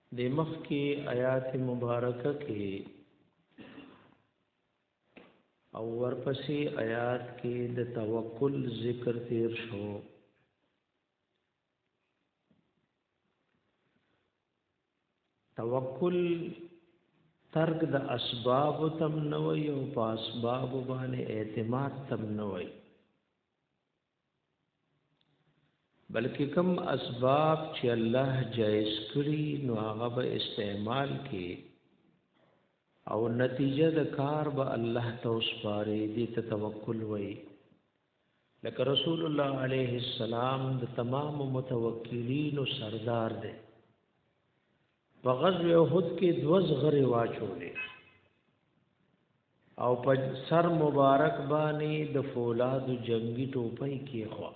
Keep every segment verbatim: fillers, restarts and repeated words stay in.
د مخ کې آیات مبارکه کې او ورپسې آیات کې د توکل ذکر تیر شو. توکل ترک د اسباب تم نوې او په اسباب باندې اعتماد تم نوې، بلکې کوم اسباب چې الله جایز کړی نو هغه به استعمال کړي او نتیجه د کار به الله ته وسپاري. دې ته توکل وایي. لکه رسول الله علیه السلام د تمام متوکلین سردار دی. په غزوه احد کې دوز غره واچولې او په سر مبارک باندې د فولاد جنگي ټوپۍ کې خوا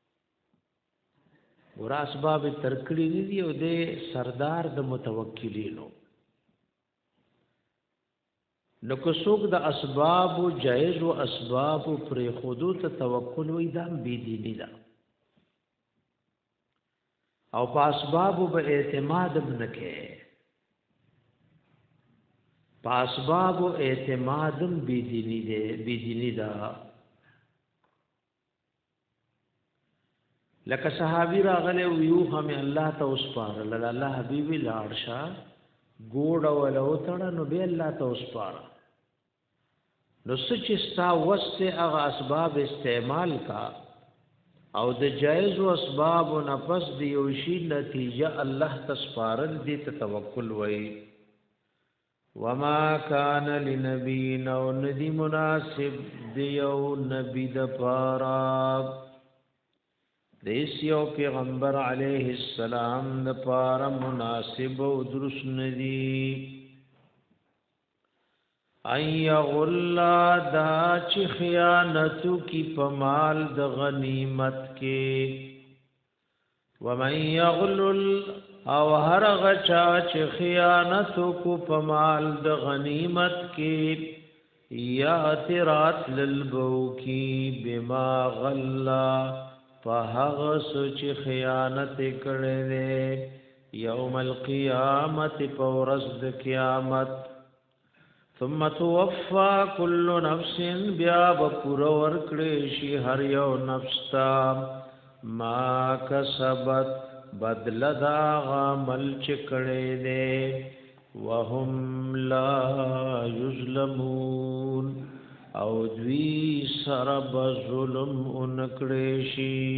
ور اسباب ترکړې دي او د سردار د متوکلینو. نو کو څوک د اسباب جایز او اسباب پر خودو ته توکل وې دا بی دیني ده او په اسباب به اعتماد بنکه، په اسباب اعتماد بی دیني ده بی دیني ده. لکه صحابي راغله ویو هم الله ته وسپار الله حبيبي لاړشا ګوډ ولو تړ نو به الله ته وسپار نو سچ استا وسه هغه اسباب استعمال کا او د جایز او اسباب او نفس دی او شی نتیجه الله تسپارل دي ته توکل وای. وما کان لنبی نو ندی مناسب دیو نبی د پارا دیسیو پیغمبر علیہ السلام د پارا مناسب او درست ندی ای غلا دا چ خیانتو کی پمال د غنیمت کې ومن یغلل او هر غچا چ خیانتو کو پمال د غنیمت کې یا اعتراض للبو کی بما غلا فهغ سوچ خیانت کړي یوم القیامت پورز د قیامت ثم توفى كل نفس بیا بپور ورکړي شي هر یو نفس تا ما کسبت بدل دا عمل چکړي دي وهم لا یظلمون او دوی سره ظلم انکړي شي.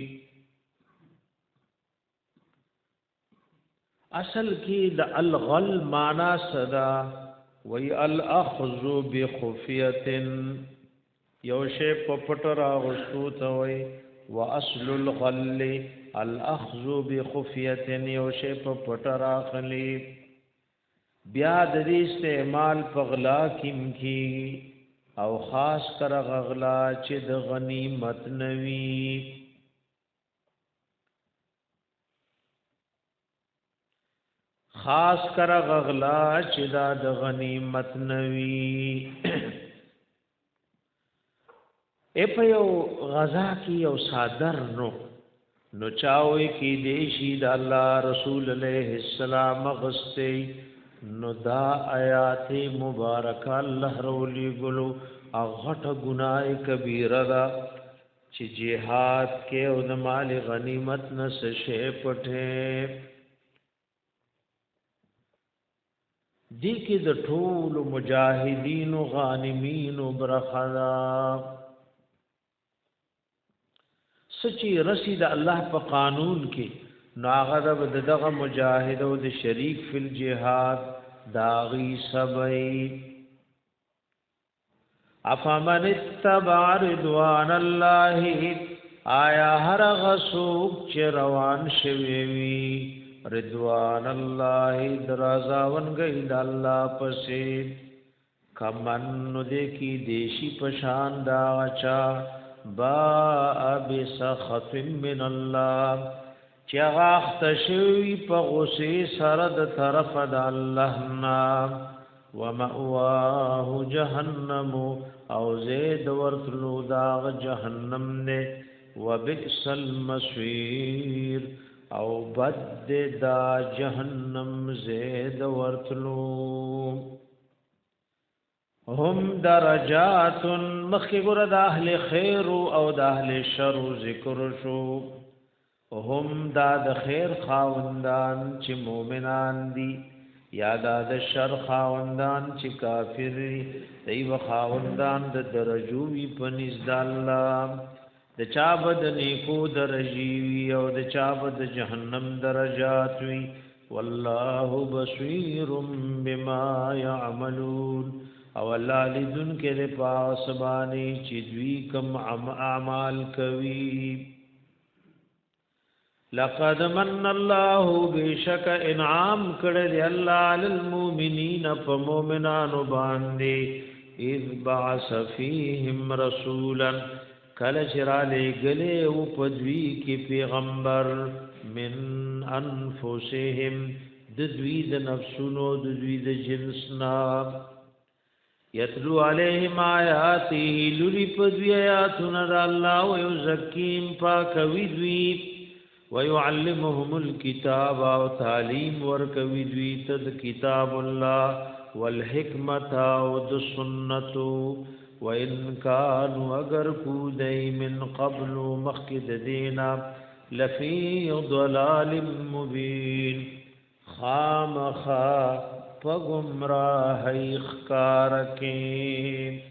اصل کې د الغل معنا صدا وی الاخذ بخفیه یو شی په پټر اغستو ته وی واصل الغل الاخذ بخفیه یو شی په پټر اخلي. بیا د دې استعمال په غلا کیم کی او خاص کر غغلا چې د غنیمت نوی خاص کر غغلا چې دا د غنیمت نوی اے په یو غزا کې یو صادر نو نو چاوي کې دیشي د الله رسول علیہ السلام غستی نو دا آیات مبارکه الله رولی ګلو اغټ ګناه کبیره دا چې جهاد کې او د مال غنیمت نس شی پټه دی کې د ټول مجاهدین او غانمین او برخدا سچي رسید الله په قانون کې ناغذب دغه مجاهد او د شریک فی الجهاد داغي سبئی افمن اتبع رضوان الله آیا هر غسوک چې روان شوی وی رضوان الله درازاون گئی د الله پسې کمن نو دې کی دیشی پشان دا چا با بسخط من الله چې غاخت شوی په غصه سره د طرف د الله نام ومأواه جهنم او زید ورتلو دا جهنم نه وبئس المصير او بد دا جهنم زید ورتلو هم درجات مخی ګره د اهل خیر او د اهل شر ذکر شو هم دا د خیر خاوندان چې مؤمنان دي یا دا د شر خاوندان چې کافر دي دی و خاوندان د درجو وی پنځ د الله د چا بد نیکو درجی او د چا بد جهنم درجات وی والله بصیر بما يعملون او الله لذن کې د پاسبانی چې دوی کوم اعمال کوي لقد من الله بشک انعام کړه دی الله للمؤمنین فمؤمنان باندې اذ بعث فیهم رسولا کله چراله غله او پدوی کې پیغمبر من انفسهم د دوی د نفسونو د دوی د جنسنا یتلو علیہم آیاته للی پدوی آیاتنا دا اللہ ویزکیم پاکوی دوی ویعلمهم الكتاب و تعلیم ورکوی دوی تد کتاب اللہ والحکمت و د سنت وان کانوا اگر کودی من قبل مخکد دینا لفی ضلال مبین خامخا فگمراہی خکارکی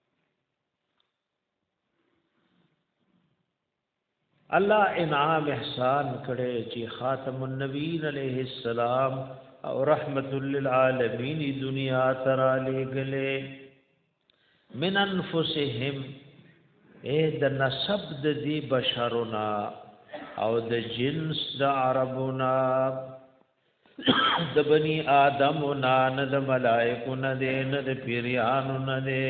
اللہ انعام احسان کڑے چی خاتم النبین علیہ السلام او رحمت للعالمین دنیا ترا لے گلے من انفسهم اے د نسب د دی بشرنا او د جنس د عربنا د بنی آدم و نان د ملائکو ندے ند پیریانو ندے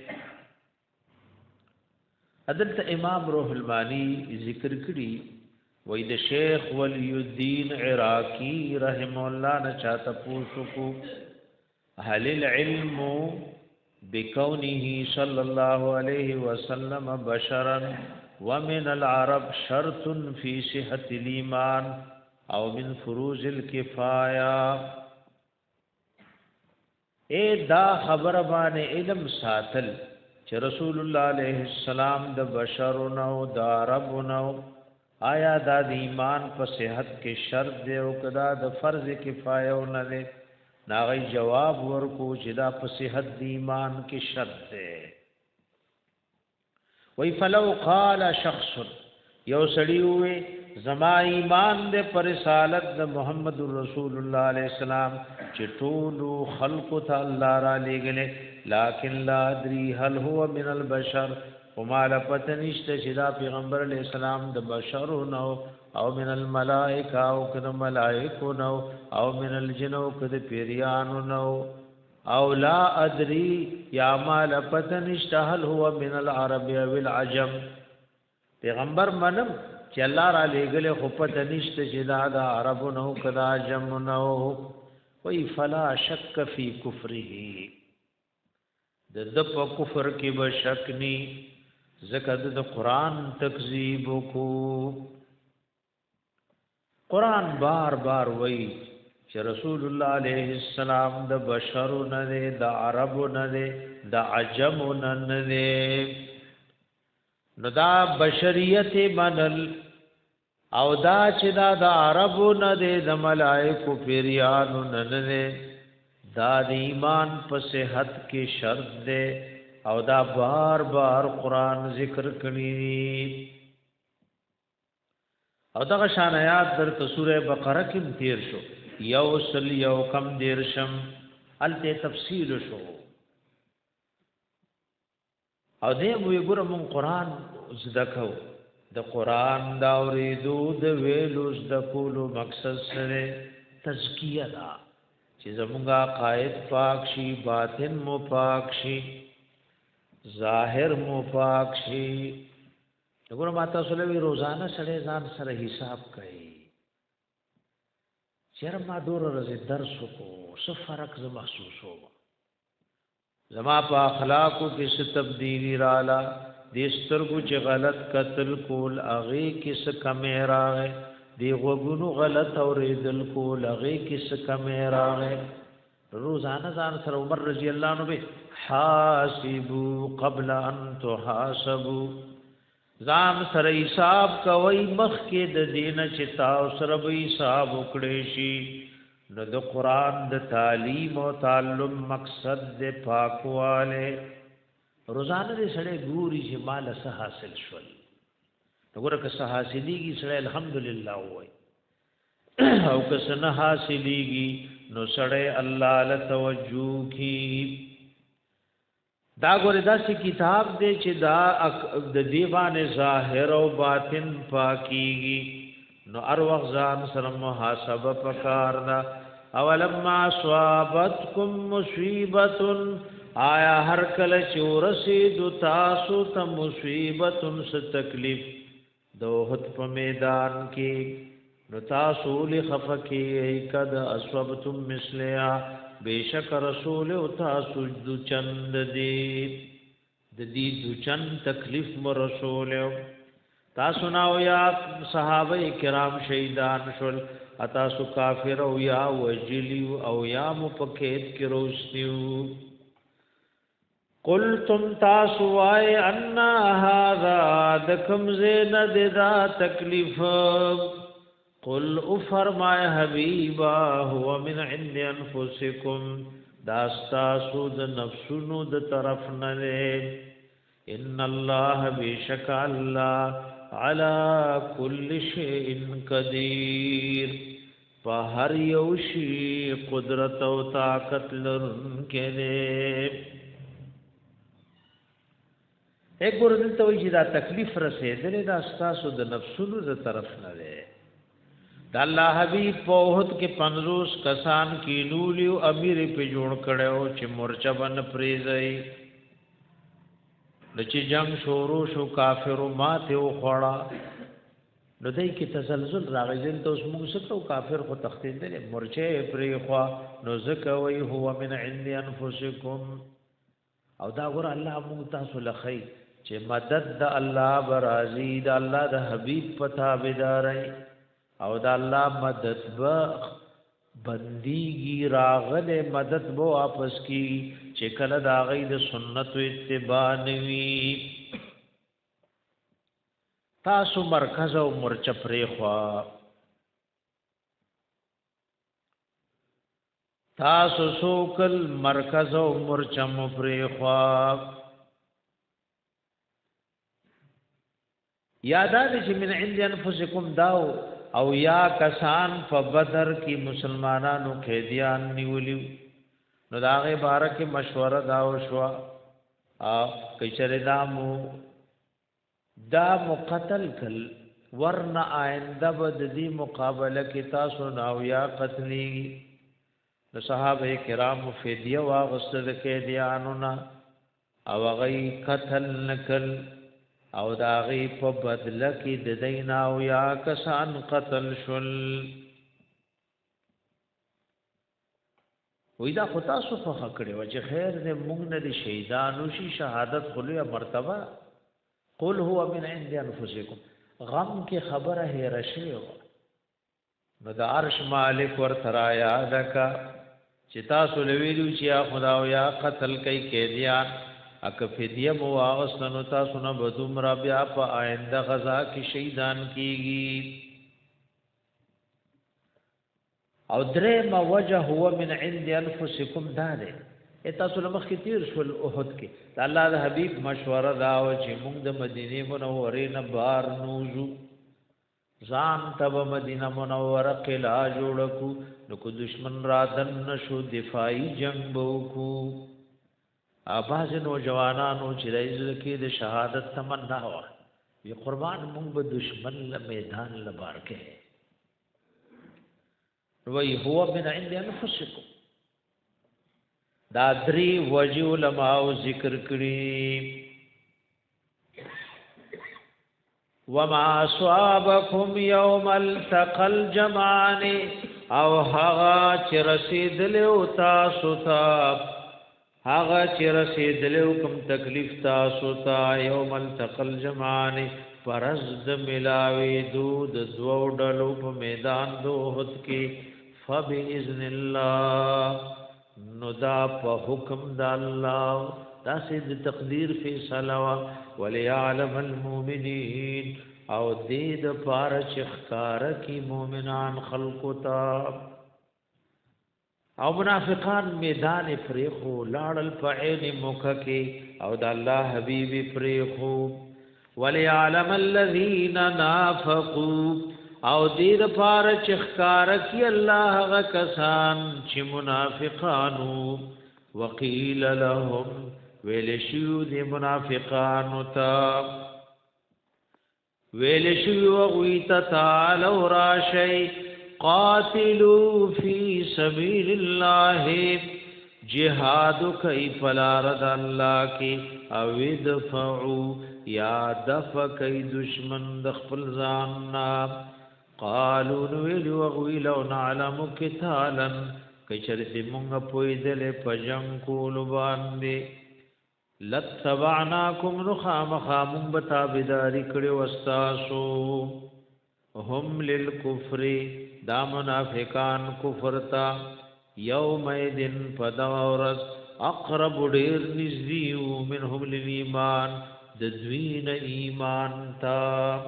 عدلت امام روح المانی ذکر کری وی د شیخ ولی الدین عراقی رحم اللہ نچاتا پوسکو حل العلم بکونه صلی اللہ علیہ وسلم بشرا ومن العرب شرط فی صحت الایمان او من فروز الکفایا اے دا خبر باندې علم ساتل چې رسول الله علیه السلام د بشرونو د عربونو آیا دا د ایمان په صحت کې شرط دی او کدا د فرض کفایه نه دی ناغي جواب ورکو چې دا په صحت د ایمان کې شرط دی وی فلو قال شخص یو سړی وې زما ایمان دے پر رسالت د محمد رسول الله علیہ السلام چې ټول خلق ته الله را لګلې لکن لا ادري هل هو من البشر وما لفتنشت چې دا پیغمبر علیہ السلام د بشر نو او من الملائکه او کده ملائکه نو او من الجن او کده پیریان نو او لا ادري یا ما لفتنشت هل هو من العرب او العجم پیغمبر منم چې الله را لګله خو پته نشته چې دا د عربو نو کدا جم نو وی فلا شک فی کفره د د په کفر کې به شک ني ځکه د قران تکذیب کو قران بار بار وی چې رسول الله علیه السلام د بشر نه د عربو نه د عجم نه نو دا بشریت منل او دا چې دا د عربو نه د ملائکو پیریانو نه نه دا د ایمان په صحت کې شرط ده او دا بار بار قران ذکر کړي او دا شان آیات در سوره بقره کې تیر شو یو سل یو کم دیرشم الته تفصیل شو او دې وی ګور مون قران زدکو د قران دا اوریدو د ویلو زدکولو مقصد سره تزکیه دا چې زمونږه قائد پاک شي باطن مو پاک شي ظاهر مو پاک شي وګوره ماته سره وی روزانه سره ځان سره حساب کوي چیرې ما دور ورځې درس وکړو څه فرق ز محسوسو زما په اخلاقو کې څه تبدیلی رااله د سترګو چې غلط قتل کول اغه کې څه کمې راغې دی غوګونو غلط اوریدل کو لغه کس کمه راغې روزانه ځان سره عمر رضی الله عنه به حاسبو قبل ان تحاسبوا ځان سره حساب کوي مخ کې د دین چې تاسو سره به حساب وکړي شي نو د قران د تعلیم او تعلم مقصد د پاکواله روزانه دې سره ګوري چې مال څه حاصل شول وګوره که څه حاصلېږي سره الحمدلله وای او که څه نه حاصلېږي نو سره الله له توجه کی دا ګوره داسې کتاب دی چې دا د دیوانه ظاهر او باطن پاکيږي نو ار وخت ځان سره محاسبه پکار دا اولما صابتکم مصیبه آیا هر کله چې ورسید تاسو ته مصیبت س تکلیف دوحت په میدان کې نو تاسو له خفکی کد اسوبتم مثلیا بیشک رسول او تاسو د چند دی د دې د چند تکلیف مو رسول تاسو نو یا صحابه کرام شهیدان شول تاسو کافر او یا وجلی او یا مپکیت کې روستیو قلتم تاسو وای ان هذا دکم زین ددا تکلیف قل او فرمای حبیبا هو من عند انفسکم داستا سود نفسونو د طرف نه ان الله بشک الله على كل شيء قدير فهر یوشی قدرت او طاقت لرونکي ایک ګور دلته وی چې دا تکلیف رسېدلې دا ستاسو د نفسونو ز طرف نه ده د الله حبیب په وخت کې پنځوس کسان کې نولیو امیر په جوړ کړو چې مورچا باندې پریزای د چې جنگ شروع شو کافرو ماته او خړا نو دای کې تزلزل راغی ځین ته اوس موږ څه کافر خو تختیدل مورچه پرې خو نو زکه وی هو من عند انفسکم او دا ګور الله موږ تاسو لخی چې مدد د الله برازي د الله د حبيب پتا بيدارای او د الله مدد به بنديږي راغله مدد بو واپس کی چې کله دا غي د سنت او اتباع نوي تاسو مرکز او مرچ پرې خوا تاسو سوکل مرکز او مرچ مو پرې خوا یادا دې چې من عند انفسکم داو او یا کسان په بدر کې مسلمانانو قیدیان نیولیو نو داغه بارک مشوره داو شو ا کچره دامو دا مقتل کل ورنا آئنده بد دی مقابله کې تاسو نو یا قتلی نو صحابه کرام فدیه واغست د قیدیانو نا او غي قتل نکل او دا غي په بدله کې د دینا او یا کسان قتل شل وې دا خو تاسو په حق کړي و چې خیر دې موږ نه دي شهیدانو شي شهادت خلوه مرتبه قل هو من عند انفسکم غم کې خبره هي رشي نو د عرش مالک ور ترا یاد کا چې تاسو لویلو چې خدا او یا قتل کوي قیدیان اک فدیه مو واغسنو تاسو نه بدوم را بیا په آینده غزا کې شهیدان کیږي او درې ما وجه هو من عند انفسکم داده تاسو لمخ کې تیر شول احد کې الله د حبیب مشوره دا او چې موږ د مدینه منورې نه بار نوزو ځان تب مدینه منوره قلعه جوړکو نو کو دشمن را دن نشو دفاعي جنگ وکړو اباز نوجوانانو چې رئیس کې د شهادت تمنا و وی قربان مونږ به دشمن له میدان لبار کې وی هو من عند انفسکم دا درې وجه علماء ذکر کړی وما اصابكم يوم التقى الجمعان او هغه چې رسیدلو تاسو ته هغه چې رسیدلو کوم تکلیف تاسو ته یوم التقى الجمعان پرز د ملاوی دو د دوو ډلو په میدان دو احد کې فباذن الله نو دا په حکم د الله دا سید تقدیر فیصله وليعلم المؤمنین او دې د پار چخکار کی مؤمنان خلق تا او منافقان میدان فریخو لاړل په عین موکه کې او د الله حبیب فریخو وليعلم الذين نافقوا او دې د پار چخکار کی الله غ کسان چې منافقانو وقيل لهم ویل شو دې منافقانو تا ویل شو غویت تعالوا راشی قاتلوا فی سبیل الله جهاد کای فلارد الله کی او دفعوا یا دفع کای دشمن د خپل ځان نا قالوا ویل ویلو نعلم قتالا کچرت مونږ پویدل پجن کول باندې لتبعناکم نخام خامون بتابداری کړي وستاسو هم للکفر دا منافقان کفر تا یومئذ فدورت اقرب ډیر نزدیو منهم للایمان د دوین ایمان تا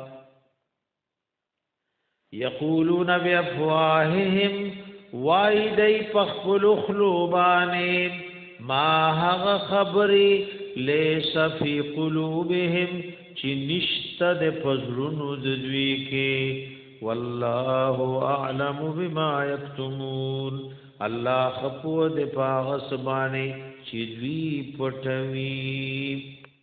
یقولون بافواههم وایدی پخپل خلوبانه ما هغه خبري ليس في قلوبهم چې نشته د پزړونو د دوی کې والله اعلم بما يكتمون الله خپو د پاغس باندې چې دوی پټوي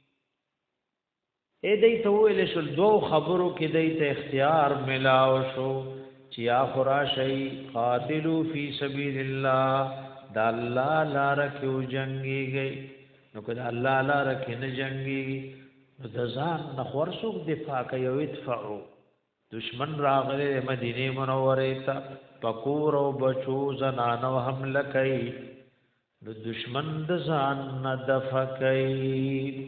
اې دې ته ویل شو دو خبرو کې دې ته اختیار ملاو شو چې اخرا شي قاتلوا فی سبیل الله دا الله لار کې جنگي گئی نو کله الله لار کې نه جنگي نو د ځان نه خورسوک دفاع کوي او ادفعوا دشمن راغله مدینه منوره ته پکور او بچو زنانو حمله کوي نو دشمن د ځان نه دفاع کوي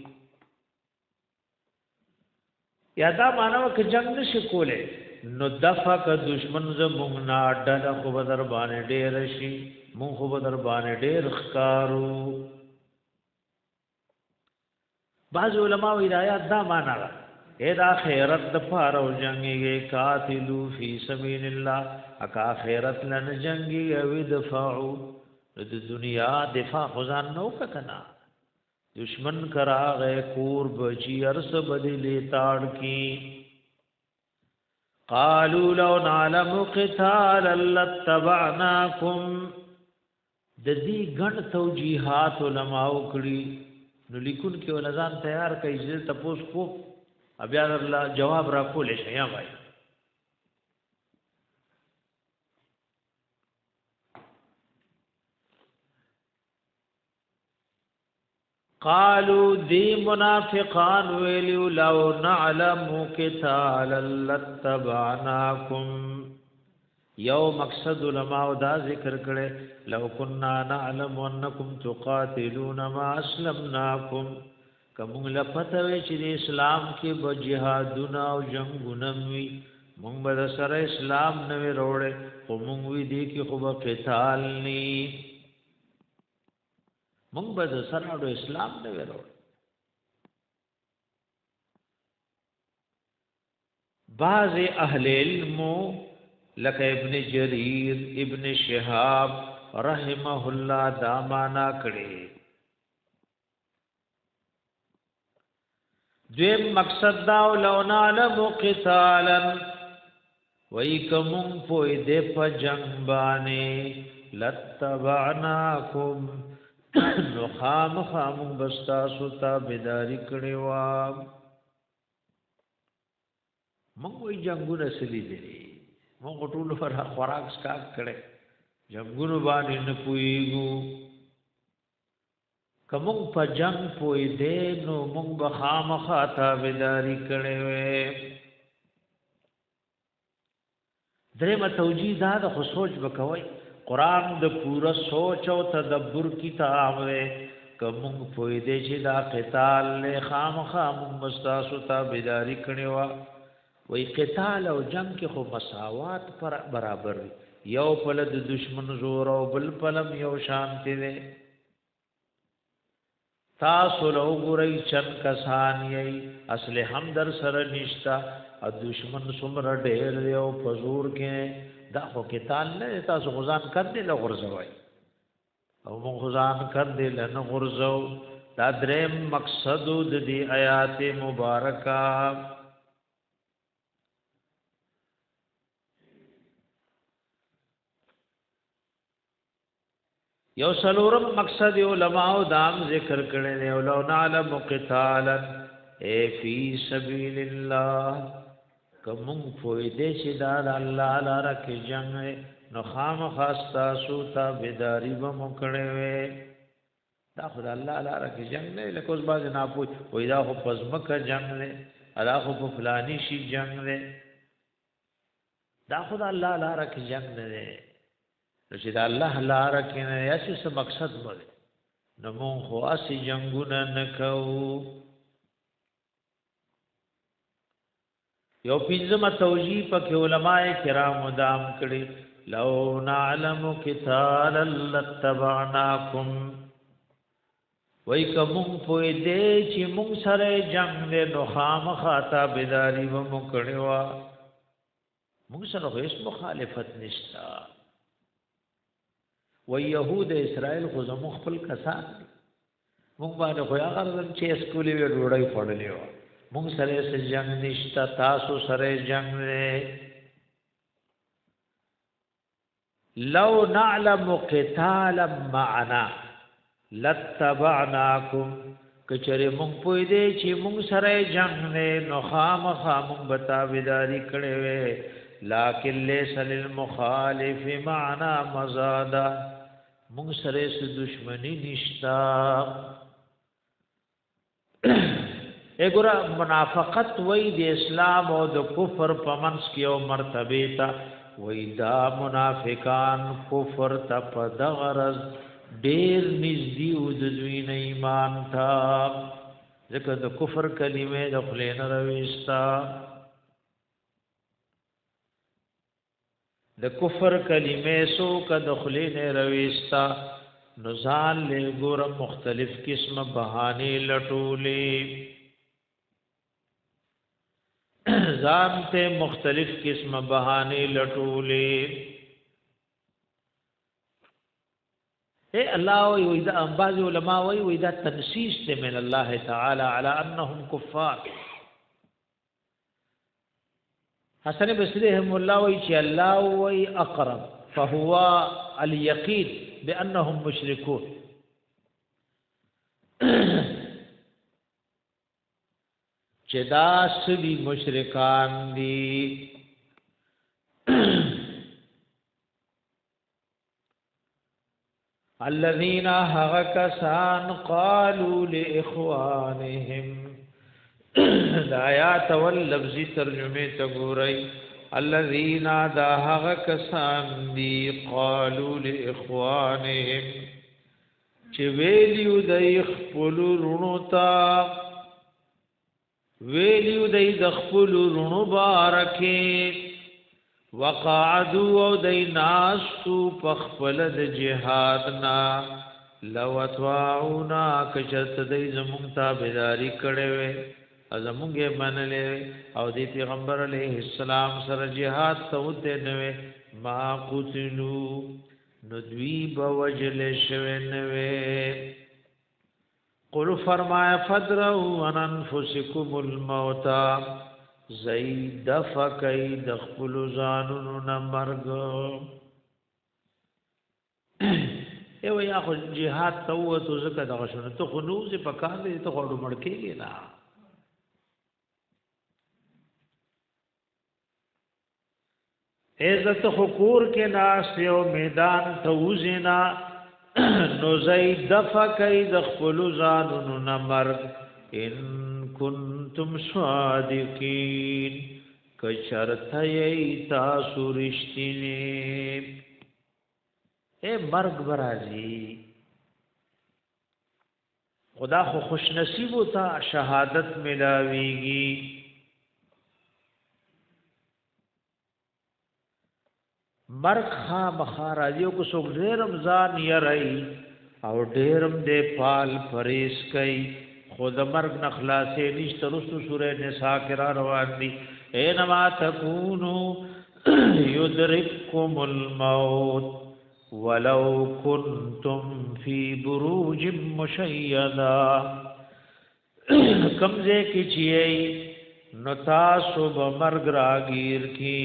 یادا مانو کې جنگ نشي کوله نو دفع ک دشمن زمونږ نه ډله خو بدر باندې ډېر شي مونږ خو بدر باندې ډېر ښکارو بعض علماء ہدایت دا معنا را اے دا خیرت د پاره او جنگي قاتلو فی سبیل الله اکا خیرت لن جنگي او دفاعو د دنیا دفاع خزان نو کنا دشمن کرا غه کور بچی ارس بدلی تاڑ کی قالوا لو نعلم قتالا لاتبعناكم د دې ګڼ توجیهات علماء کړي نو لیکون کې ولزان تیار کړي چې تاسو کو بیا الله جواب را کولې شي یا وای قالوا دی منافقان ویلو لو نعلم قتالا لاتبعناكم یو مقصد علماء دا ذکر کړي لو كنا نعلم انکم تقاتلون ما اسلمناكم کوم لپته وی چې اسلام کې به جهادونه او جنگونه وي مونږ به سره اسلام نه وروړي خو مونږ وی دي کې خو به قتال ني مونږ به سره د اسلام نه وروړي بعض اهل علم لکه ابن جریر ابن شهاب رحمه الله دا معنا کړي دویم مقصد دا لو نعلم قتالا ویکم پوی دې په جنگ باندې لتبعناکم نو خام خام بستا ستا بیداری کړي وا موږ وی جنگونه سلی دي موږ ټول پر خوراک سکاک کړي جنگونو باندې نه پویګو کوم په جنگ پوی دې نو موږ به خامخا تابعداري کړي وې درېمه توجیه دا د خو سوچ وکوي قران د پورا سوچ او تدبر کتاب وې کوم پوی دې چې دا قتال له خامخا مستاسو ته بیداری کړي وا وای قتال او جنگ کې خو مساوات پر برابر یو په د دشمن زور او بل پلم یو شانتی دی تاسو له ګورئ چن کسان یې اصل هم در سره نشتا او دشمن څومره ډېر دی او پزور کې دا خو قتال نه تاسو غزان کړي له غرزوي او مون غزان کړي له نه غرزو دا دریم مقصد د دې آیات مبارکه یو سلورم مقصد علماء دام ذکر کړي دی او لو نعلم قتالا اے فی سبیل الله کوم فوی دې چې دا الله لاره کې جنگ نو خام خاصتا سوتا بیداری به مکړې وې دا خدای الله لاره کې جنگ نه لکه اوس باز نه پوي وې دا خو پزمکه جنگ نه ادا خو په فلانی شي جنگ نه دا خدای الله لاره کې جنگ نه چې دا الله لاره کې نه یاسي څه مقصد وله نو مون خو اسی جنگونه نکو یو پنځمه توجیه پکې علماء کرام دام کړي لو نعلم قتالا لتبعناکم وای کوم په دې چې مون سره جنگ نه نو خامخاته بیداری و مو کړي وا مون سره هیڅ مخالفت نشتا و يهود اسرائيل خو زمو خپل کسان مونږ باندې خو هغه ځم چې اسکولې وی ډوړای پړلې و مونږ سره سره جنگ نشتا تاسو سره جنگ نه لو نعلم قتالا معنا لتبعناكم کچره مونږ پوي دې چې مونږ سره جنگ نه نو خامخا مونږ بتاویداری کړې وې لکن ليس للمخالف معنا مزادا مونږ سره س دشمنی نشتا اګورا منافقت وای د اسلام او د کفر په منځ کې او مرتبه تا وای دا منافقان کفر ته په دغرض ډیر نږدې او د دوی نه ایمان تا ځکه د کفر کلمې د خلین رويستا د کفر کلمې سو کد خلین رويستا نزال له ګور مختلف قسم بهانه لټولې ځان ته مختلف قسم بهانه لټولې اے الله وی دا بعض علماء وی وی دا تنسیس ته من الله تعالی علی انهم کفار حسن بصری رحم الله وی چې الله وی اقرب فهو اليقين بانهم مشركون چې دا سوي مشرکان دي الذين هغكسان قالوا لاخوانهم د آیات ول لفظي ترجمه ته ګورئ الذين دا هغکسان دي قالوا لاخوانهم چې ویلیو د خپل رونو تا ویلیو د خپل رونو بارکه وقعدوا او دای ناسو پخپل د جهاد نا لو اتواونا کچت دای زمون تابعداری کړي وي ازمونږه منلې او د پیغمبر علیه السلام سره جهاد توته نوې ما قتلوا ندوی بوجل شوه نوې قل فرمایا فدروا عن انفسکم الموت زید فکید خپل ځانونو نمرګ ایو یا خو jihad توته زکه دغه شنو ته خو نو زه پکار دې ته خو مړ کېږي نه عزت حقور کې ناس یو میدان توزینا نو زید فکید خپل ځانونو نمرګ ان کنتم صادقین کشرت ای تاسو رښتینی اے مرګ برازي خدا خو خوش نصیب ہوتا شهادت ملاویږي. مرګ خامخا راځي او کو څوک ډېر رمضان یې رہی او ډېرم دې پال پریس کوي خود مرګ نخلاصې نشته. رسو سورې نساء کې را روان دي اینما تکونو یدرککم الموت ولو کنتم فی بروج مشیدا. کمزے کی چیئی نتاسو بمرگ راگیر کی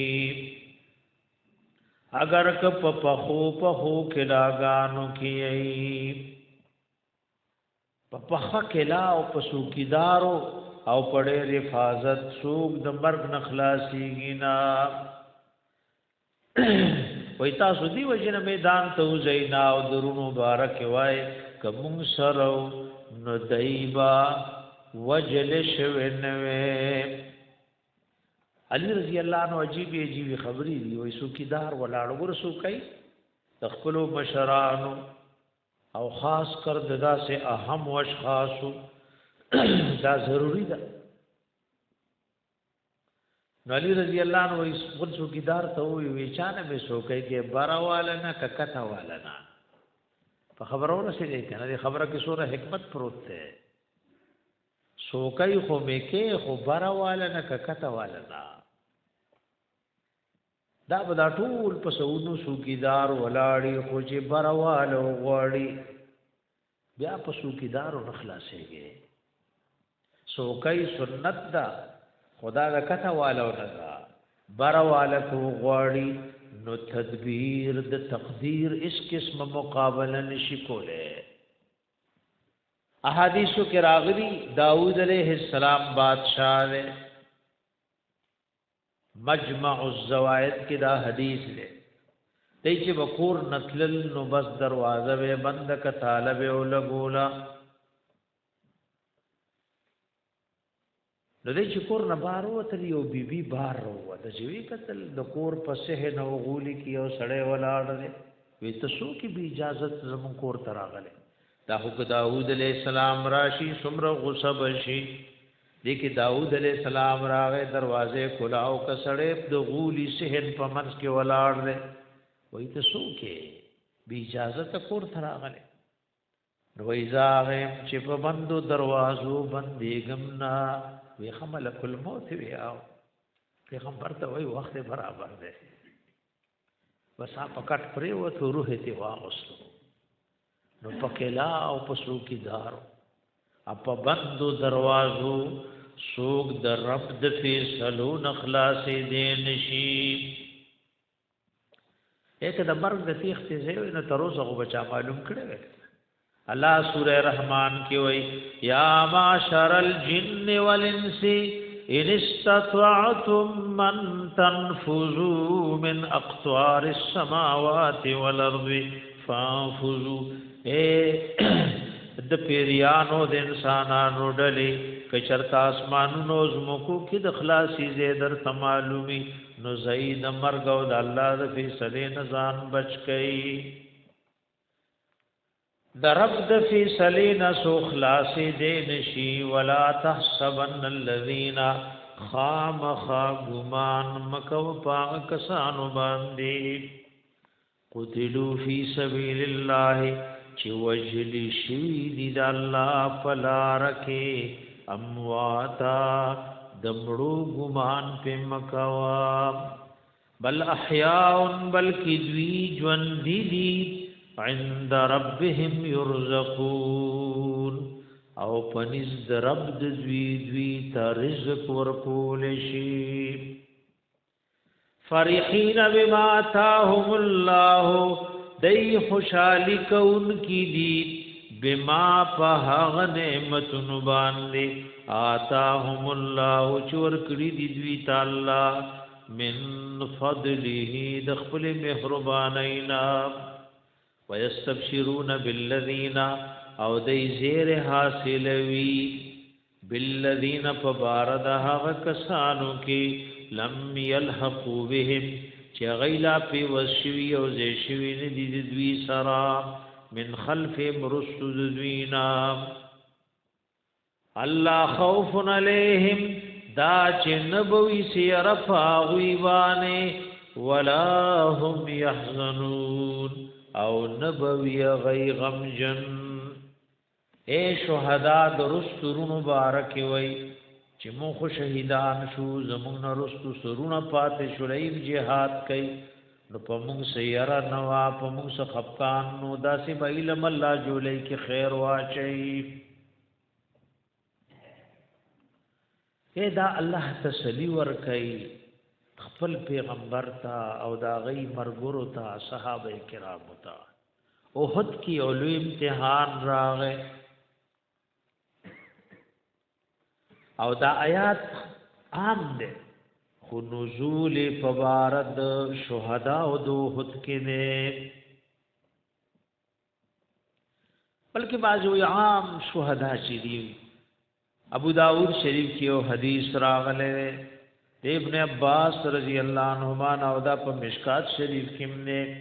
اگر کپ پخو پخو کلاگانو کیئی پخا کلا او پسوکیدارو او پڑے رفاظت سوک د مرگ نخلاصی گینا. وای تاسو دی وجنه میدان ته زینا او درونو مبارک وای کوم سرو نو دایبا وجل شونوي. علی رضی الله عنه عجیب عجیب خبرې دی وای سوکیدار ولاړ ورسو کوي تخپلو بشرانو او خاص کر ددا سے اهم و اشخاص دا ضروری ده. علی رضی الله عنه وای خود سوکیدار ته وی ویچانه به سوکای کې باراواله نه ککتا والا نه په خبرونه سره کنه خبره کې سوره حکمت پروت ده. سوکای خو میکه خو باراواله نه ککتا والا نه دا به دا ټول په سونو سوکیدار ولاړی خو چې باراواله غواړي بیا په سوکیدارو نخلاصيږي. سوکای سنت ده خدا دا کته والو ندا برواله کو غواړي نو تدبیر د تقدیر اس قسم مقابله نشي کوله. احادیثو کې راغلي داوود علیہ السلام بادشاہ ہے. مجمع الزوائد کې دا حدیث دی دای چې وقور نتلل نو بس دروازه به بند ک طالب او لګولا نو دې چې کور نه بار وته یو بیبي بار وروه د جوی قتل د کور پسه نو غولي کې یو سړی ولاړ دی وی تاسو کې به اجازه زمون کور تراغله دا حق داوود علیہ السلام راشي سمره غصب شي دې کې داوود علیہ السلام راغې دروازه کلاو ک سړی د غولي سهن په منځ کې ولاړ دی وی تاسو کې به اجازه ته کور تراغله نو ایزاغم چې په بندو دروازو باندې ګمنا وی خملک الموت ویاو پیغمبر ته وی وخت برابر دی بس اپ کټ پرې وته روح ته واغستو نو پکلا او پسو کی دارو اپ بندو دروازو سوق د رب د فیصلو نخلاصې دین شي. یک د مرګ د تیخت زوی نو تروسه غو بچا معلوم کړي اللہ سورہ رحمان کی وئی یا معشر الجن والانس ان استطعتم من تنفذوا من اقطار السماوات والارض فانفذوا. اے د پیریانو د انسانانو ډلې کچرتا اسمانونو زمکو کې د خلاصي زیدر تمالومی نو زید مرګ او د الله د فیصله نزان بچ کئ. درب د فیصلین سو خلاصی دین شی ولا تحسبن الذین خام خاگمان مکو پاک کسانو باندی قتلوا فی سبیل اللہ چی وجلی شویدی دا اللہ پلارکی امواتا دمڑو گمان پی مکوا بل احیاؤن بلکی دوی جوندی دی عند ربهم يرزقون او پنځ د رب د دوی دوی ته رزق ورکول شي. فرحین بما آتاهم الله دای خوشالي کون کی دی بما په هغه نعمتونو باندې آتاهم الله چور کړی دی دوی تعالی من فضله د خپل مهربانینا ويستبشرون بالذين او دای زیر حاصلوي بالذين فباردها کسانو کی لم يلحقوا بهم چې غیلا په وشوي او زیشوي نه دي دوی سرا من خلف مرسد دوینا الله خوف علیہم دا چې نبوي سیر فاغوی باندې ولا هم يحزنون او نبوي غی غمجن. اے شهدا درسترون مبارک وی چې مون خو شهیدان شو زمون رستو سرونه پاتې شولې جهاد کوي نو په مونږ سیاره نوا په مونږ څخه خفقان نو داسې به علم الله جوړي کې خیر واچي. اے دا الله تسلی ور کوي خپل پیغمبر ته او دا غي مرګورو ته صحابه کرام ته. اوحد کی اولو امتحان راغه او دا آیات عام ده خو نزول فبارد شهدا او دو خود کې نه بلکې بعضو عام شهدا چې دي. ابو داود شریف کې او حدیث راغله ابن عباس رضی الله عنهما او دا په مشکات شریف کې نه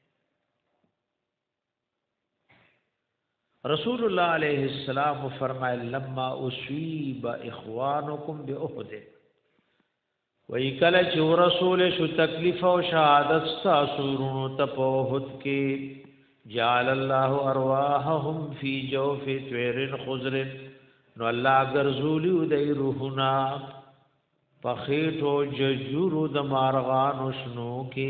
رسول الله علیه السلام فرمایل لما اصيب اخوانکم باحد وای کله چې رسول شو تکلیف او شهادت تاسو ته په احد کې جعل الله ارواحهم فی جوف طير خضر نو الله ګرځولی د روحنا پخېټو ججورو د مارغانو شنو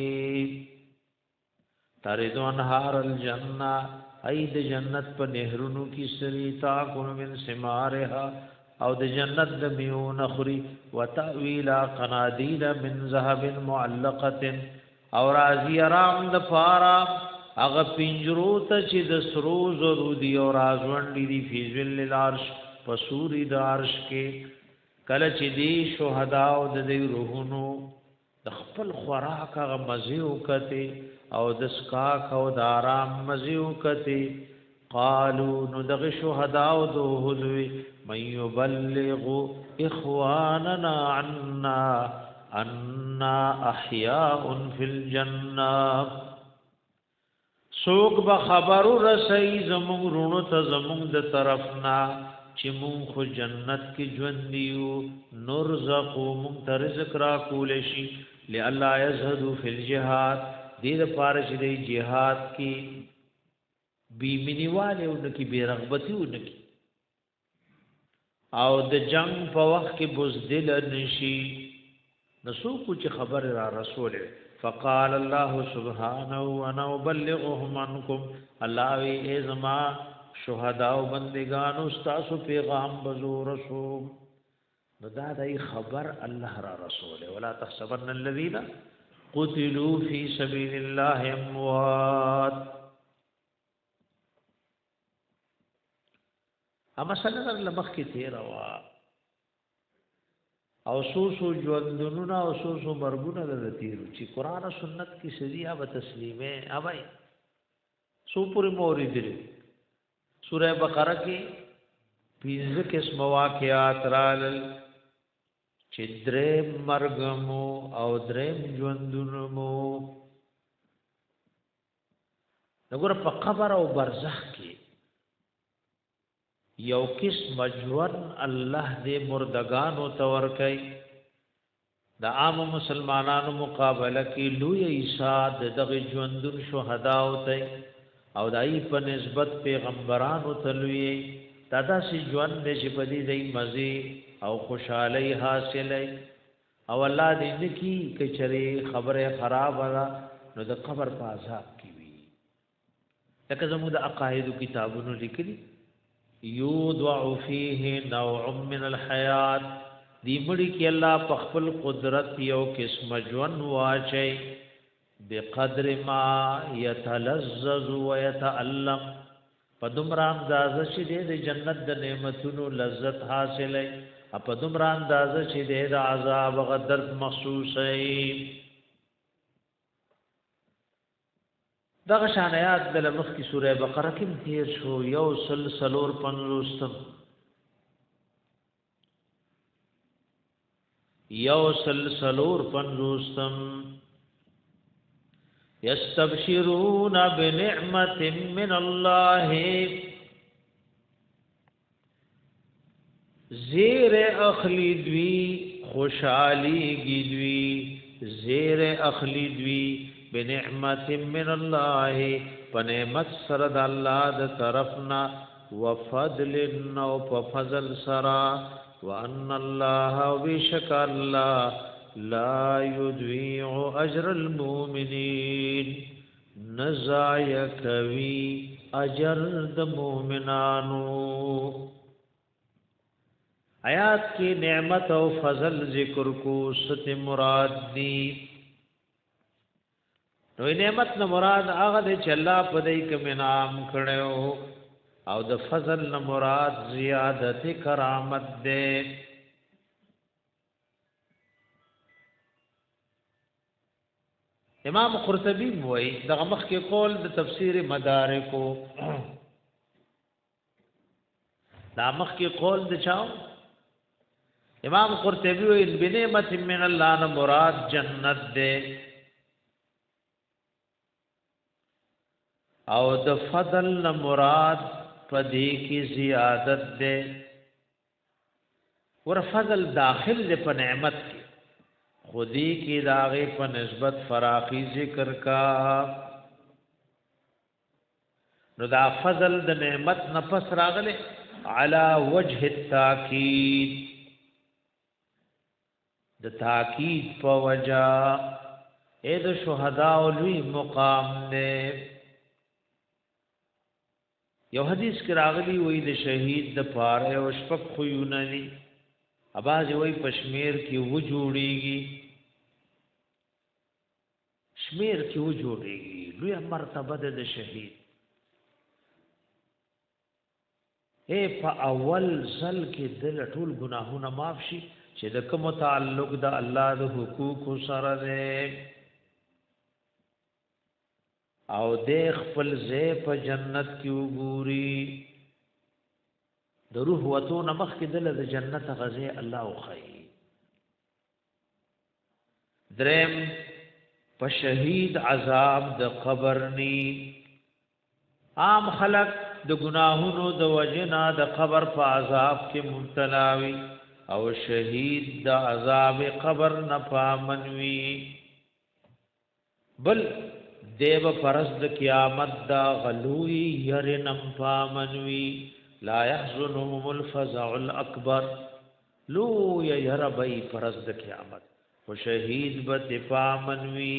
کې تردو انهار الجنه ای د جنت په نهرونو کې سری تا کون من سمارها او د جنت د میون خوري وتاویل قنادیل من ذهب معلقه او رازی رام د فارا هغه پنجرو ته چې د سرو زرو دی او رازوندې دی فی ذل العرش پسوری د عرش کې کله چې دی شهدا او د دې روحونو د خپل خوراک هغه مزیو کته او د سکاک او د آرام مزیو کتی قالو نو دغ شهدا او دو حضوی من یبلغ اخواننا عنا عنا احیاء فی الجنہ سوک بخبر رسی زمون رونو تا زمون د طرفنا چی مون خو جنت کی جوندیو نرزقو مون ترزق را کولشی لئلا یزهدو فی الجہاد دید پارش دی جہاد کی بی منیواله انکی بی رغبتی انکی او د جنگ په وخت کې بزدل نشي نسو کچھ خبر را رسول فقال الله سبحانه وانا ابلغهم عنكم الله وی ازما شهدا او بندگان استاد پیغام بزور رسول دا دای خبر الله را رسول ولا تحسبن الذين قتلوا فی سبیل الله اموات. اما سنه لمخ کې تیر وا او سو سو ژوندونه او سو سو مرګونه د تیر چې قران او سنت کې شریعه و تسلیمه اوای سو پوری موري دي. سوره بقره کې پنځه قسم واقعات رال چې دریم مرګمو او دریم ژوندونمو وګوره په قبر او برزخ کې یو قسم ژوند الله دې مردگانو تور کوي د عام مسلمانانو مقابله کې لوی عیسی دغه ژوندون شهدا اوته او دای په نسبت پیغمبرانو ته لوی دادا سي ژوند دې په دې دی مزي او خوشحالی حاصلی او الله دې نکی کچره خبره خراب را نو د قبر په عذاب کی وی لکه زموږ د عقاید کتابونو لیکلي یودع فیه نوع من الحیات دی مړي کې الله په خپل قدرت یو قسم ژوند واچي بقدر ما يتلذذ ويتألم پدومره اندازه چې د جنت د نعمتونو لذت حاصلې په دومره اندازه چې د عذاب او درد محسوس ای. دغه شان آیات د لمخ کی سوره بقره کې تیر شو یو سلسلور پنځوستم یو سلسلور پنځوستم یستبشرون بنعمت من الله زیر اخلی دوی خوشحالی گی دوی زیر اخلی دوی بنعمت من اللہ پنعمت سرد اللہ دا طرفنا وفضل نو پفضل سرا وان اللہ وشک اللہ لا يضيع اجر المؤمنین نزای کوي اجر د مؤمنانو. آیات کې نعمت او فضل ذکر کو ست مراد دی. نو نعمت نه مراد هغه چې الله په دې کې انعام کړو او د فضل نه مراد زیادت کرامت ده. امام قرطبی وایي دغه مخ کې قول د تفسیر مدارکو دا مخ کې قول د چاو امام قرطبی وایي بنعمت من الله نه مراد جنت ده او د فضل نه مراد پدې کې زیادت ده. ور فضل داخل ده په نعمت کې خودی کی داغه په نسبت فراخی ذکر کا. نو دا فضل د نعمت نفس راغله علی وجه التاکید د تاکید په وجا اې د شهدا او لوی مقام نه. یو حدیث کې راغلی وای د شهید د پاره او شفق خيونه دي اباز وای پشمیر کې و جوړيږي شمیر کې و جوړيږي لوی مرتبه ده د شهید. اے په اول ځل کې د ټول ګناهونه معاف شي چې د کوم تعلق د الله د حقوق سره ده او د خپل ځای په جنت کې وګوري. د روح وته نمخ کې دل د جنت غزه الله خو درم په شهید عذاب د قبر ني. عام خلق د گناهونو د وجنا د قبر په عذاب کې مبتلا وي او شهید د عذاب قبر نه پامنوي. بل دیو پرز د قیامت دا غلوی يرنم پامنوي لا يحزنهم الفزع الاكبر لو يربي پرز د قیامت و شهید به پامنوي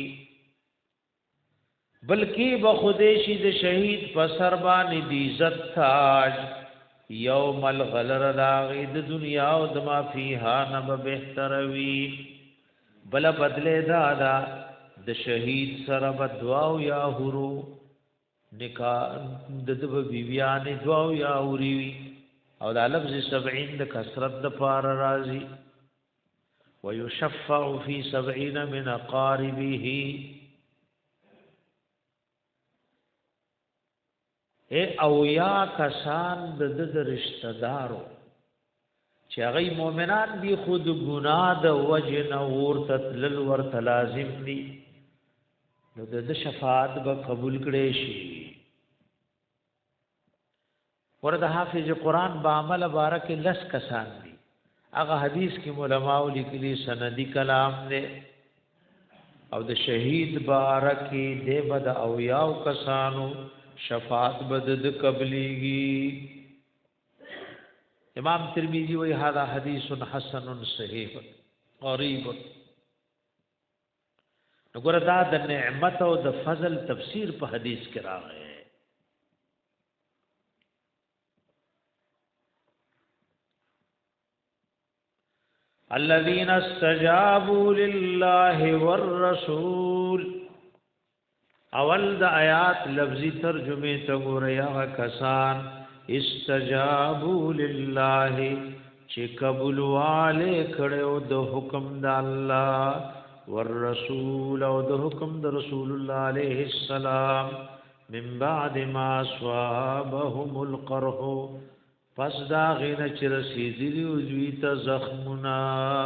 بلکې به خودشي د شهید په سر باندې د عزت تاج یوم الغلر داغی د دنیا او د ما فیها نه بهتر وی. بل بدله دادا د شهید سره په دعا او یا هرو نکاح د د بیبیان دعا او یا اوري او د لفظ سبعین د کثرت د پار راضی ويشفع في سبعين من اقاربه. اے او یا کسان د د رشتہ دارو چې هغه مؤمنان دي خود ګناه د وجن ورته تل ورته لازم دي نو د شفاعت به قبول کړي شي. ورته حافظ قرآن با عمل بارک لس کسان دي. هغه حدیث کې علماء لیکلي سندي کلام دي او د شهید بارک دی بد او یاو کسانو شفاعت بد د قبليږي. امام ترمذی وی هذا حدیث حسن صحیح غریب. وګوره دا د نعمت او د فضل تفسیر په حدیث کې راغی. الذين استجابوا لله والرسول اول د آیات لفظی ترجمه ته ګوریا کسان استجابوا لله چې قبول والے کړو د حکم د الله والرسول او د حکم د رسول الله عليه السلام من بعد ما اصابهم القرح پس دا غین چې رسیدلی او دوی ته زخمنا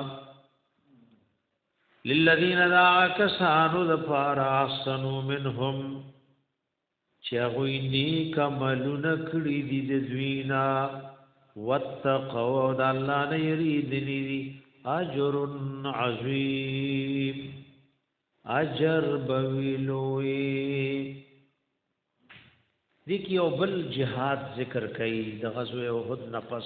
للذین دعا کسانو د پارا احسنوا منهم چې هغه نیک عملونه کړی دي د دوینا واتقوا د الله نه یریدلی اجر عظیم اجر بویلوی. دیکی او بل جهاد ذکر کئی د غزوه احد نفس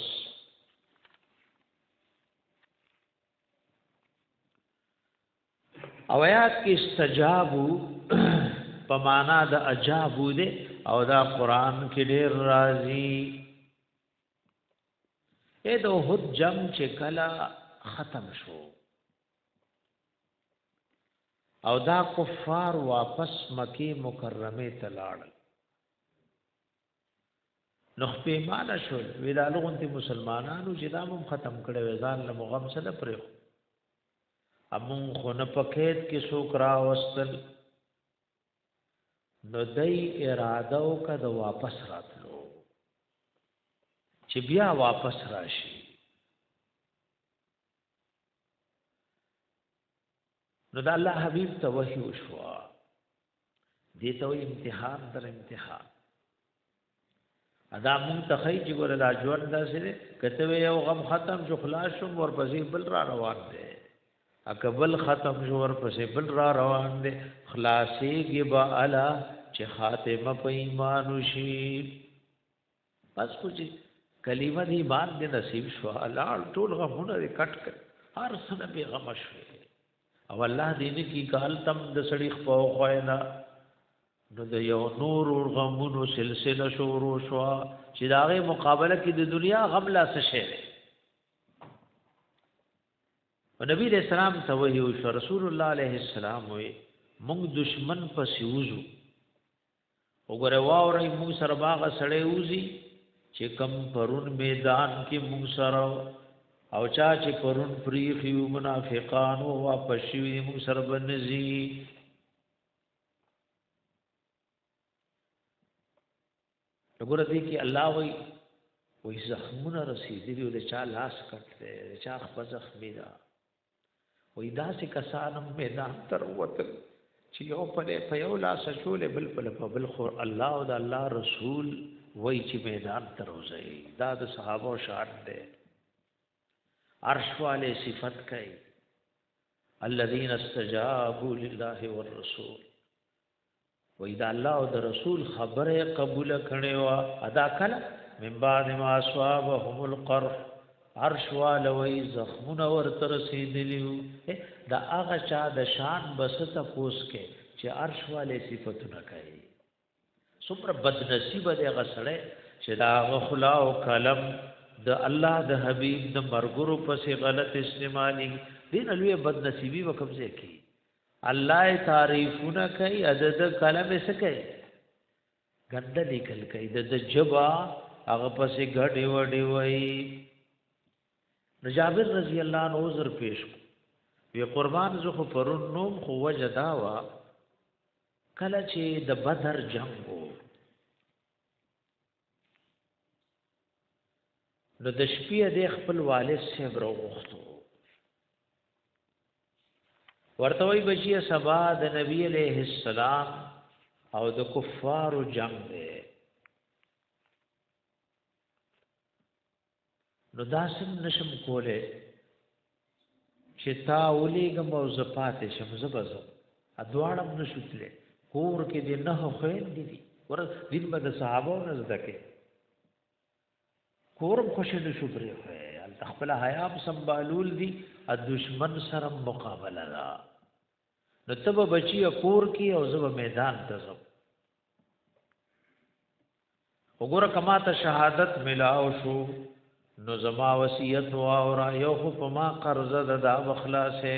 او آیات کی استجابو پمانا د اجابو دے او دا قرآن کی دیر رازی. اے د احد جنگ چې کلا ختم شو او دا کفار واپس مکی مکرمه تلاړل نو پیمانه شو ویدا لغونتی مسلمانانو چې دا هم ختم کړي وزان له مغم سره پرې امون خو نه پکېت کې سوکرا وستل نو دای اراده وکړه واپس راتلو چې بیا واپس راشي. نو د الله حبیب ته وحی وشوا دې ته امتحان در امتحان ادا مون ته خی چې ګور د ژوند داسې کته یو غم ختم شو خلاص شو ورپسې بل را روان دی اکبل ختم شو ورپسې بل را روان دی خلاصيږي با الا چې خاتمه په ایمان وشي. بس کوچ کلمه دی ایمان دې نصیب شو الله ټول غمونه کټ کړ هر څه به غم شوي او الله دې نه کی کال تم د سړی خو خوینا نو د یو نور غمونو سلسله شروع شو چې داغه مقابله کې د دنیا غم لا څه شي. او نبی رسول الله ته وحی او رسول الله علیه السلام وي موږ دشمن په سیوزو وګوره واوري موږ سره باغ سړې وزي چې کم پرون میدان کې موږ سره او چا چې پرون پریخیو منافقان او واپس شي موږ سره بنزي. وګوره دې کې الله وای وای زخمونه رسیدلی ول چا لاس کټه چا خپل زخمی دا وای داسې کسانم میدان تر وته چې یو په په یو لاس شولې بل په بل خو الله او د الله رسول وای چې میدان تر وځي دا د صحابه شان ده. عرش والے صفت کئی الذين استجابوا لله والرسول وإذا الله او رسول خبره قبول کړي وا ادا کړه من بعد ما اصابهم القرح عرش والے وای زخمونه ورته رسیدلیو دا هغه چا د شان بسته پوس کې چې عرش والے صفاتونه کوي. څومره بد نصیب دی هغه سره چې دا غخلا او کلم د الله د حبیب د مرګرو پسې غلط استعمالي دین لوی بد نصیبی وکبځه کی الله تعریفونه کوي عدد کلم یې سکه ګند لیکل کوي د جبا هغه پسې غړې وړې وای. جابر رضی الله عنه عذر پیش وی قربان زه خو پرون نوم خو وجدا وا کله چې د بدر جنگ وو نو د شپې د خپل والد صاحب راغوښتو ورته وی بچی سبا د نبی علیہ السلام او د کفارو جنگ دی نو داسم نشم کوله چې تا ولېګم او زپات شم زبزو ادوانم نشوتله کور کې د نه خوین دي ور دین بد صحابو نه زدکه کورم خوشی نشو پرې وای خپل حیام سنبالول دي ا دشمن سره مقابله را نو تب بچی کور کی او زب میدان ته زو وګوره کما ته شهادت ملاو شو نو زما وصیت وا اور یو په ما قرض د اخلاصه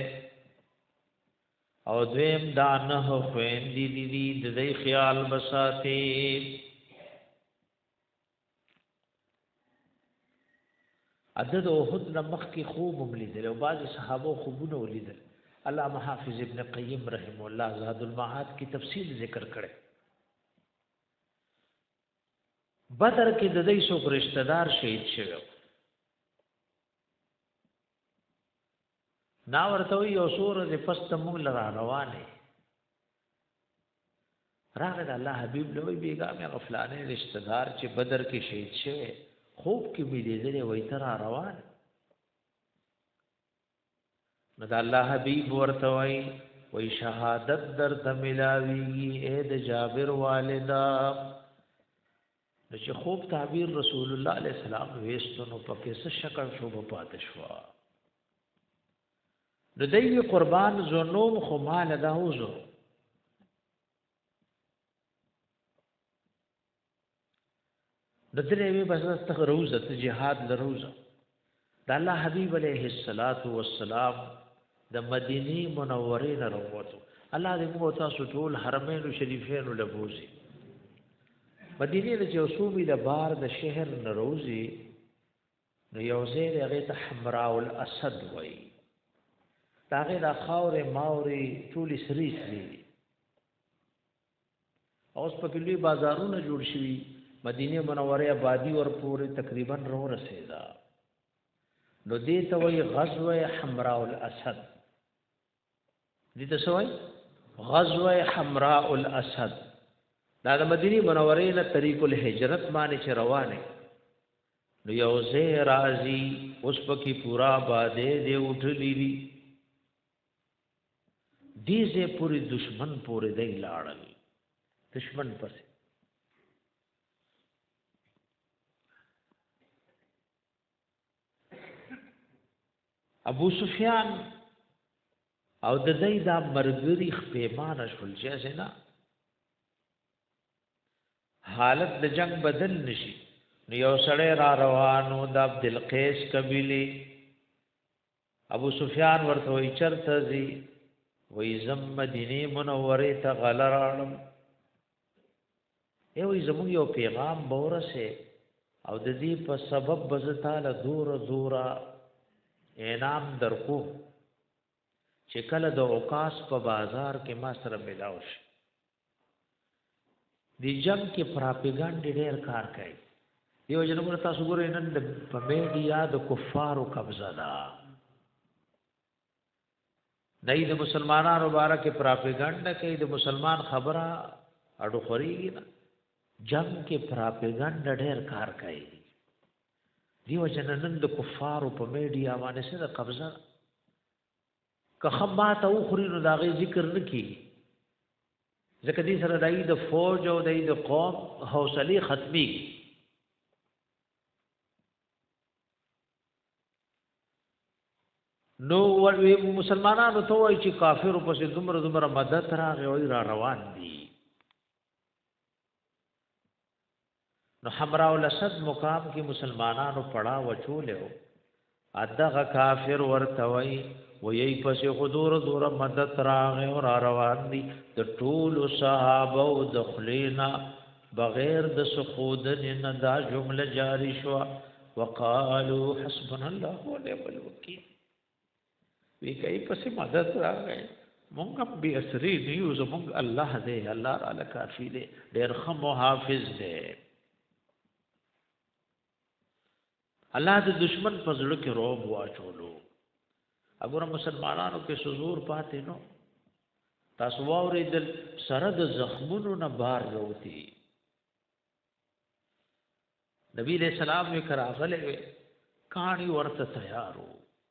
او دویم دا نه خوین دي دي دي د خیال بساتی. عدد احد نمخ کی خوب ولیدل او بعض صحابه خوبونه ولیدل. علامه حافظ ابن قیم رحم الله زاد المعاد کی تفصیل ذکر کړي. بدر کې د دې څو رشتہ دار شهید شوه نا ورته یو سور د پست موږ لرا روانه راغله الله حبیب له بیګا مې غفلانه رشتہ دار چې بدر کې شهید شوه خوب کې مې لیدلې وای تر روان نو د الله حبیب ورته وای وای شهادت درته ملاویږي اے د جابر والدا نو چې خوب تعبیر رسول الله علیه السلام وېستنو پکې څه شکل شو په پاتې شو نو دوی قربان زنوم خو مال داوزو د درې وی بس ته روزه ته jihad لروزه د الله حبیب علیه الصلاۃ والسلام د مدینه منورې نه وروته الله دې موږ تاسو ټول حرمین شریفین له بوزي مدینه د جوسومي د بار د شهر نروزي نو یو ځای هغه ته حمراء الاسد وای داغه د خاور ماوري ټول سری سری اوس په کلی بازارونه جوړ شوي مدینه منوره آبادی ور پورې تقریبا رو رسیدا نو دې ته وای غزوه حمراء الاسد دې ته سوای غزوه حمراء الاسد دا د مدینه منوره نه طریق الهجرت باندې چې روانه نو یو ځای راځي اوس پکې پورا باندې دې وټلې دي دې ځای پوری دشمن پورې دی لاړل دشمن پسې ابو سفیان او د دې دا مرګري خپېمانه شول چې نه حالت د جنگ بدل نشي نو یو سړی را روانو د عبد القیس قبیله ابو سفیان ورته وی چرته زی وی زم مدینه منوره ته غلرانم یو زمو یو پیغام بورسه او د دې په سبب بزتاله دور دورا انعام درکو چې کله د اوقاس په بازار کې ما سره ملاو شي دی جنگ کې پراپګاندا ډېر کار کوي دیو جنو تاسو ګورئ نن په میډیا د کفارو قبضه ده دای د مسلمانانو مبارک پراپګاندا کوي د مسلمان خبره اډو خوريږي نه جنگ کې پراپګاندا ډېر کار کوي دیو جنن د کفارو په میډیا باندې سره قبضه که خمات او خوري نو داغه ذکر نکي ځکه دې سره دای د فوج او دای د قوم حوصله ختمي نو ور مسلمانانو ته وایي چې کافر په څیر دومره دومره مدد راغی او را روان دي نو حمراء الاسد مقام کې مسلمانانو پڑا وچولیو ادغه کافر ورتوي وې پسې حضور دور مدد راغې او را روان دي د ټول صحابه او د خلینا بغیر د سخود نه دا جمله جاری شو وقالو حسبنا الله ونعم الوکیل وی کوي پسې مدد راغې مونږ به اسری نیو زمونږ الله دې الله تعالی کافی دې ډېر خم محافظ دې الله د دشمن په زړه کې روب واچولو وګوره مسلمانانو کې حضور پاتې نو تاسو واورې د سره د زخمونو نه بار وروتي نبی له سلام وکړه غلې کانی ورته تیارو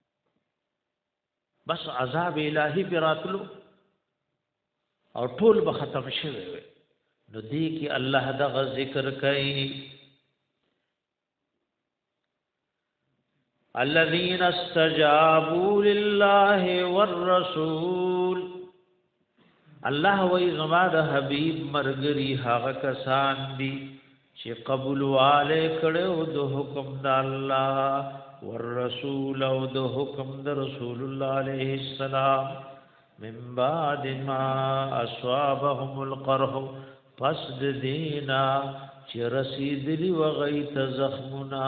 بس عذاب الهی براتلو او ټول به ختم شوه نو دې کې الله دغه ذکر کوي الذين استجابوا لله والرسول الله وی زما د حبیب مرګری هغه کسان دي چې قبول والے کړو د حکم د الله والرسول او د حکم د رسول الله عليه السلام من بعد ما اصابهم القرح پس د دینا چې رسیدلی وغیت زخمنا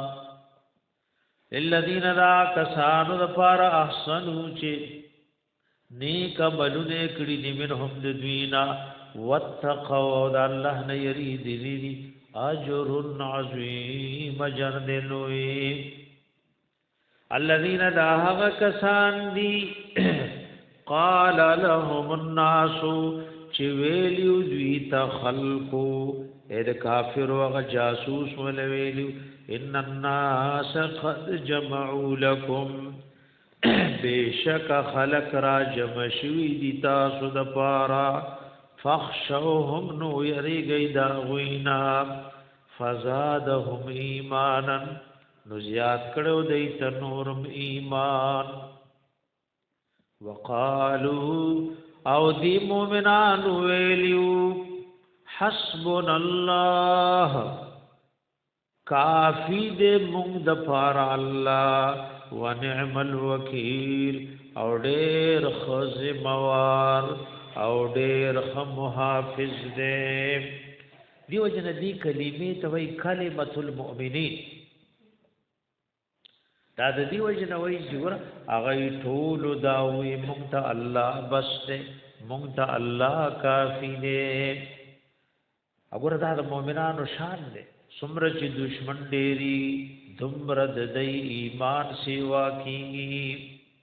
الذين لا كسانو د پار احسنو چې نیک عملونه کړی دي منهم د دوینا واتقوا د الله نه یرید دي اجر عظیم اجر دلوي الذين دا هغه کسان دي قال لهم الناس چې ویلیو دوی ته خلقو اے د کافر او جاسوس ولویلو ان الناس قد جمعوا لكم بیشک خلق را جمع شوی دی تاسو د پارا فخشوهم نو یریږي دا غوینا فزادهم ایمانا نو زیاد کړو دیت نورم ایمان وقالو او دی مومنان ویلیو حسبنا الله کافی دې مونږ د پاره الله ونعم الوکیل او ډېر خزموار او ډېر محافظ دې دیو جن دی کلمې ته وای کلمۃ المؤمنین دا د دیو جن وای جوړ هغه ټول دا وی مونږ ته الله بس دې مونږ ته الله کافی دې وګوره دا د مؤمنانو شان دې سمره چې دشمن ډېری دمر د دې ایمان سیوا کیږي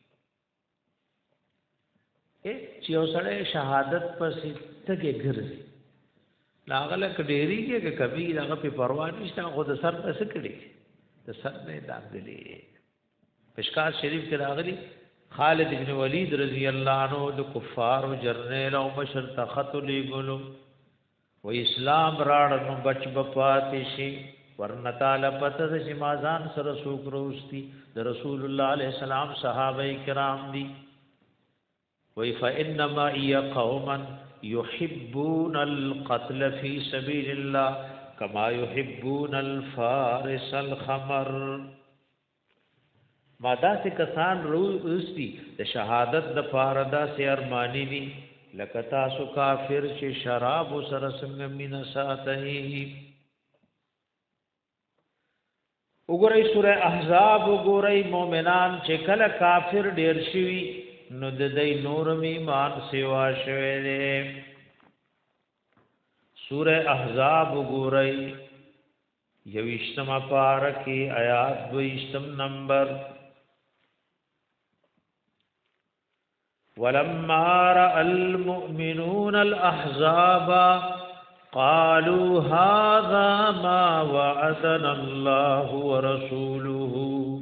اے چې اوسړه شهادت پسې تګه ګرځي لاغله کډيري کې کبي هغه په پروا نشته خو د سر پس کړي د سر نه داخلي پشکار شریف کې راغلي خالد ابن ولید رضی الله عنه د کفار او جرنیل او بشر تخت لګلو و اسلام راړ نو بچ بپاتې شي ورنه تعالی پته چې مازان سره سوکروستي د رسول الله علیه السلام صحابه کرام دي وی فانما ای قوما يحبون القتل في سبيل الله كما يحبون الفارس الخمر ماده سے کسان روستی د شهادت د فاردا سے ارمانی دي لکه تاسو کافر چې شراب سره څنګه مینا ساتي وګورئ سوره احزاب وګورئ مؤمنان چې کله کافر ډیر شي نو د دې نورم ایمان سیوا شوه دې سوره احزاب وګورئ یوشتمه پارکی آیات دویشتم نمبر ولما رأى المؤمنون الأحزاب قالوا هذا ما وعدنا الله ورسوله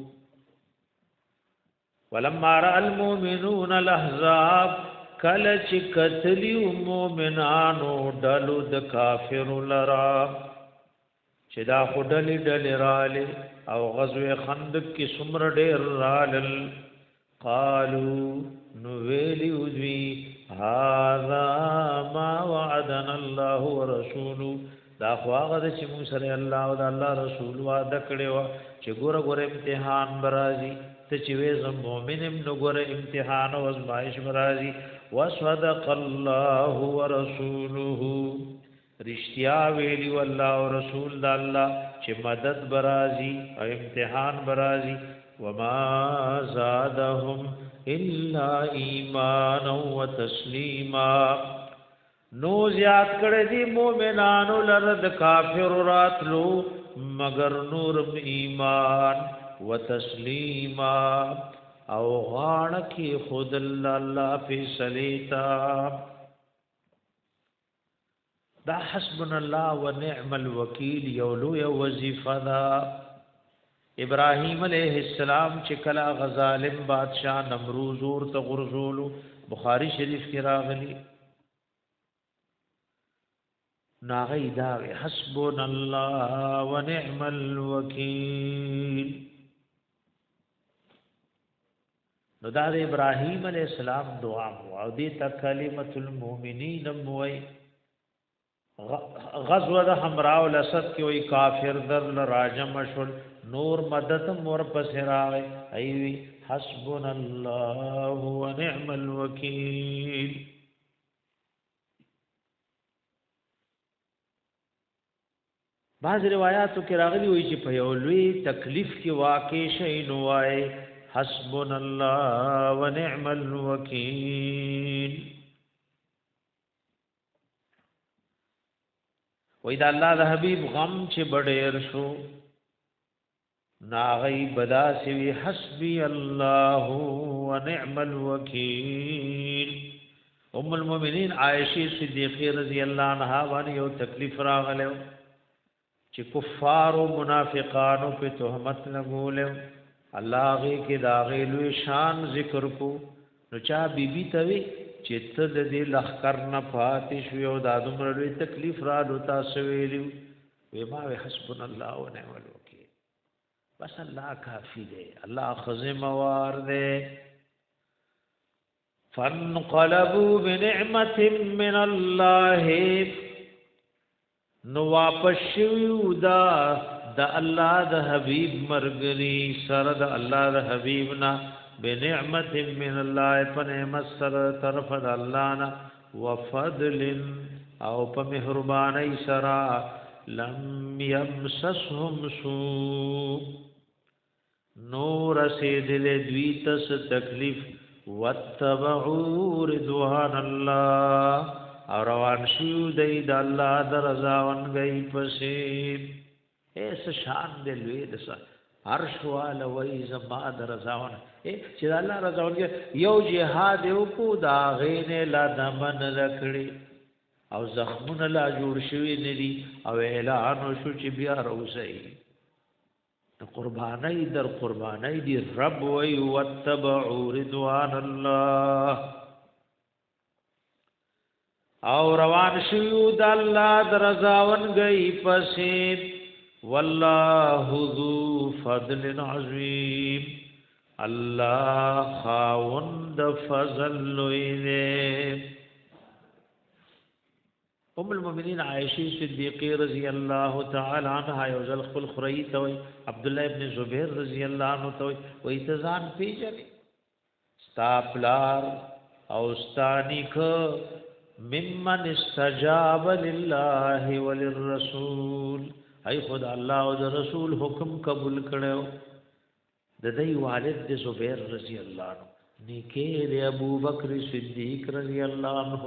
ولما رأى المؤمنون الأحزاب کله چې کتلی مؤمنانو ډلو د کافر لرا چې دا خډلې ډلې رااله او غزوه خندق کې څومره ډېر رالل قالوا نو ویلی ودوی هذا ما وعدنا الله ورسوله دا خواغه چې موږ سره الله او الله رسول وعده کړو چې ګوره ګوره امتحان برازي ته چې وې زم مؤمنم نو ګوره امتحان او ازمایش برازي وصدق الله ورسوله رشتیا ویلی والله او رسول د الله چې مدد برازي او امتحان برازي وما زادهم الا ایمانا وتسلیما نو زیاد کړه دي مؤمنانو لرد کافر راتلو مگر نور ایمان وتسلیما او غاڼ کی خود الله فیصلیتا دا حسبنا الله ونعم الوکیل یولو یو وظیفه دا ابراهیم علیہ السلام چې کلا غظالم بادشاہ نمروز اور ته غرزولو بخاری شریف کې راغلی ناغی دا حسبنا الله ونعم الوکیل نو دا د ابراهیم علیہ السلام دعا او دې ته کلمۃ المؤمنین موي غزوه د حمراء الاسد کې وی کافر در راجم شول نور مدد مور پسراوي ایوی حسبنا الله ونعم الوکیل بعض روایتو کې راغلي وي چې په یو لوی تکلیف کې واقع شي نو وای حسبنا الله ونعم الوکیل وې دا الله د حبيب غم چې بډېر شو ناغی بدا سوی حسبی الله ونعم الوکیل ام المؤمنین عائشہ صدیقہ رضی اللہ عنہا باندې یو تکلیف راغله چې کفار او منافقانو په تهمت لګول الله غي کې داغه لوی شان ذکر کو نو چا بیبي ته وی چې ته د دې لخر نه پاتې شو او د دومره لوی تکلیف را لوتا سویلو وی ما حسبنا الله ونعم الوکیل بس الله کافی دی الله خزم وار دی فانقلبوا بنعمة من الله نو واپس شو دا د الله د حبیب مرګري سره د الله د حبیبنا بنعمت من الله فنعمت سره طرف د الله نا وفضل او په مهرباني سره لم يمسسهم سوء نور سیدل دوی تس تکلیف واتبعوا رضوان الله اور روان شو دی د الله د رضا ونګي پسې ایس شان دی لوی دس عرش والا وای زما د رضا ون چې الله رضا ونګي یو جهاد یو کو دا غین لا دمن رکړي او زخمون لا جوړ شوی ندي او اعلان شو چې بیا روزي قربانی در قربانی دی رب وی واتبعوا رضوان الله او روان شیو د الله درزاون گئی پسې والله ذو فضل عظیم الله خاوند فضل لوی ام المؤمنین عائشہ صدیقہ رضی اللہ تعالی عنہا یو ځل خپل خری ته وی عبد الله ابن زبیر رضی اللہ عنہ ته وی اتزان پیجنې ستا پلار او ستانیک ممن استجاب لله وللرسول ای خدا الله او رسول حکم قبول کړو د دې والد د زبیر رضی اللہ عنہ نیکه د ابو بکر صدیق رضی اللہ عنہ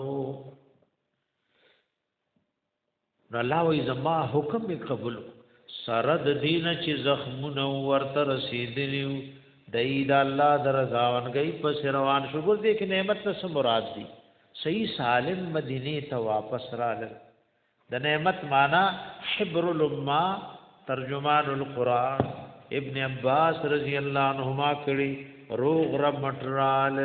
نو الله وی زما حکم می قبول سرد دین چې زخمونه ورته رسیدلیو دید الله درځاون گئی پس روان شو ګور دې کې نعمت څه مراد دي صحیح سالم مدینه ته واپس راغل د نعمت معنا حبر الامه ترجمان القرآن ابن عباس رضی اللہ عنہما کړي روغ رمټرال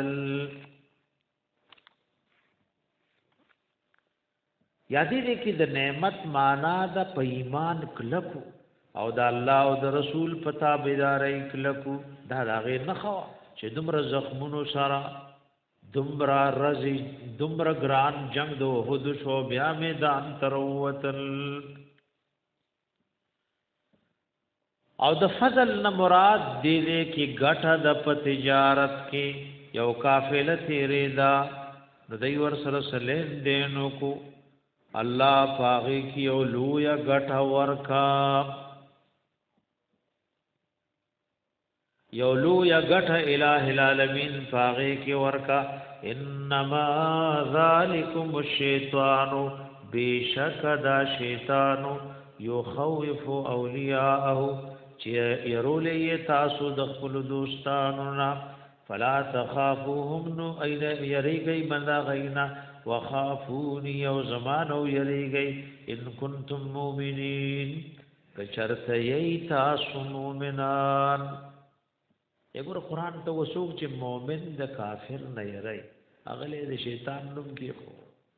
یادی دې کې د نعمت معنا د پیمان کلکو او د الله او د رسول پتا بيداري کلکو دا هغه نه خوا چې دومره زخمونو سره دومره رزي دومره ګران جنگ دو هود شو بیا میدان تروتل او د فضل نه مراد دې دې کې ګټه د تجارت کې یو قافله تیرې دا د دوی ور سره سلیم دینو کو الله پاغي کی او لویا غټه ورکا یو لویا غټه الہ العالمین پاغي کی ورکا انما ذالکم الشیطان بیشک دا شیطان یخوف اولیاءه چې يرولې تاسو د خپل دوستانو فلا تخافوهم نو اين يريږي بندا غینا وخافوني او زمانو يريږي ان كنتم مؤمنين کچرت یی تاسو مؤمنان یګور قران ته وسوک چې مؤمن د کافر نه یری اغله د شیطان نوم کې خو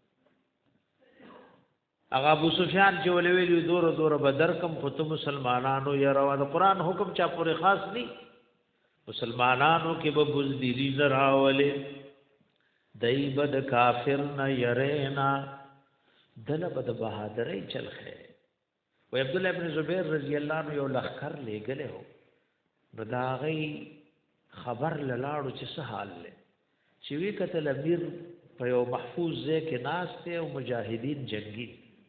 اغه ابو سفیان چې ولوي دور دور بدر کم فتو مسلمانانو یرا د قران حکم چا پورې خاص ني مسلمانانو کې به بزدلی زراوله دایبه د کافر نه یرینا دله بد بہادرۍ چلخه و عبد الله ابن زبیر رضی الله عنه یو لخر لګله هو نو دا غي خبر لاړو چې څه حال لې چې وی کتل امیر په یو محفوظ ځای کې ناس ته او مجاهدین جنگي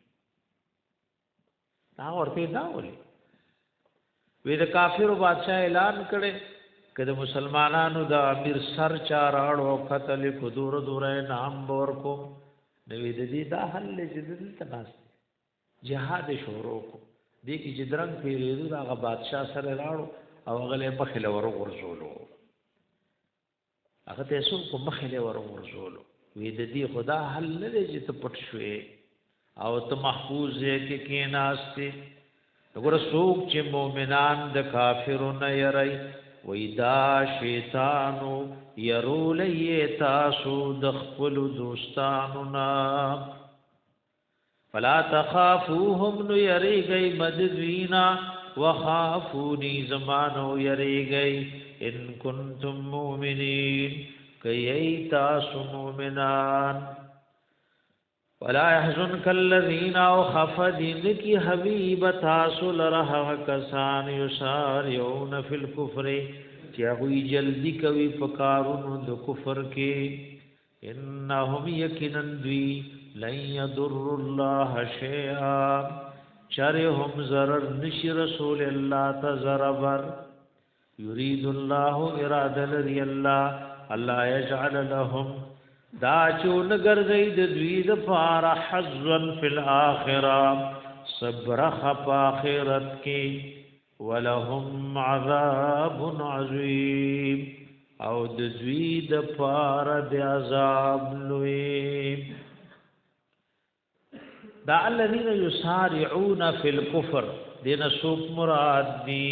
دا ورته دا ولي وی د کافر بادشاہ اعلان کړي کله مسلمانانو د امیر سر چاراړو قتل کو دور دور نام بور کو نوې د دې دا حل جدل تناس جهاد شروع کو دې کې جدرنګ پیریدو دا بادشاہ سره راړو او غلې مخله ور ورزولو هغه ته سو کو مخله ور ورزولو وی د دې خدا حل نه دی چې ته پټ شوې او ته محفوظ یې کې کېناستې وګوره څوک چې مؤمنان د کافرونو یری وی دا شیطانو یرولې تاسو د خپل دوستانو نا فلا تخافوهم نو یریږي مددوینا وخافونی زمانو یریږي ان کنتم مؤمنین کئی تاسو مؤمنان ولا يحزنك الذين او خفدين کی حبیب تاسو لره کسان یسارعون فی الكفر چاوی جلدی کوي پکارونو د کفر کې انهم یقینا دوی لن يضر الله شيئا چرهم ضرر نشي رسول الله تزربر يريد الله اراده لري الله الله يجعل لهم دا چون ګرځي د دوی د فار حظا فی الاخره صبر خف اخرت کې ولهم عذاب عظیم او د دوی د فار د عذاب لوی دا الذين يسارعون في الكفر دین سوق مراد دی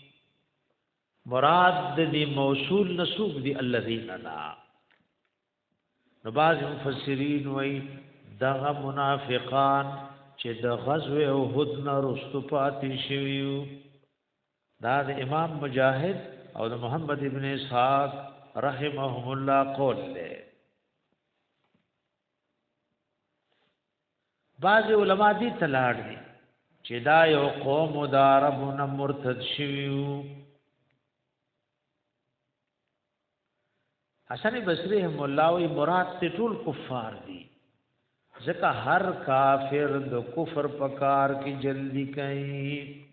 مراد دی موصول نسوق دی الذين لا نو بعض مفسرین وای دغه منافقان چې د غزوه احد نه رستو پاتې شویو دا د امام مجاهد او د محمد ابن اسحاق رحمهم الله قول له بعض علما دي تلاړ دي چې دا یو قوم مداربون مرتد شویو حسن بصری هم الله وی مراد ته ټول کفار دي ځکه هر کافر د کفر پکار کی جلدی کوي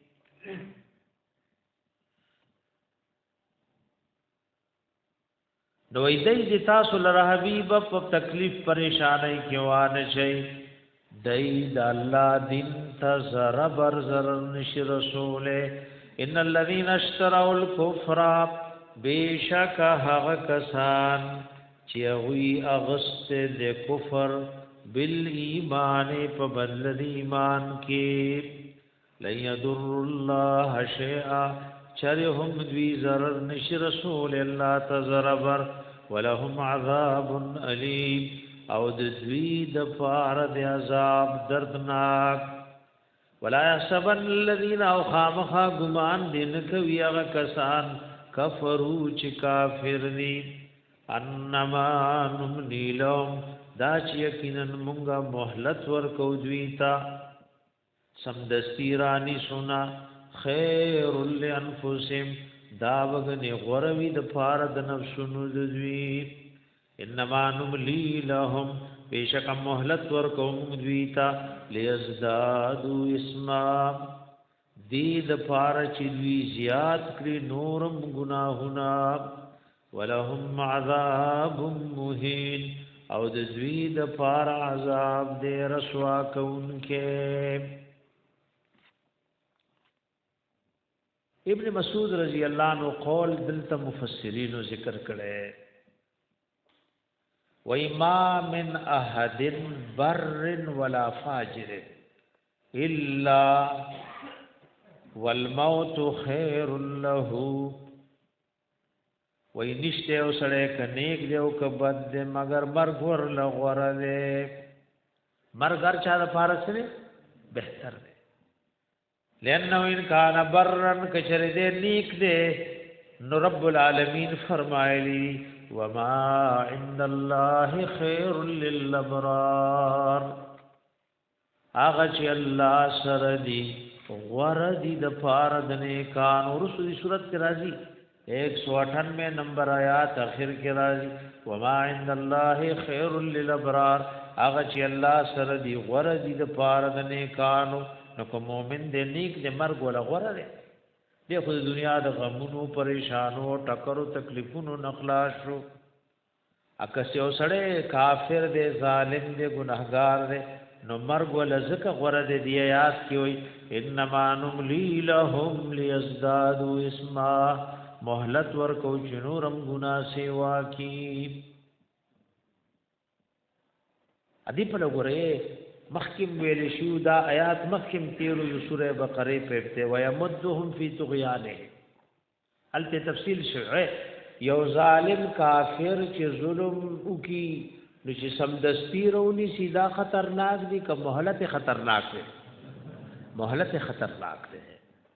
نو ایدای د تاسو لره حبیب په تکلیف پریشانای کې وانه شي دای د الله دین تزر بر زر نش رسوله ان الذين اشتروا الكفر بیشک هغه کسان چې وی اغست د کفر بال ایمان په بدل ایمان کې لن يضر الله شيئا چرهم دوی ضرر نش رسول الله تزربر ولهم عذاب الیم او د دوی د فار د عذاب دردناک ولا يحسبن الذين او خامخا ګمان دین کوي هغه کسان کفرو چې کافر دي انما نملی لهم دا چې یقینا مونږه مهلت ورکو دوی ته سمدستی رانی سنا خیر لانفسهم دا وګنی غروی د فار د نفسونو دوی انما نملی لهم بیشک مهلت ورکو دوی ته لیزدادو اسما دید پار چدوی زیاد کری نورم گناہنا ولهم عذاب مہین او دزوی د پار عذاب دے رسوا کون کے ابن مسعود رضی اللہ عنہ قول دلتا مفسرین ذکر کرے وَإِمَا مِنْ أَحَدٍ بَرٍ وَلَا فَاجِرٍ إِلَّا والموت خیر له وای نشته او سره کنيک دیو ک بد دے مگر مرګ ور لغور دے مرګ هر چا د فارس نه بهتر دے لانه ان کان برن کچر دے نیک دے نو رب العالمین فرمایلی وما عند الله خیر للابرار اغه چې الله سره دی غردی د پار د نیکان ورسو دی صورت کې راځي ایک سو اٹھانوے نمبر آیات اخر کې راځي وما عند الله خیر للابرار هغه چې الله سره دی غردی د پار د نیکان نو کوم مؤمن دې نیک دې مرګ ولا غره دی د دنیا د غمونو پریشانو ټکرو تکلیفونو نخلاص شو اکه یو سړی کافر دې ظالم دې ګناهګار دې نو مرګ ولا زکه غره دې دی آیات کې وي انما نملی لهم لیزدادوا اسما مهلت ورکو جنورم گنا سیوا کی ادي په لګورې مخکم ویل شو دا آیات مخکم تیرو د سوره بقره په ابتدا ويمدهم فی طغیانه الته تفصیل شوه یو ظالم کافر چې ظلم وکي نو چې سمدستی رونی سیدا خطرناک دي که مهلت خطرناک دي مهلت خطرناک دي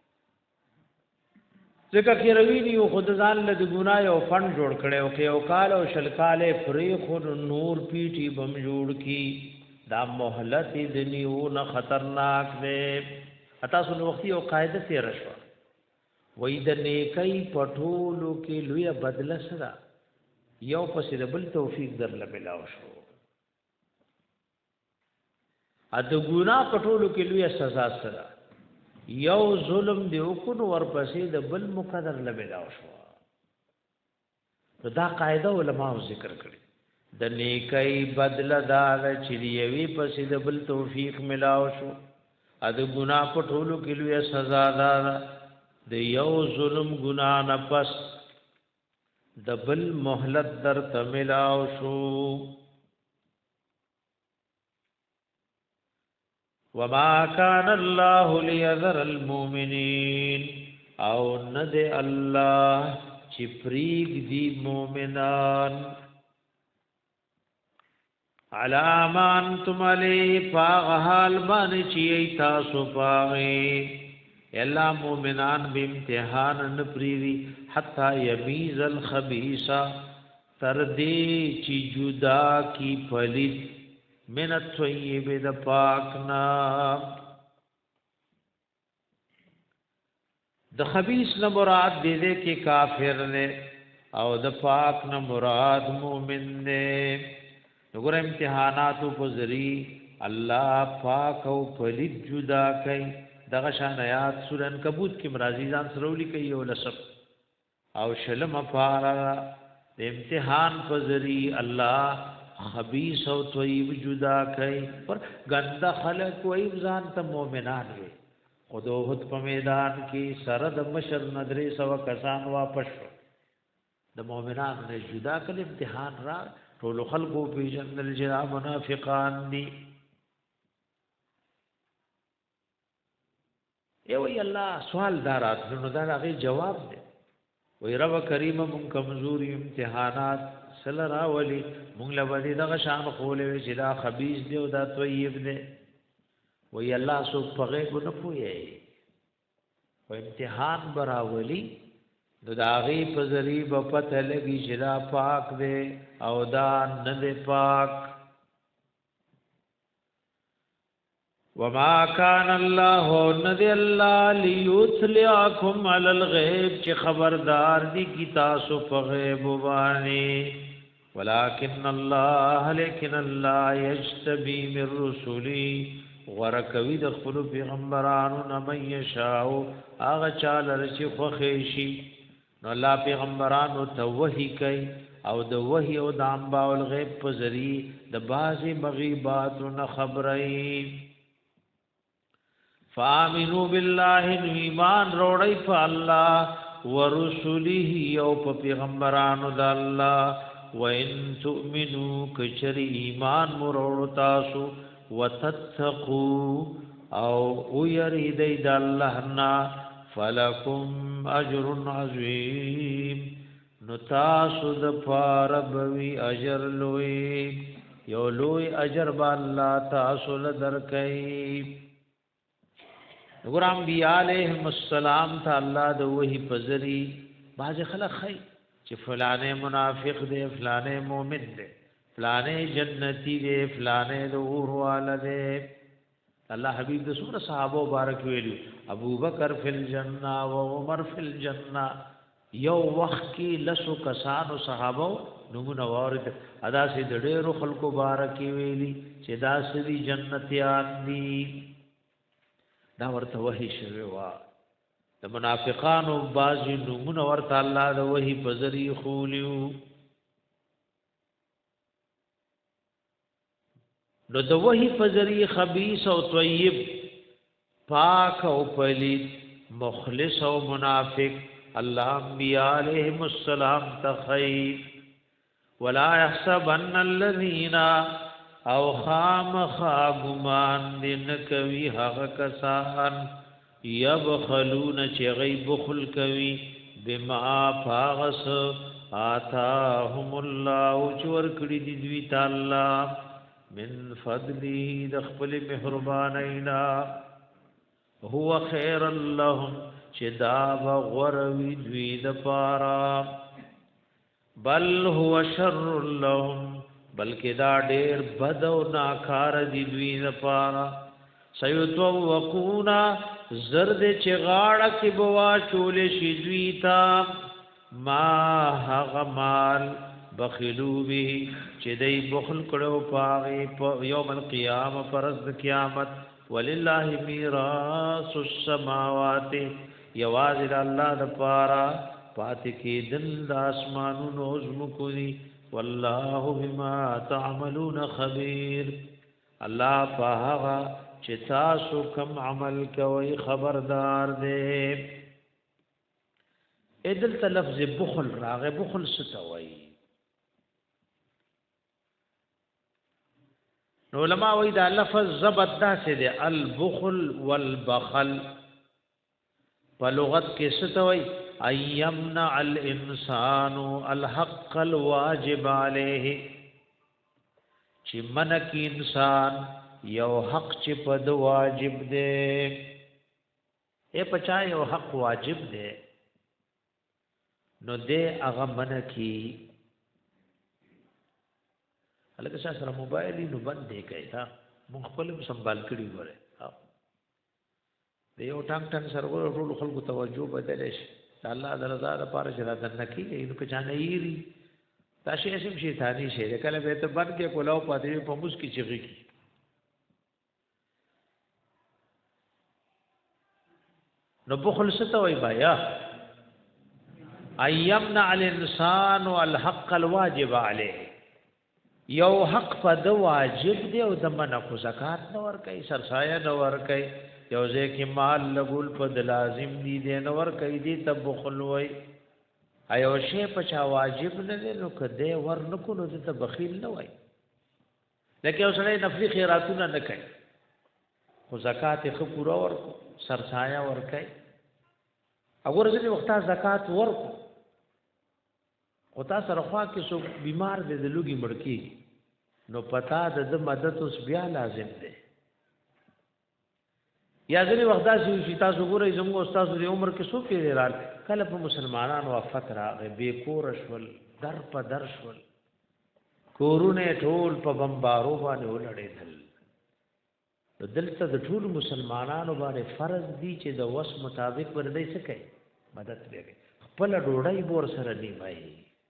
ځکه کې رویني او خود ځان له ګناه او فن جوړ کړي او کې او کال او شلکاله پرې خود نور پیټي بم جوړ کی دا مهلت دني او نه خطرناک دي اته سن وختي او قاعده تیر شو وې د نیکي پټولو کې لوی بدل سره یو پسې د بل توفیق درل ملاو شو ا د ګناه پټولو کې لوی سزا سره یو ظلم دی وکړو ورپسې د بل مقدر لبلاو شو دا قاعده علماء ذکر کړي د نیکي بدل دا چې یوي پسې د بل توفیق ملاو شو ا د ګناه په ټولو کې لوی سزا ده د یو ظلم ګناه نه پس د بل مهلت در تملاو شو وما كان الله ليذر المؤمنين او ند الله چې پریګ دی مؤمنان علامان تم علی فاغحال باندې چې تاسو پاغي الا مؤمنان به امتحان نه پریوي حتا يميز الخبيث تر دې چې جدا کی پلید من الطيب د پاکنا د خبيث نه مراد دې دې کې کافر نه او د پاک نه مراد مؤمن نه وګور امتحانات په ذری الله پاک او پلید جدا کوي دغه شان آیات سورہ عنکبوت کې مرাজি ځان سرولي کوي او لسب او شلم فارا د امتحان په ذری الله خبیث او طیب جدا کئ پر گندا خلق وای ځان ته مؤمنان وي خودوحد په میدان کې سره د مشر ندرې سو کسان واپس د مؤمنان نه جدا کړي امتحان را ټول خلقو په جنل جرا منافقان دي ای وی الله سوال دارات نو دا هغه جواب دی وی رب کریم من کمزوري امتحانات سل راولی مونږ له باندې دغه شان خولې چې دا خبيث دی او دا طیب دی وی الله سو په غیب نه پوي او امتحان براولی نو دا غي په ذریب پته لګي چې دا پاک دی او دا نه دی پاک وما كان الله ندي الله ليطلعكم على الغيب چې خبردار دي کی تاسو په غیب باندې ولكن الله لكن الله يجتبي من رسله ورکوي د خپل پیغمبرانو نه مې يشاء هغه چاله چې خو خېشي نو الله پیغمبرانو ته وحي کوي او د وحي او د انباء الغيب په ذریعہ د بعضي مغيبات نه خبري فامنوا بالله ایمان روړی په الله ورسله او په پیغمبرانو د الله وَإِن تُؤْمِنُوا كَشَرِ ایمان مرور تاسو وَتَتَّقُوا او وَيَرِدَي د الله نا فَلَكُمْ أَجْرٌ عَظِيمٌ نو تاسو د فاربوي اجر لوی یو لوی اجر با الله تاسو له درکې وګور انبیاء علیهم السلام ته الله د وحی پزری باز خلق خی چې فلانه منافق دی فلانه مؤمن دی فلانه جنتی دی فلانه د اور والا دی الله حبیب د سور صحابه مبارک ویلو ابو بکر فی الجنه و عمر فی الجنه یو وخت کې لسو کسانو صحابه نمونه وارد ادا سي د ډېرو خلکو مبارک ویلي چې دا سړي جنتیان دي دا ورته وحی شوی وا د منافقانو بازي نمونه ورته الله د وحی په ذریعہ خولیو نو د وحی په ذریعہ خبيث او طیب پاک او پلید مخلص او منافق الله انبیاء علیهم السلام تخیر ولا يحسبن الذين او خام خاگمان دن کوي هغه کسان یبخلون چې غي بخل کوي بما فاغس آتاهم الله چور کړي دي دوی تعالی من فضله د خپل مهربانینا هو خیر لهم چې دا بغوروي دوی د پارا بل هو شر لهم بلکې دا ډېر بد او ناکار دي دوی د پارا سيتوقونا زرد چې غاړه کې بوا چول شي دوی تا ما هغه مال بخلو به چې دای بخل کړو پاغي په یوم القیامه پرز قیامت ولله میراث السماوات یواز الله د پارا پات کې دل د اسمانونو زمکو دي والله بما تعملون خبير الله پاغا چې تاسو کوم عمل کوي خبردار دی ادل لفظ بخل راغه بخل ستوي نو علماء وی دا لفظ ضبط دا سه دی البخل والبخل په لغت کې ستوي ايمنع الانسان الحق الواجب عليه چې منک انسان یو حق چې په د واجب دی اے پچا یو حق واجب دی نو دې هغه منکی الکه سره موبایل نو باندې کوي دا مونږ خپل سنبال کړی وره دی یو ټنګ ټنګ سرور ټول خلکو توجه بدلې شي الله درزا د پاره چې را دنه کیږي نو که چانه یری تاسو یې سم شیطانی شي کله به ته بند کې کولاو پاتې په موس کې چغي کی نو بخل ستوي بایا ايمنع الانسان الحق الواجب عليه یو حق په د واجب دی او د منکو زکات نه ور کوي سرسایه نه ور کوي یو ځکه مال لګول په د لازم دی دی نه ور کوي دی ته بخل وای ایو شی په چا واجب نه دی نو کده ور نکو نو ته بخیل نه وای لکه اوسره نفلی خیراتونه نه کوي خو زکات خو پورا ور سرسایه ور کوي اگر ځکه وخت زکات ورکو او تاسو سره خوا کې سو بیمار دي د لوګي مړکی نو پتا د مدد اوس بیا لازم دی یا ځلې وخت داسې چې تاسو ګورئ زموږ استاد د عمر کې څو پیری رال کله په مسلمانانو وفات راغی بے کور شول در په در شول کورونه ټول په بمبارو باندې ولړېدل دلته د ټول مسلمانانو باندې فرض دی چې د وس مطابق ورده څه کوي مدد وکړي خپل ډوډۍ بور سره نیمای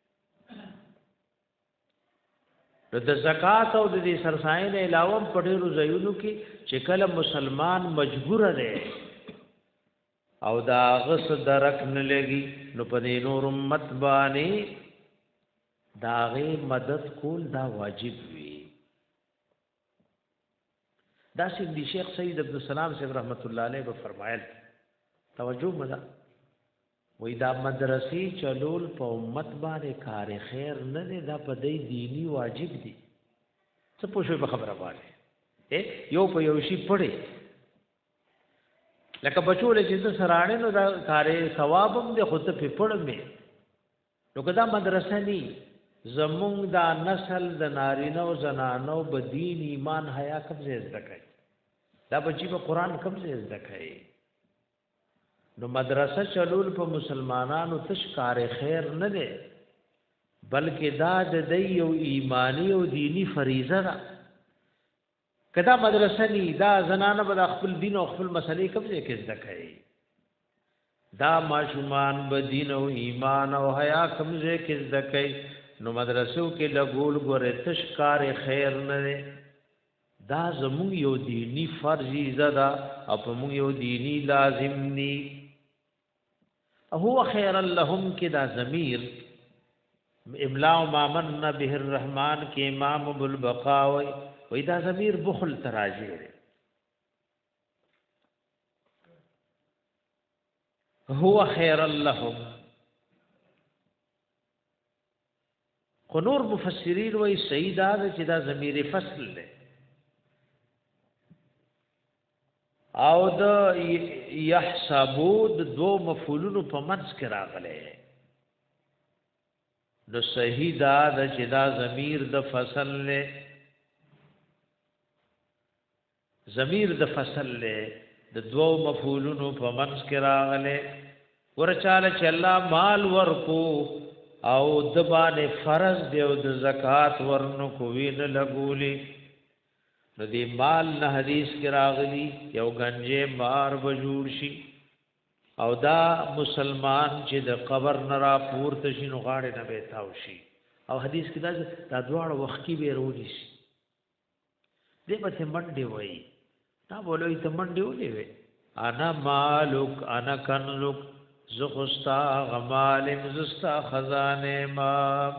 د زکات او د سرساین علاوه په ډیرو ځایونو کې چې کله مسلمان مجبور دی او دا غس درک نه لګي نو په دې نور امت باندې داغه مدد کول دا واجب وي دا سید شیخ سید عبد السلام صاحب رحمت الله علیه په فرمایل توجه مده وې دا مدرسې چلول په امت باندې کار خیر نه دی دا په دې دینی واجب دي څه پوښوي په خبره باندې یو په یو شی پړې لکه بچول چې سراړې نو دا کار ثوابم دي خو ته په پړې نو کدا مدرسه ني زمونږ دا نسل د نارینه او زنانو په دین ایمان حیا کمزې زده کوي دا بچي په قران کمزې زده کوي نو مدرسه چلول په مسلمانانو تش کار خیر نه دی بلکې دا د دی یو ایمانی او دینی فریضه ده کدا مدرسه ني دا زنانه به خپل دین او خپل مسلې کمزې کې زده کوي دا ماشومان به دین او ایمان او حیا کمزې کې زده کوي نو مدرسو کې لګول ګوره تش کار خیر نه دی دا زموږ یو دینی فریضه ده او په موږ یو دینی لازم ني هو خیر لهم کدا ضمیر املا ما من به الرحمن کې امام ابو البقاء وې دا ضمیر بخل تراجی دی هو خیر لهم خو نور مفسرین وایي صحیح دا ده چې دا ضمیر فصل دی او د یحسبو د دو مفعولونو په منځ کې راغلی نو صحیح دا ده چې دا ضمیر د فصل له ضمیر د فصل له د دوو مفعولونو په منځ کې راغلی ورچاله چې الله مال ورکو او د باندې فرض دی او د زکات ورنو کوی نه لګولي نو دی مال نه حدیث کې راغلی یو گنجه مار بجوړ شي او دا مسلمان چې د قبر نه را پورته شي نو غاړه نه بیتاو شي او حدیث کې دا د دواړو وخت کې به وروړي شي دې په منډه وایي تا بولوي ته منډه ولې وي انا مالک انا کنلک زخستا غمالم زستا خزانه ما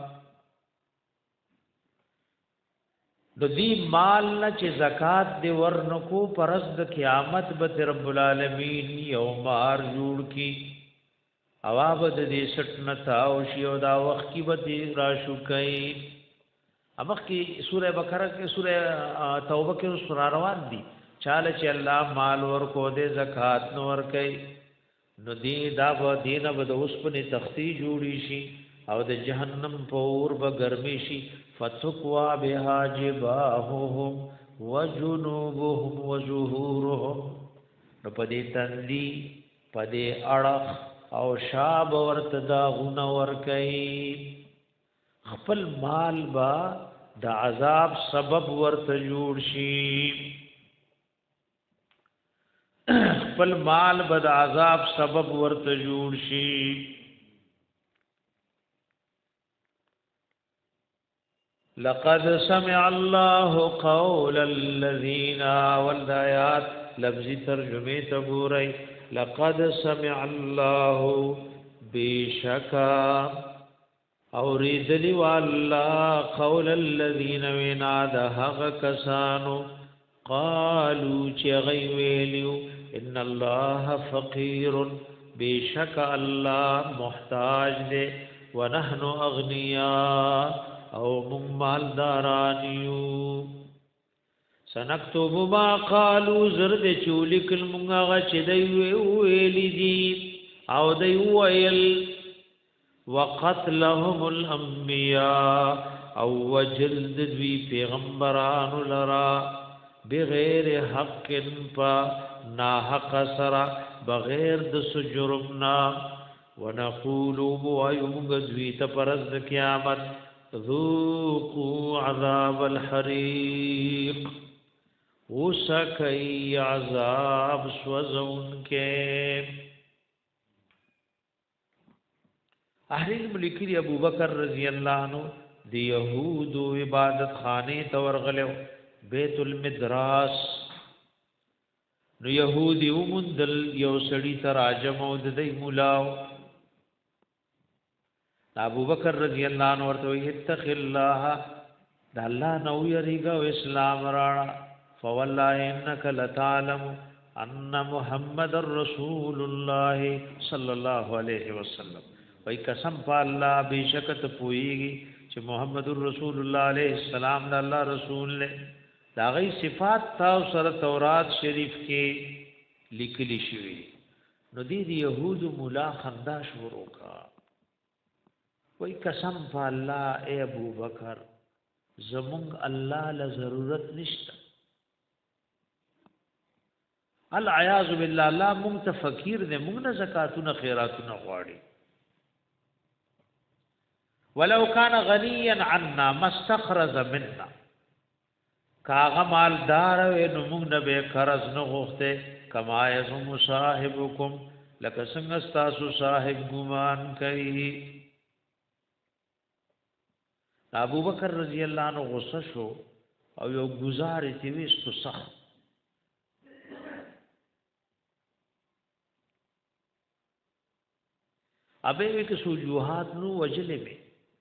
د دې مال نه چې زکات دی ورنکو پرز د قیامت به رب العالمین یوم مار جوړ کی اواب د دې سټنه تاو شی او دا وخت کې به را شو کوي امخ کې سوره بقره کې سوره توبه کې سوره روان دي چاله چې الله مال ورکو دې زکات نو ور کوي نو دی دا به دینه به د اوسپنې تختی جوړی شي او د جهنم په اور به ګرمي شي فتقوا بها جباههم وجنوبهم وظهورهم نو پدې تندي پدې اړه او شاب ورته دا غونه ور کوي خپل مال با د عذاب سبب ورته جوړ شي خپل مال بد عذاب سبب ورته جوړ شي لقد سمع الله قول الذين والآيات لفظي ترجمه تبوري لقد سمع الله بشكا اوریدلی والله قول الذين ونادها كسانو قالوا چه غي ویلیو ان الله فقير بشك الله محتاج دے ونحن اغنياء او مالدارانيو سنكتب ما قالوا زرد چولیکل مونږه چې دی ویلی دي او دی ویل وقتلهم الانبياء او وجلد دوی پیغمبران لرا بغیر حق پا نا حق سرا بغیر د سجرمنا ونقول ويمغذوی تپرز قیامت ذوقوا عذاب الحریق وسکی عذاب سوزون کے احریل ملکی ابو بکر رضی اللہ عنہ دی یهود عبادت خانے تورغلو بیت المدراس نو یهودی ومندل یو سړی تر اجمو د دی مولاو ابو بکر رضی اللہ عنہ ورته اتق الله د الله نو یریګو اسلام راړه فوالله انک لتعلم ان محمد رسول الله صلی الله علیه وسلم وای قسم په الله بشکت پویږي چې محمد رسول الله علیه السلام د الله رسول له دا غي صفات تاسو سره تورات شریف کې لیکلي شوی نو دي يهود مولا خندا شروع کا وای قسم په الله اے ابو بکر زمونږ الله له ضرورت نشته العیاذ بالله الله مونږ ته فقیر دې مونږ نه زکاتونه خیراتونه غواړي ولو كان غنيا عنا ما استخرج منا کاغه مالدار نو موږ نه به قرض نه غوښته کما یزم صاحبکم لکه څنګه تاسو صاحب ګمان کوي ابو بکر رضی الله عنه غصه شو او یو گزارې چې وستو سخت ابه وی که سوجوحات نو وجلې می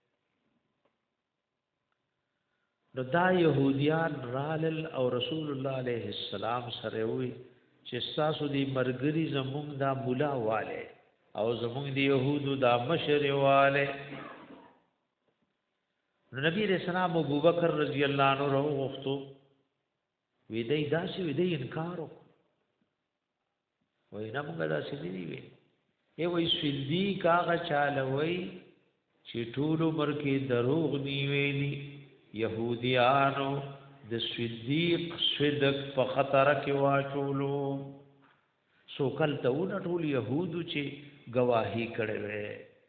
نو دا يهوديان رال او رسول الله عليه السلام سره وي چې تاسو دي مرګري زمونږ دا مولا والے او زمونږ دي يهودو دا مشر والے نو نبی رسول الله ابو بکر رضی الله عنه ورو وختو وی دای داسې وی دای انکار وکړ وای نه موږ داسې نه دی وی ای وای صدیق هغه چاله وای چې ټول عمر کې دروغ نی ویلي يهوديانو د صدیق صدق په خطر کې واچولو سو کل ته ون ټول يهودو چې گواہی کړي وي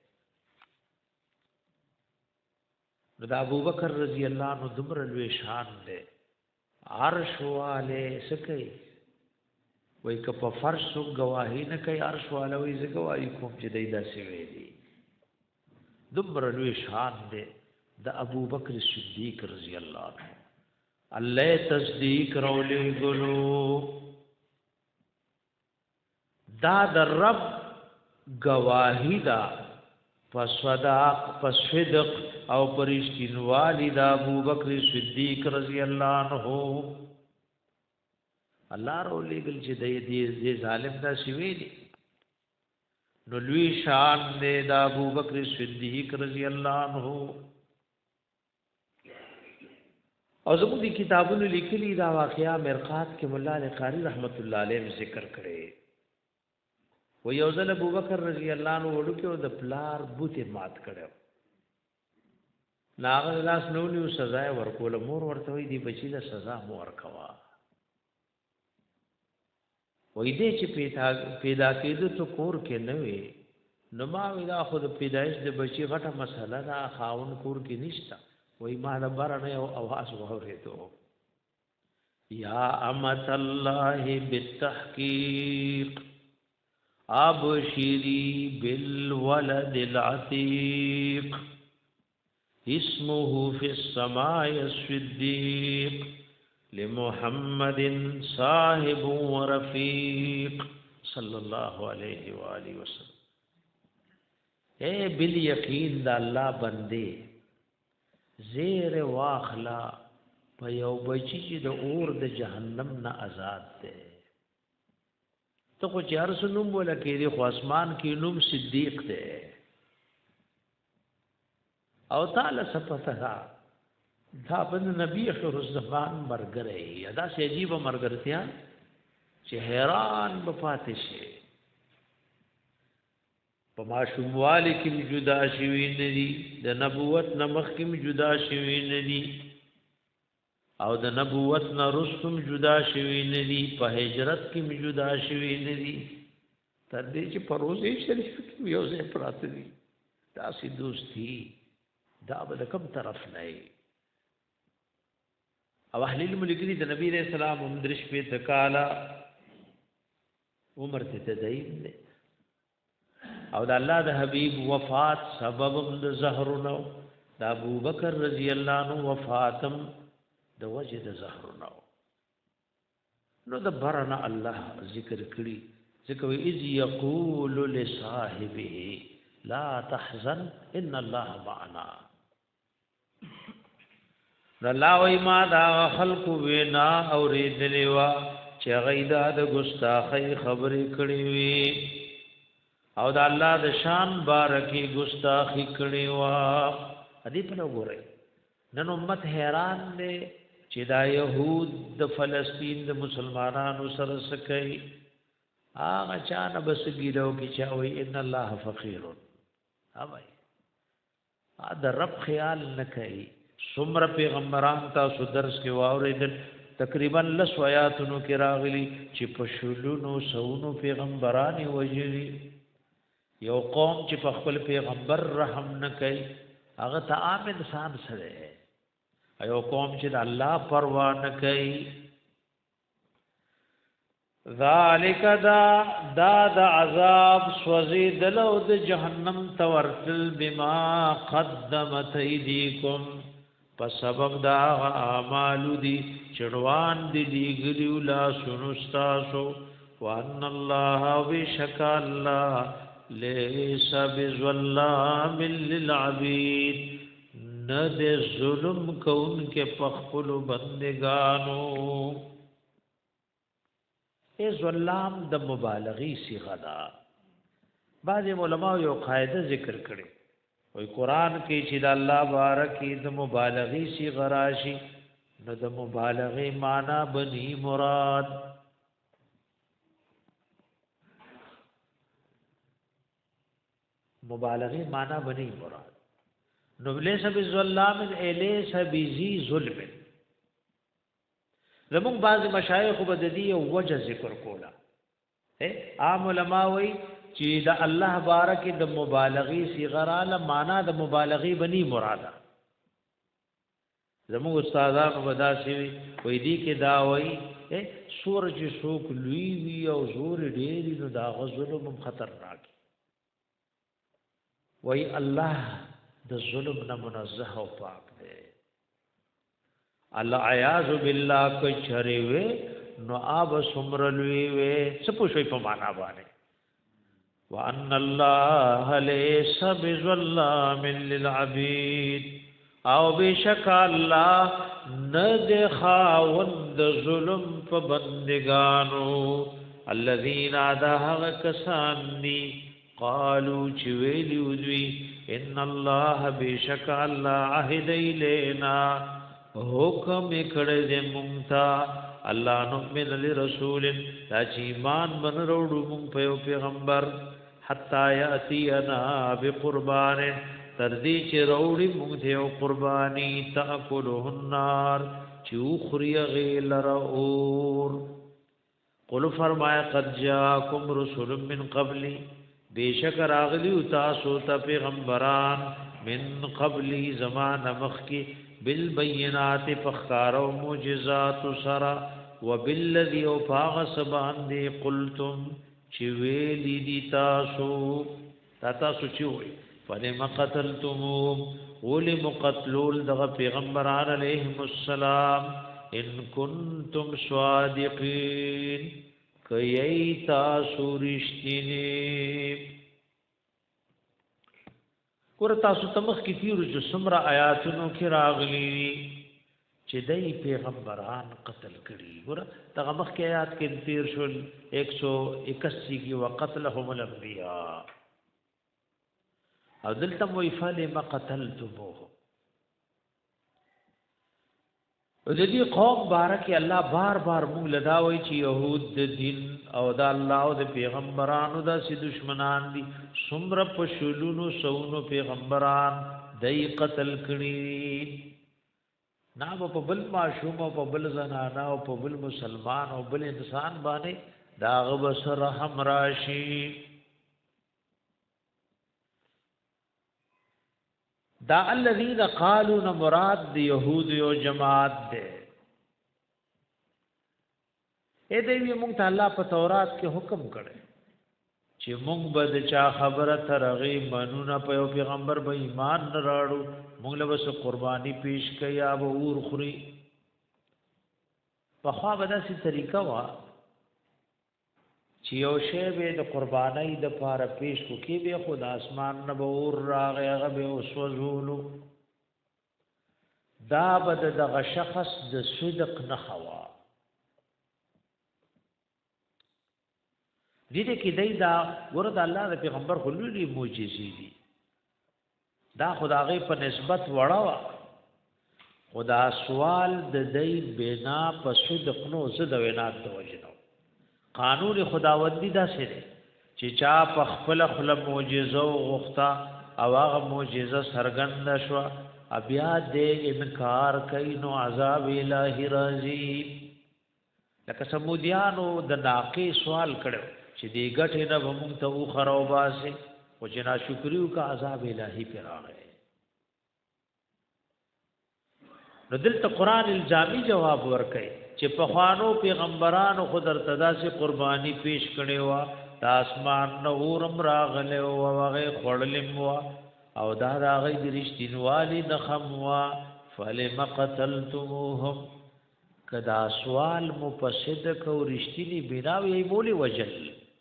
نو د ابو بکر رضی الله عنه دمر لوی شان دی عرش والے سکی وای ک په فرش سو گواہی نه کوي عرش والے وای ز گواہی کوم چې دای داسې ویلي دمر لوی شان دی د ابو بکر صدیق رضی الله عنه الله تصدیق رولې ګلو دا د رب گواہی دا فصدق فصدق او پرشتینوالی دا ابو بکر صدیق رضی الله عنه الله رولې ګل چې د دې ظالم دا شویلی نو لوی شان دې دا ابو بکر صدیق رضی الله عنه او زموږ دي کتابونو لیکلي دا واقعیا مرقات کې مولا علی قاری رحمت الله علیه ذکر کړي و یو ځل ابو بکر رضی الله عنه وړو کې د پلار بوته مات کړو ناغه لاس نو نیو سزا ورکول مور ورته وی دی بچی له سزا مو ورکوا وې دې چې پیدا پیدا کېدو ته کور کې نه وي نو ما وی دا خود پیدائش د بچی غټه مسله دا خاون کور کې نشتا وای ما د بارنه او आवाज وورېدو یا امت الله بالتحقیق ابشری بالولد العتیق اسمه فی السماء الصدیق لمحمد صاحب ورفیق صلی الله علیه و آله وسلم اے بالیقین دا الله بندے زیر واخلا په یو بچی چې د اور د جهنم نه آزاد ده ته خو چې هر څه نوم ولا کې د خو اسمان کې نوم صدیق ده او تعالی صفته دا بن نبی اخر الزمان مرګره ادا سي عجیب مرګرتیا چې حیران بفاتې شي په ماشوموالی کې جدا شوی ندي د نبوت نمخ کې جدا شوی ندي او د نبوت نه رسوم جدا شوی ندي په هجرت کې جدا شوی ندي تر دې چې پروزه شریف کې یو ځای پراته دي تاسو دوستي دا به کوم طرف نه او اهل الملک دي د نبی رسول الله هم درش په تکالا عمر ته تدین دي او د الله د حبیب وفات سبب د زهر نو د ابو بکر رضی الله عنه وفاتم د وجه د زهر نو نو د برنا الله ذکر کړي ذکر اذ یقول لصاحبه لا تحزن ان الله معنا الله وای ما دا خلق وینا او ریدلیوا چې غیدا د ګستاخی خبرې کړې وي او د الله د شان بارکی ګستاخی کړي وا ادي په وګورئ نن امت حیران دي چې دا يهود د فلسطین د مسلمانانو سره سکي هغه چا نه بس ګیرو کې چا وي ان الله فقیر اوبای ا د رب خیال نه کوي څومره پیغمبران تاسو درس کې واورېدل تقریبا لس آیاتونو کې راغلي چې په شلونو سونو پیغمبران وجري یو قوم چې په خپل پیغمبر رحم نه کوي هغه ته عام انسان سره یو قوم چې د الله پروا نه کوي ذالک دا دا د عذاب سوزی دلو د جهنم تورتل بما قدمت ایدیکم په سبب دا اعمال دي چړوان دي دیګریو لا سنستاسو وان الله وشک الله لیس بظلام للعبید ند ظلم کون کے پخپل بندگانو اے ظلام د مبالغی صیغه ده بعض علماء یو قاعده ذکر کړي وی قران کې چې د الله بارکی د مبالغه سی غراشي نو د مبالغه معنا بنی مراد مبالغه معنا بنی مراد نو لیس بالظلام الیس بذی ظلم زمون بعض مشایخ بددی وجه ذکر کولا عام علماء وی چې د الله بارک د مبالغه صیغه معنا د مبالغه بنی مراده زموږ استادانو بداسي وی دی کې دا وی سورج سوک لوی وی او زور ډېری نو دا ظلم خطرناک وی الله د ظلم نه منزه او پاک دی الله عیاذ بالله کو چره وی نو آب سمرلوی وی څه پوښوي په معنا باندې وان الله ليس بظلام للعبيد او بشک الله ند خاوند ظلم په بندگانو الذين ادها کسانی قالوا چویلی ودوی ان الله بشک الله عهد الینا حکم کړه دې مونږ الله نؤمن لرسول دا چې ایمان بن وروړو مونږ په پیغمبر حتا یاتینا بقربان تردی چې وروړي مونږ ته قربانی تاکله النار چې خوري غیل رور قل فرمایا قد جاءکم رسول من قبلی بیشک راغلی تاسو ته پیغمبران من قبلی زمان مخکی بالبينات فخار و معجزات سرا وبالذي وفاغ سبان دي قلتم چويلي دي تاسو تاسو چوي فلما قتلتموم ولم قتلول دغه پیغمبران علیهم السلام ان کنتم صادقین کای تاسو رښتینی ګور تاسو تمخ کی تیر جو سمرا آیاتونو کې راغلي چې دای پیغمبران قتل کړي ګور دغه مخ کې آیات کې تیر شول ایک سو اکاسی کې وقتلهم الانبیاء او دلته مو ifاله ما قتلتموه د دې قوم بارکه الله بار بار موږ لداوي چې يهود د دین او د الله او د پیغمبرانو د سي دشمنان دي سمر په شلونو سونو پیغمبران دای قتل کړي نا په بل معشوم او په بل زنانا او په بل مسلمان او بل انسان باندې دا غو سره هم راشي دا الذين قالوا مراد دی يهود او جماعت دے اے دی موږ ته الله په تورات کې حکم کړي چې موږ به چا خبره ترغي منونه په پیغمبر به ایمان نه راړو موږ له وس قرباني پیش کیا به اور خوري په خوا به داسې طریقه وا چې یو شی به د قربانۍ د پاره پیش کو کې به خدا اسمان نه به اور راغی هغه به وسوځولو دا بد دغه شخص د صدق نه خوا دې دې کې دای دا ورته الله د پیغمبر خلولي معجزې دي دا خدای په نسبت وړاوه خدا سوال د دې بنا په صدق نو زده وینات توجه قانون خداوندی دا سره چې چا په خپل خپل معجزه او غختا او هغه معجزه سرګند شو بیا دې انکار کوي نو عذاب الهی راځي لکه سمودیانو د ناقي سوال کړو چې دې ګټه نه ومن ته او خراباسه او چې ناشکریو کا عذاب الهی پر راغی نو دلته قران الزامی جواب ورکړي چې په خوانو پیغمبرانو خود ارتدا سے قربانی پیش کړي وا د اسمان نو اورم راغله او هغه خړلم وا او دا راغی د رښتینوالي د خموا فلم قتلتموهم کدا سوال مفسد کو رښتینی بناوی مولی وجل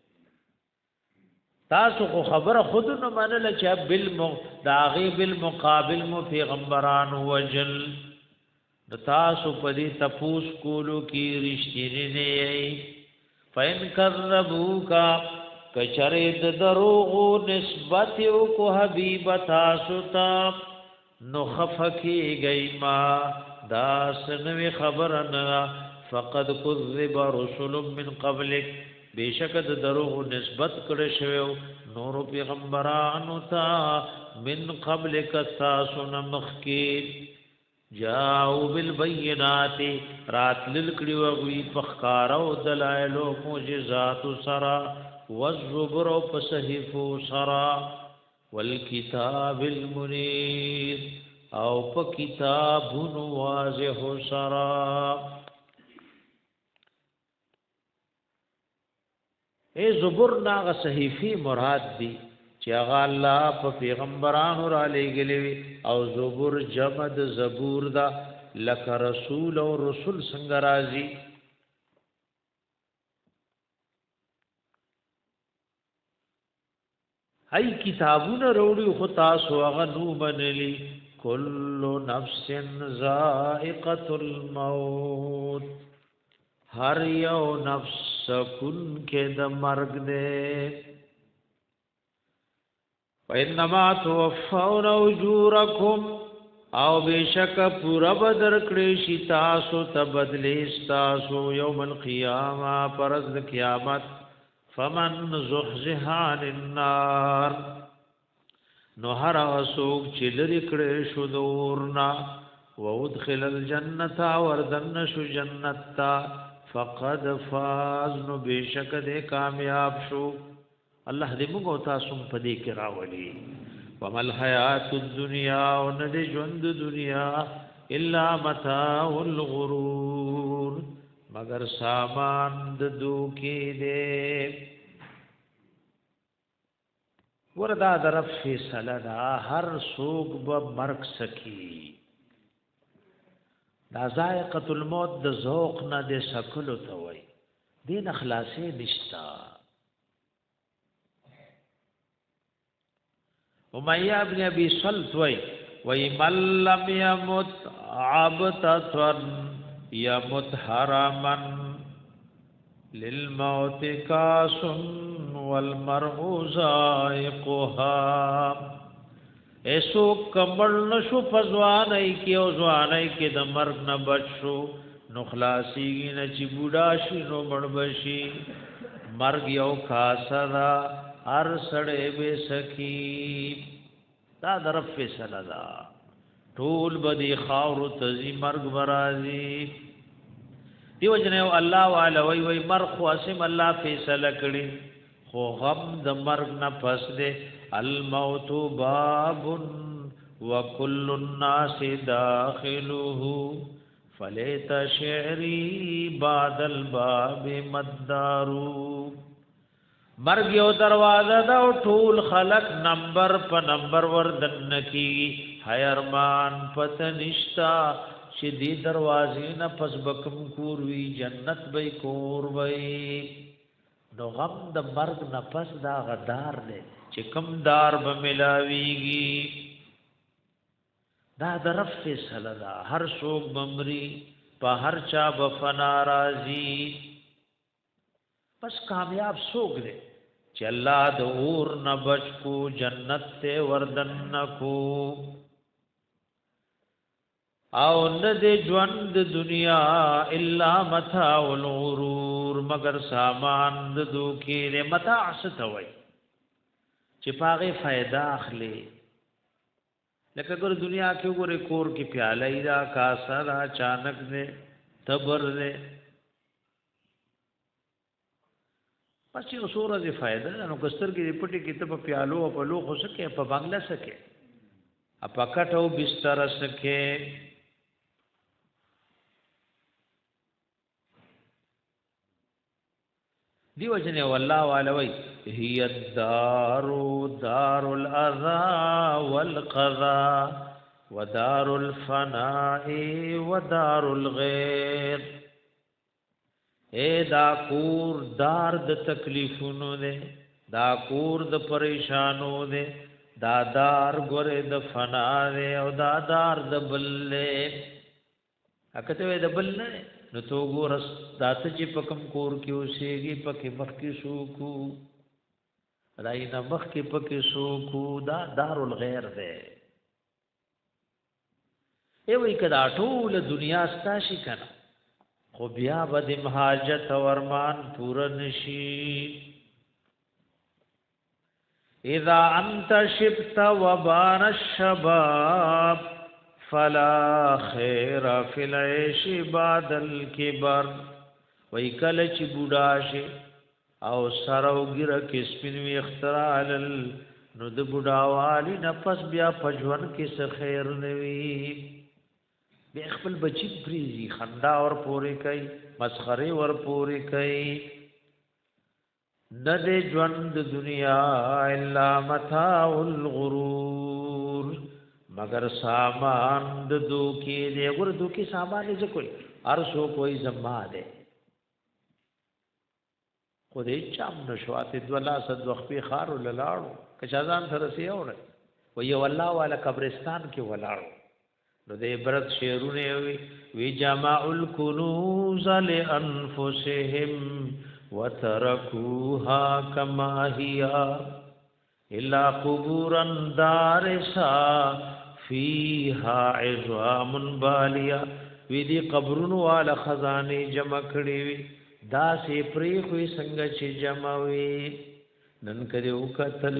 تاسو خو خبره خود نه منل چې بالم داغي بالمقابل مو پیغمبران وجل د تاسو په دې تپوس کولو کې رښتینی نه یې فین کذبوکا کچره د دروغ نسبت کو حبیب تاسو ته نو خفکی گئی ما دا سنوی خبرنا فقد کذب رسول من قبلک بیشک د دروغ نسبت کړه شوی نور پیغمبرانو ته من قبلک تاسو نمخکی جاءوا بالبينات رات للکړي وغوی فخکار او دلائل او معجزات سرا والزبر او صحیفو سرا والکتاب المنیر او په کتاب واضح سرا اے زبر ناغ صحیفی مراد دی چې هغه الله په پیغمبرانو را لېږلي او زبور جمع د زبور دا لکه رسول او رسول څنګه راځي هاي کتابونه وروړي خو تاسو هغه نو منلي کل نفس ذائقه الموت هر یو نفس کن کې د مرګ دې وَإِنَّمَا تُوَفَّوْنَ أُجُورَكُمْ او بشک پورا بدر کړي شي تاسو ته بدلې تاسو یوم القیامه پرز قیامت فمن زحزح عن النار نو هر اسوک چې لري کړي شو دورنا وادخل الجنه وردن شو جنت فقد فاز نو بشک دې کامیاب شو الله دې موږ تاسو په دې کې راولي ومل حیات الدنیا ند ژوند دنیا الا متاع الغرور مگر سامان د دوکې دې وردا درف فیصله دا هر سوق به مرګ سکی دا ذائقه الموت د ذوق نه د سکلو ته وای دین اخلاصې نشتا امیہ ابن ابی صلت وی وی من لم یمت عبتتن یمت حراما للموت کاسن والمرء زائقها ایسو کمبل نشو پزوانای کی او زوانای کی د مرګ نه بچو نو خلاصیږي نه چې بوډا شي نو مړ بشي مرګ یو خاصه هر سړې به سکی دا درف فیصله دا ټول بدی خاور تزي مرګ برازي دیو جنو الله والا وی وی مرخ واسم الله فیصله کړي خو غم د مرګ نه پس دے الموت باب وكل الناس داخله فليت شعري بعد الباب مدارو مرګ یو دروازه دا ټول خلق نمبر په نمبر وردن کی حیرمان پتنشتا چې دې دروازې نه پس بکم کور وی جنت به کور وی نو غم د مرګ نه پس دا غدار دی چې کم دار به ملاویږي دا درف فیصله دا هر څوک بمري په هر چا بفنا راضي پس کامیاب څوک دی چې الله د اور نه بچ کو جنت ته وردن کو او نه د ژوند دنیا الا متاع الغرور مگر سامان د دوکې له متاع ستوي چې پاغه फायदा اخلي لکه ګور دنیا کې ګور کور کې پیاله ایرا کاسا را اچانک دې تبر دې پس یو سوره دې فائدہ نو کستر کې پټي کې ته په پیالو او په لوخو سکے په بنگلا سکے اپا کټو بستر سکے دیو جنے والله والوی هي الدار دار الاذى والقضاء ودار الفناء ودار الغير اے دا کور دار د تکلیفونو دے دا کور د پریشانو دے دا دار ګره د فنا دے او دا دار د بل دے اکته د بل نه نو تو ګور دات چې پکم کور کې اوسېږي پکې مخ کې شو کو دای نه مخ کې پکې سوکو دا دارالغیر ده ای وای کدا ټول دنیا ستاشي کنه خو بیا به د حاجت او ارمان پوره نشي اذا انت شبت وبان الشباب فلا خير في العيش بعد الكبر وای کله چې بوډا شي او سرو ګره کې سپین وی اخترال نو د بوډاوالي نفس بیا پجون کې څه خیر نوي بیا خپل بچی پریزي خندا اور پورې کوي مسخره ور پورې کوي نه د ژوند دنیا الا متاع الغرور مگر سامان د دوکي دی ور دوکي سامان یې کوئی ارسو کوئی زما ده خو دې چام نشواته دولا صد وخت په خار لاړو کچازان سره سی اوره و یو الله والا قبرستان کې ولاړو نو دې برت شعرونه وی وی جمع الکنوز لانفسهم وتركوها كما هي الا قبورا دارسا فيها عظام باليه وی دې قبرونو والا خزانه جمع کړي وی دا سی پری خوی څنګه چې جمعوي نن کړو قتل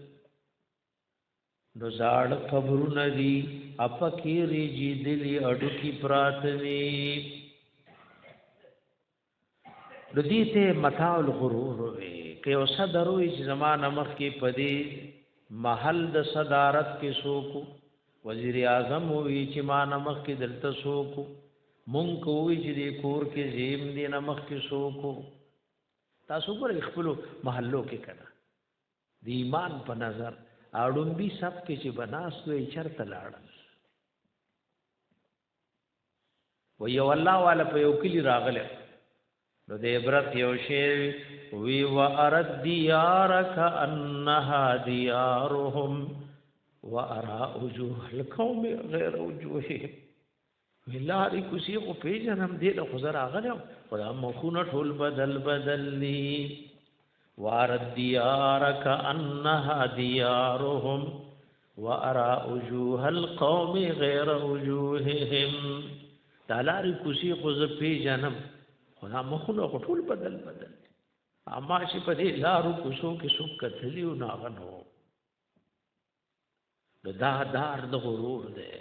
نو زاړ قبرونه دي اپکیری جی دلی اډو کی پراتنی د دې ته متاع الغرور وي که اوسه دروي چې زمانه مخ کې پدی محل د صدارت کې سوکو وزیر اعظم وی چې ما نمخ کې دلته سوکو مونږ کوی چې د کور کې زیم دی نمخ کې سوکو تاسو پر خپل محلو کې کړه د ایمان په نظر اړوم بي سب کې چې بناس وي چرته لاړ و یو الله والا په یو کلی راغله نو د عبرت یو شی وی و ارد دیارک انها دیارهم و ارا وجوه القوم غیر وجوههم ویلاری کوسی او پیجنم دې له خزر اغله خدا مخونه ټول بدل بدل لی وارد دیارک انها دیارهم وارا وجوه القوم غیر وجوههم دلاری کوسی خو ز پیجنم خدا مخونه ټول بدل بدل اما شي په دې لارو کوشو کې څوک کتلیو ناغنو دا دار د غرور ده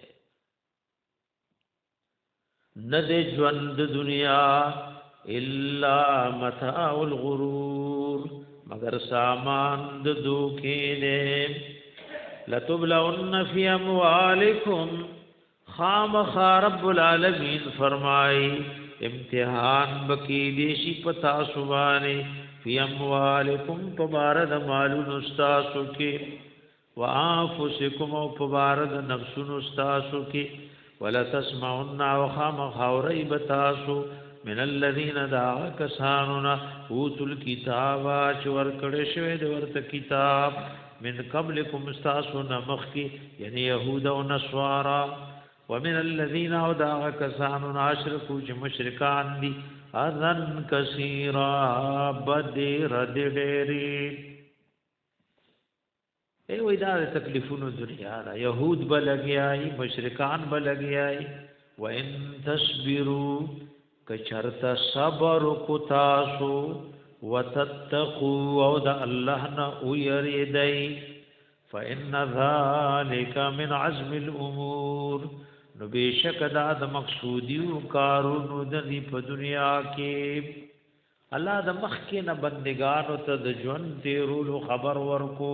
نه د ژوند دنیا الا متاع الغرور مگر سامان د دوکې ده لتبلون فی اموالکم خام رب العالمین فرمائی امتحان بکی دیشی پتا سبانے فی اموالکم پبارد مالون استاسو کی وآنفسکم و پبارد نفسون استاسو کی ولتسمعن وخام خاوری بتاسو من الذین دعا کسانونا اوتو الكتابا چور کڑشوید ورت کتاب من قبلکم استاسو نمخ کی یعنی یهود و نسوارا ومن الذين ودعا كسانون اشركوا چې مشرکان دي اذن کثیرا بدر دډری ای وې دا تکلیفونو دنیا را يهود بلګیای مشرکان بلګیای وان تصبروا کچرت صبر کو تاسو وتتقوا او د الله نه ويریدای فان ذلك من عزم الامور نو بیشک دا د مقصودیو کارونو د دی په دنیا کې الله د مخ کې نه بندگانو ته د ژوند تیرولو خبر ورکو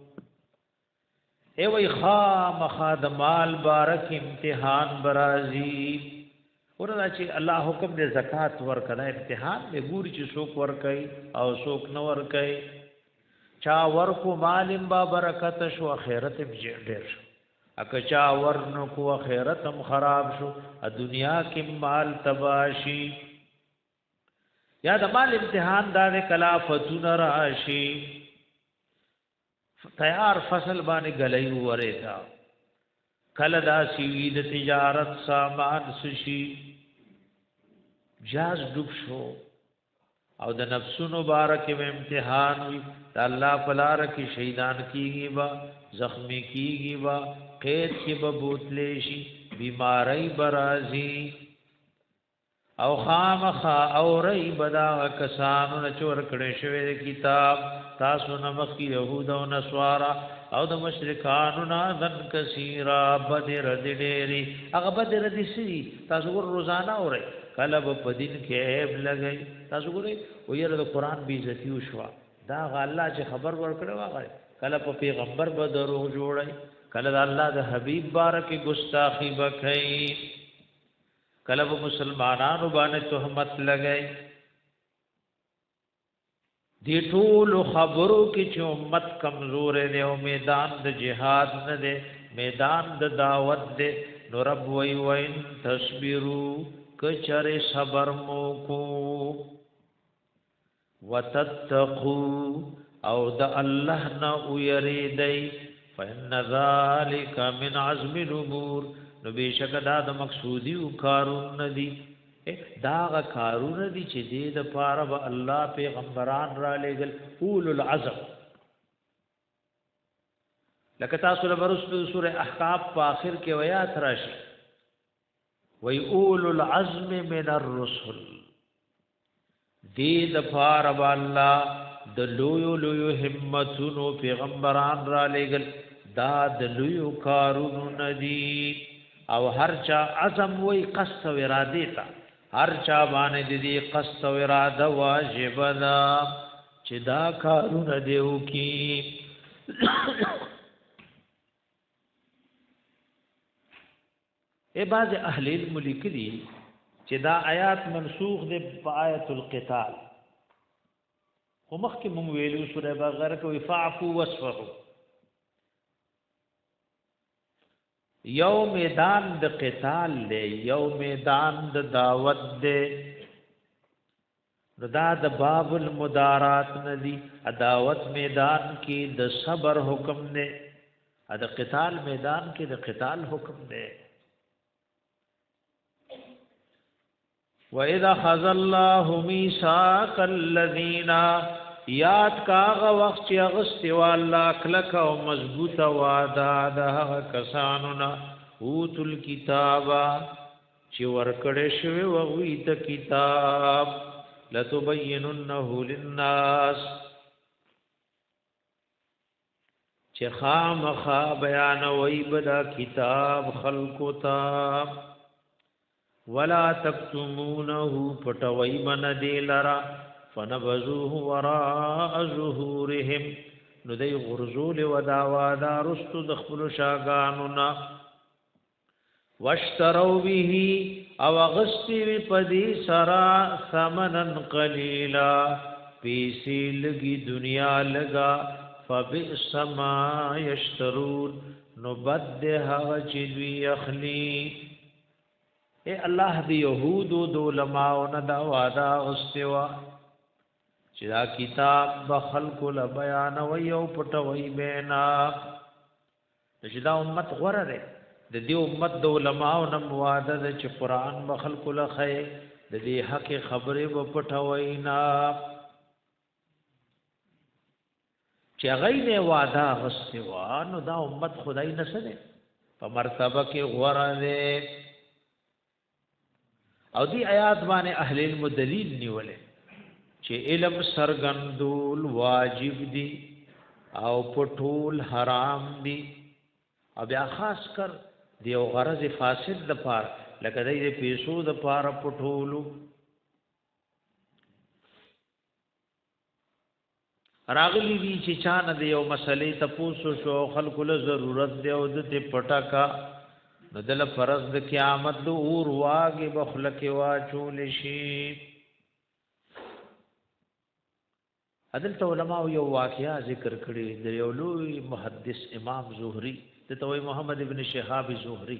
ای وای خام خادمال بارک امتحان برازي ورته چې الله حکم دې زکات ورکړه امتحان به ګوري چې څوک ورکړي او څوک نه ورکړي چا ورکو مالم با برکت شو اخرت ډېر شو اکه چا ورنو کو اخرت هم خراب شو ا دنیا کې مال تباشی یا د مال امتحان دار کلافتون راشی تیار فصل باندې غلې ورېدا کله دا سی د تجارت سامان سشي جاز ډوب شو او د نفسونو بارک و امتحان وی د الله پلار کی شهیدان کیږي با زخمی کیږي با قید کی ببوتلی شي بیماری برازی او خامخا او ری بدا کسانو چور کړي شوی کتاب تاسو نمخ کی يهود او نصارا او د مشرکانو نادن کثیرا بدر دډيري هغه بدر دي سي تاسو ور روزانه اوري کله په دین کې عیب لګي تاسو ګورئ او یره د قران بي عزتي وشوا دا غ الله چې خبر ورکړو هغه کله په پیغمبر به دروغ جوړي کله د الله د حبيب بارک ګستاخی بکای کله په مسلمانانو باندې تهمت لګای دی ټول خبرو کې چې امت کمزور دی او میدان د جهاد نه دی میدان د دعوت دی نو رب وی وین تصبروا کچره صبر مو کو وتتقوا او د الله نه ويریدای فإن ذلك من عزم الامور نو بشک دا د مقصودی او کارون ندی دا غ کارون دي چې دې د پاره به الله پیغمبران را لېګل اول العزم لکه تاسو له ورسره سوره احقاف په اخر کې ویات راشي وی اول العزم من الرسل دې د پاره به الله د لویو لویو همتونو پیغمبران را لېګل دا د لویو کارون ندی او هر چا عزم وی قصد و اراده تا هر چا باندې د دې قصد او اراده واجب ده چې دا کارونه دیو کی ای باز اهل علم لیکلي چې دا آیات منسوخ ده په آیت القتال خو مخکې مونږ ویلو سوره بقره کې فاعفوا واصفحوا یو میدان د قتال دی یو میدان د دعوت دی نو دا د باب المدارات ندی دعوت میدان کې د صبر حکم دی د قتال میدان کې د قتال حکم دی وَإِذَا خَذَ اللَّهُ مِيثَاقَ الَّذِينَ یاد کاغه وخت چې اغستی والله کلک او مضبوطه وعده ده کسانو نه اوتل کتابا چې ورکړې شوی وغوی ته کتاب لتبیننه للناس چې خامخا بیان وی بدا کتاب خلقو تا ولا تکتمونه پټوي من دی لرا فنبذوه وراء ظهورهم نو دی غرزول و داوادا رستو دخل شاگانونا واشتروا به او غستی پدی سرا ثمنن قلیلا پیسی لگی دنیا لگا فبئس ما یشترون نو بدها چدوی اخلی اے الله دی یهود و علماء نه دا وادا غستوا چې دا کتاب به خلق له بیان و یو پټ وی بینا چې دا امت غره ده د دې امت د علماء نه واده د چې قران به خلق له خې د دې حق خبره و پټ وینا چې غیر وادا غستوا نو دا امت خدای نه سره په مرتبه کې غره ده او دی آیات باندې اهل علم دلیل نیولې چې علم سرګندول واجب دي او پټول حرام دي او بیا خاص کر دی او غرض فاسد د پار لکه د پیسو د پار پټولو راغلی دي چې چانه دی او مسلې تاسو شو خلکو له ضرورت دی او د پټاکا ندل فرض د قیامت د اور واګه بخلک واچول شي عدل علماء یو واقعیا ذکر کړی د یو لوی محدث امام زهری د توي محمد ابن شهاب زهری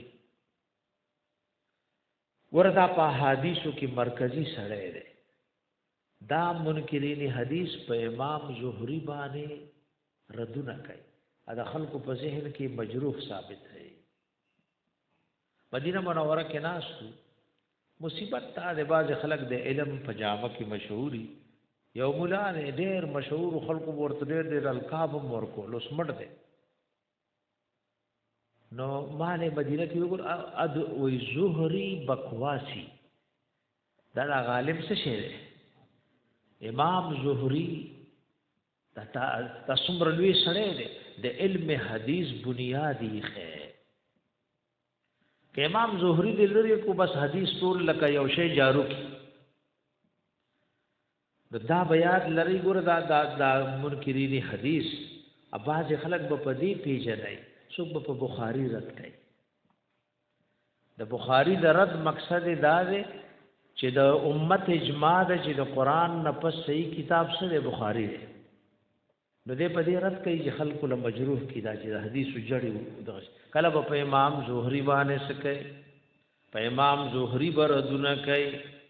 وردا په حدیثو کې مرکزی سړی دی دا منکرین حدیث په امام زهری باندې ردونه کوي دا خلکو په ذهن کې مجروح ثابت دی مدینه منوره کې ناس مصیبت ته د باز خلک د علم په جامه کې مشهوري یو مولا دی ډېر مشهور خلکو ورته ډېر ډېر القاب هم ورکول اوس مړ دی نو مال مدینه کې وګور اد وی زهري بکواسی دا غالب څه شی دی امام زهري دا تاسو لوی سره دی د علم حدیث بنیادی خه کہ امام زهري د لري کو بس حدیث ټول لکه یو شی جارو کی دا بیات لري ګور دا دا منکرین حدیث اباظ خلق به پدی پیژنای څوک په بخاری رد کوي د بخاری د رد مقصد دا دی چې د امت اجماع ده چې د قران نه پس صحیح کتاب سره بخاری دی نو دې په دې رد کوي چې خلکو له مجروح کی دا چې د حدیث جړی کله په امام زهري باندې سکه په امام زهري بردونه کوي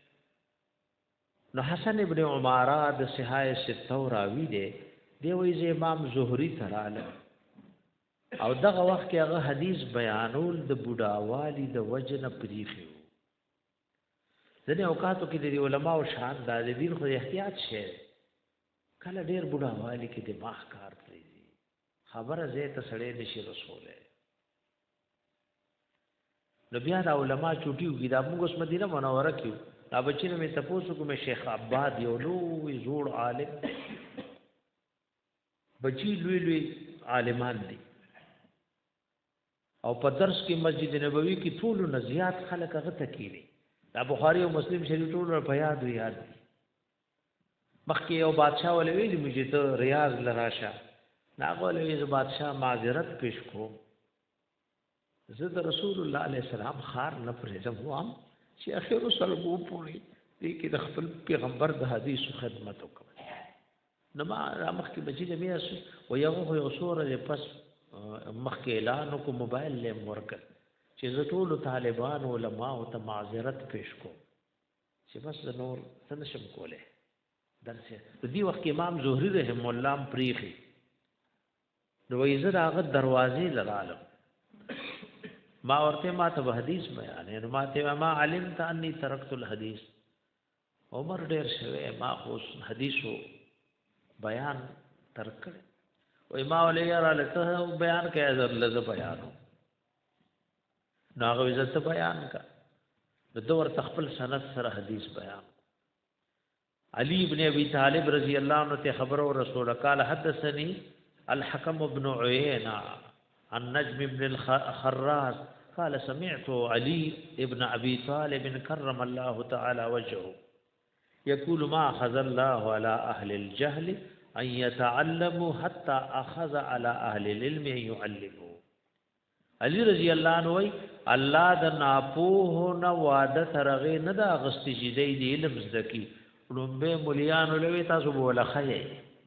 نو حسن ابن عماره د صحاح سته راوی دی دی وایي چې امام زهري تراله او دغه وخت کې هغه حدیث بیانول د بوډاوالي د وجنه پریخي ځنه اوقاتو کې د علماء شان د دین خو احتیاط شه کله ډیر بوډاوالي کې دماغ کار کوي خبره زه ته سړې نشي رسوله نو بیا د علماء چوټیو کې د موږ اوس مدینه منوره کې دا بچینه مې تاسو کوم شیخ عباد یو لوی زوړ عالم بچی لوی لوی عالمان دي او په درس کې مسجد نبوي کې ټول نه زیات خلک هغه تکیلي دا بخاری او مسلم شریف ټول په یاد یاد دي مخکې یو بادشاہ ولې ویلي مې ته ریاض لراشه ناغه ولې ز بادشاہ معذرت پیش کوم زه د رسول الله علیه السلام خار نه پرېږم وام چې اخر سره وو پوری دې کې د خپل پیغمبر د حدیثو خدمت وکړم نو ما مخکې بچی دې مې او یو یو سوره پس مخکې اعلان کو موبایل له مرکز چې زه ټول طالبان علما او ته معذرت پیش کوم چې بس نور څه نشم کوله درسه د دې وخت امام زهري رحم الله پریخي نو وایي هغه دروازې لرالم ما ورته ما ته حدیث بیان نو ما ته ما علمت اني تركت الحديث عمر ډیر شوی ما خو حدیثو بیان ترک وای ما ولې را لته بیان کې ازر لزه بیانو ناغه عزت بیان کا د دور تخپل سند سره حدیث بیان علی ابن ابي طالب رضی الله عنه ته خبر او رسول قال حدثني الحكم ابن عيينة عن نجم ابن الخراز قال سمعت علي ابن ابي طالب كرم الله تعالى وجهه يقول ما اخذ الله على اهل الجهل ان يتعلموا حتى اخذ على اهل العلم ان يعلموا علي رضی الله عنه وی الله د ناپوه نه وعده ترغه نه دا غستی چې دی علم زکی لومبه مليان لوي تاسو بوله خې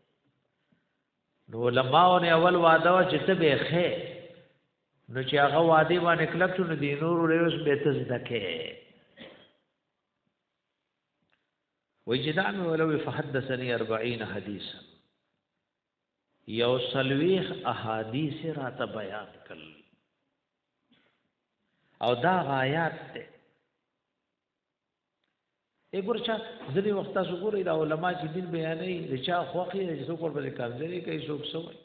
نو علماء نه اول وعده وا چې ته به خې نو چې هغه وعده باندې کلک شو نو دی نور له به تزدکه وجدان ولو فحدثني أربعين حديثا یو سلویخ احادیث رات بیان کړ او دا غایات ته وګورچا ځلې وخت تاسو ګورئ دا علما چې دین بیانې د چا خوخي چې څوک ورته کمزوري کوي څوک سوې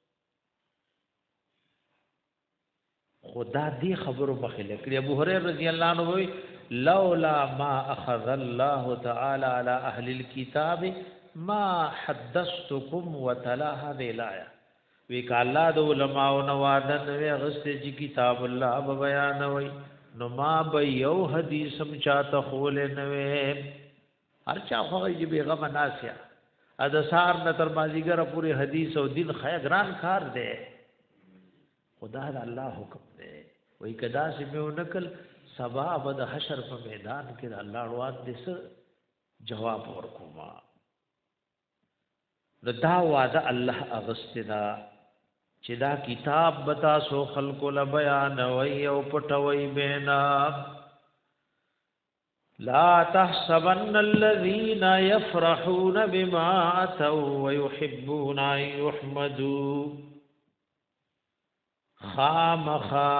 خدا دې خبرو مخله کړی ابو هريره رضی الله عنه وی لولا ما اخذ الله تعالى على اهل الكتاب ما حدثتكم وتلا هذه الايه وی کاله د علماء او نوادن وی غسته چې کتاب الله به بیان وی نو ما به یو حدیث سم چاته خول نه وی هر چا خو یې بیغه مناسیا ا د سار نه تر مازیګر پوری حدیث او دین خیران کار دی خدا د الله حکم دی وی کدا سمو نکل سبا بد حشر په میدان کې الله روات دې څه جواب ورکوما نو دا وعده الله اغستدا چې دا کتاب بتا سو خلق ل بیان وی او پټوي بینا لا تحسبن الذين يفرحون بما اتوا ويحبون ان يحمدوا خامخا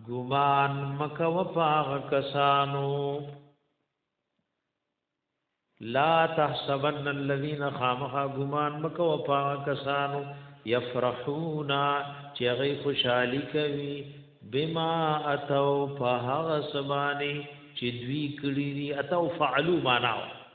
ګمان مکو پاغ کسانو لا تحسبن الذين خامخا غمان مکو پا کسانو یفرحون چغی خوشحالی کوي بما اتو فها سبانی چې دوی کړي دي اتو فعلوا معنا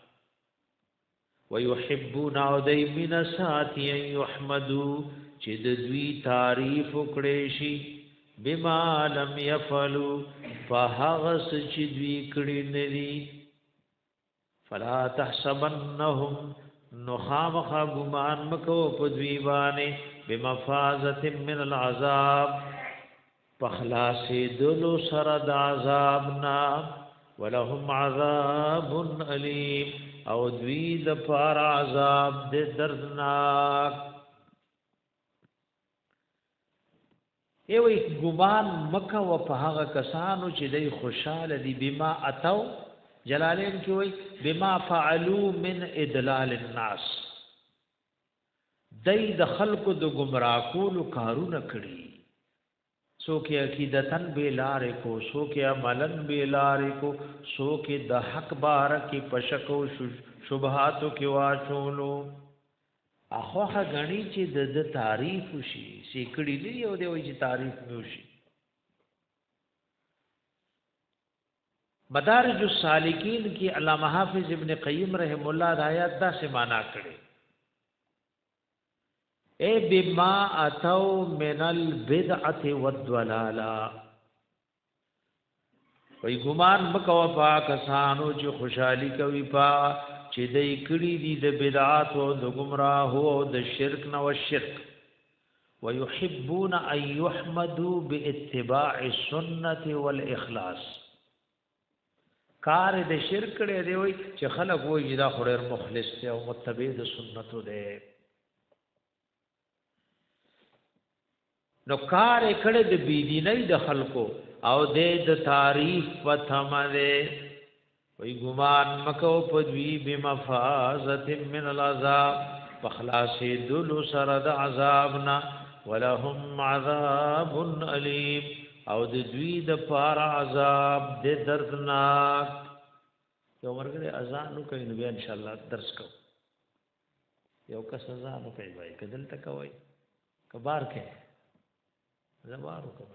ويحبون او دای من ساتي يحمدوا چې د دوی تعریف وکړي شي بما لم يفعلوا فها چې دوی کړي نه دي فلا تحسبنهم نخامخ غمان مکو پدوی باندې بمفازه من العذاب پخلاص دلو سر د عذابنا ولهم عذاب الیم او دوی د پار عذاب د دردناک ایوی غمان مکو په هغه کسانو چې دای خوشاله دي بما اتو جلالین کی وای بما فعلوا من ادلال الناس دای د خلق د گمراه کولو کارونه کړی سو کې عقیدتن به لارې کو سو کې عملن به لارې کو سو کې د حق بار کې پشکو شبهاتو کې واچولو اخوخه غنی چې د تعریف شي سیکړی دی او دی وای چې تعریف نو شي مدارج السالکین کی علامہ حافظ ابن قیم رحم اللہ آیات دا سے معنی کړي اے بما اتو من البدعه والضلاله وی ګمان مکو پا کسانو چې خوشحالی کوي پا چې دای کړي دي د بدعات او د گمراه او د شرک نو شرک ويحبون ان يحمدوا باتباع السنه والاخلاص کار د شرک لري دی وای چې خلک وایي دا خورر مخلص دی او متبع د سنتو دی نو کار کړه د بی دیني د خلکو او د تعریف پثمره وای ګمان مکو پدوی بمفازه من العذاب فخلاص دل سر د عذابنا ولهم عذاب الیم او د دوی د پار عذاب د دردناک یو مرګه اذان نو کوي نو بیا ان شاء الله درس کو یو کس اذان نو کوي وای کدل تکوي کبار کې زبارو کوي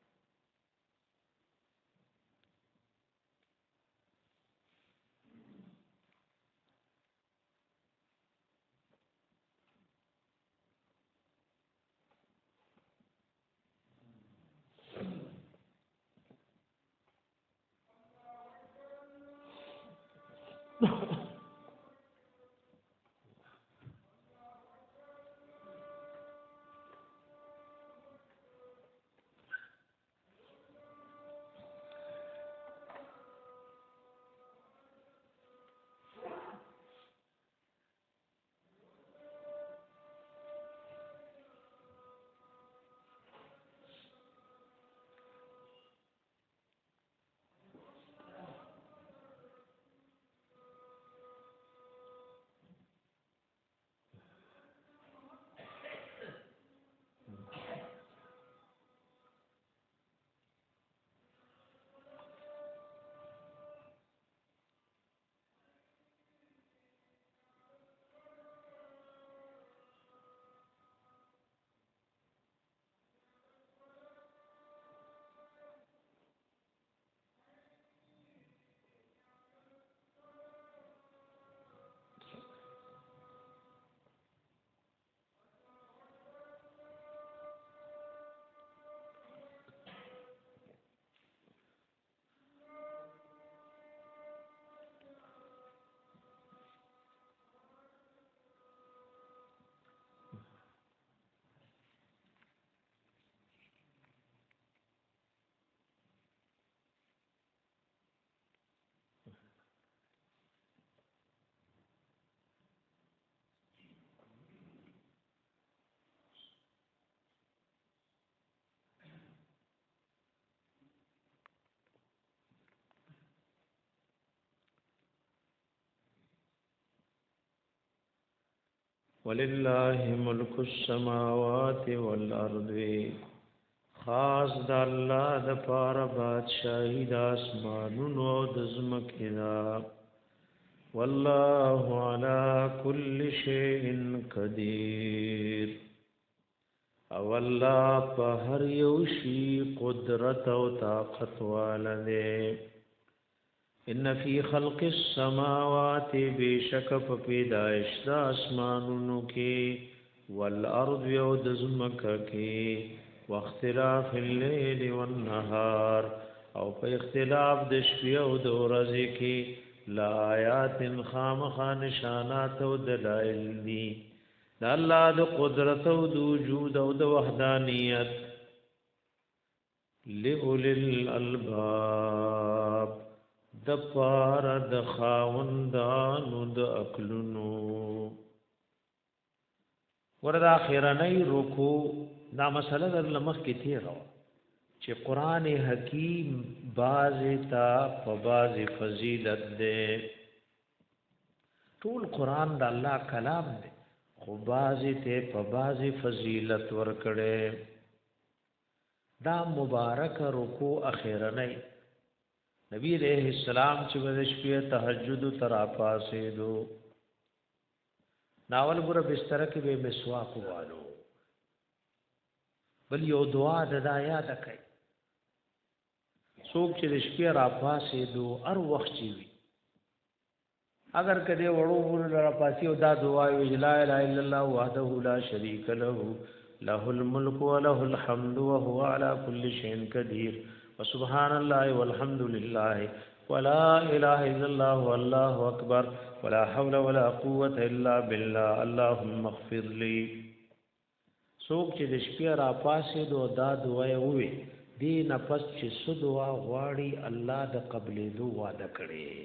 ولله ملک السماوات والارض خاص د الله د پاره بادشاہی د اسمانونو او د زمکه دا والله على كل شيء قدير او الله په هر یو شی قدرت او طاقت والده ان فی خلق السماوات بشک په پیدائش د اسمانونو کې والارض یو د زمکه کې واختلاف الليل والنهار او په اختلاف د شپې او د ورځې کې لا آیات خامخ نشانات او دلائل دي د الله د قدرت او د وجود او د وحدانیت لئول الالباب د پار د خاوندانو د عقلونو وردا اخرنی رکوع دا مسله در لمخ کې تیرو چې قران حکیم باز تا په باز فضیلت ده ټول قران د الله کلام دی خو باز ته په باز فضیلت ورکړي دا مبارک رکوع اخرنی نبی علیہ السلام چې د شپې تهجد تر پاسې دو ناول ګره بستر کې به مسواک والو بل یو دعا د یاد کړئ څوک چې د شپې را پاسې دو هر وخت چی وي اگر کده وړو ور را پاسې او دا دعا وی لا اله الا الله وحده لا شريك له له الملك وله الحمد وهو على كل شيء قدير وسبحان الله والحمد لله ولا اله الا الله والله اكبر ولا حول ولا قوه الا بالله اللهم اغفر لي څوک چې د شپې را پاسې دو دا دعا وی دی نفس چې سو دعا غواړي الله د قبلې دو وعده کړي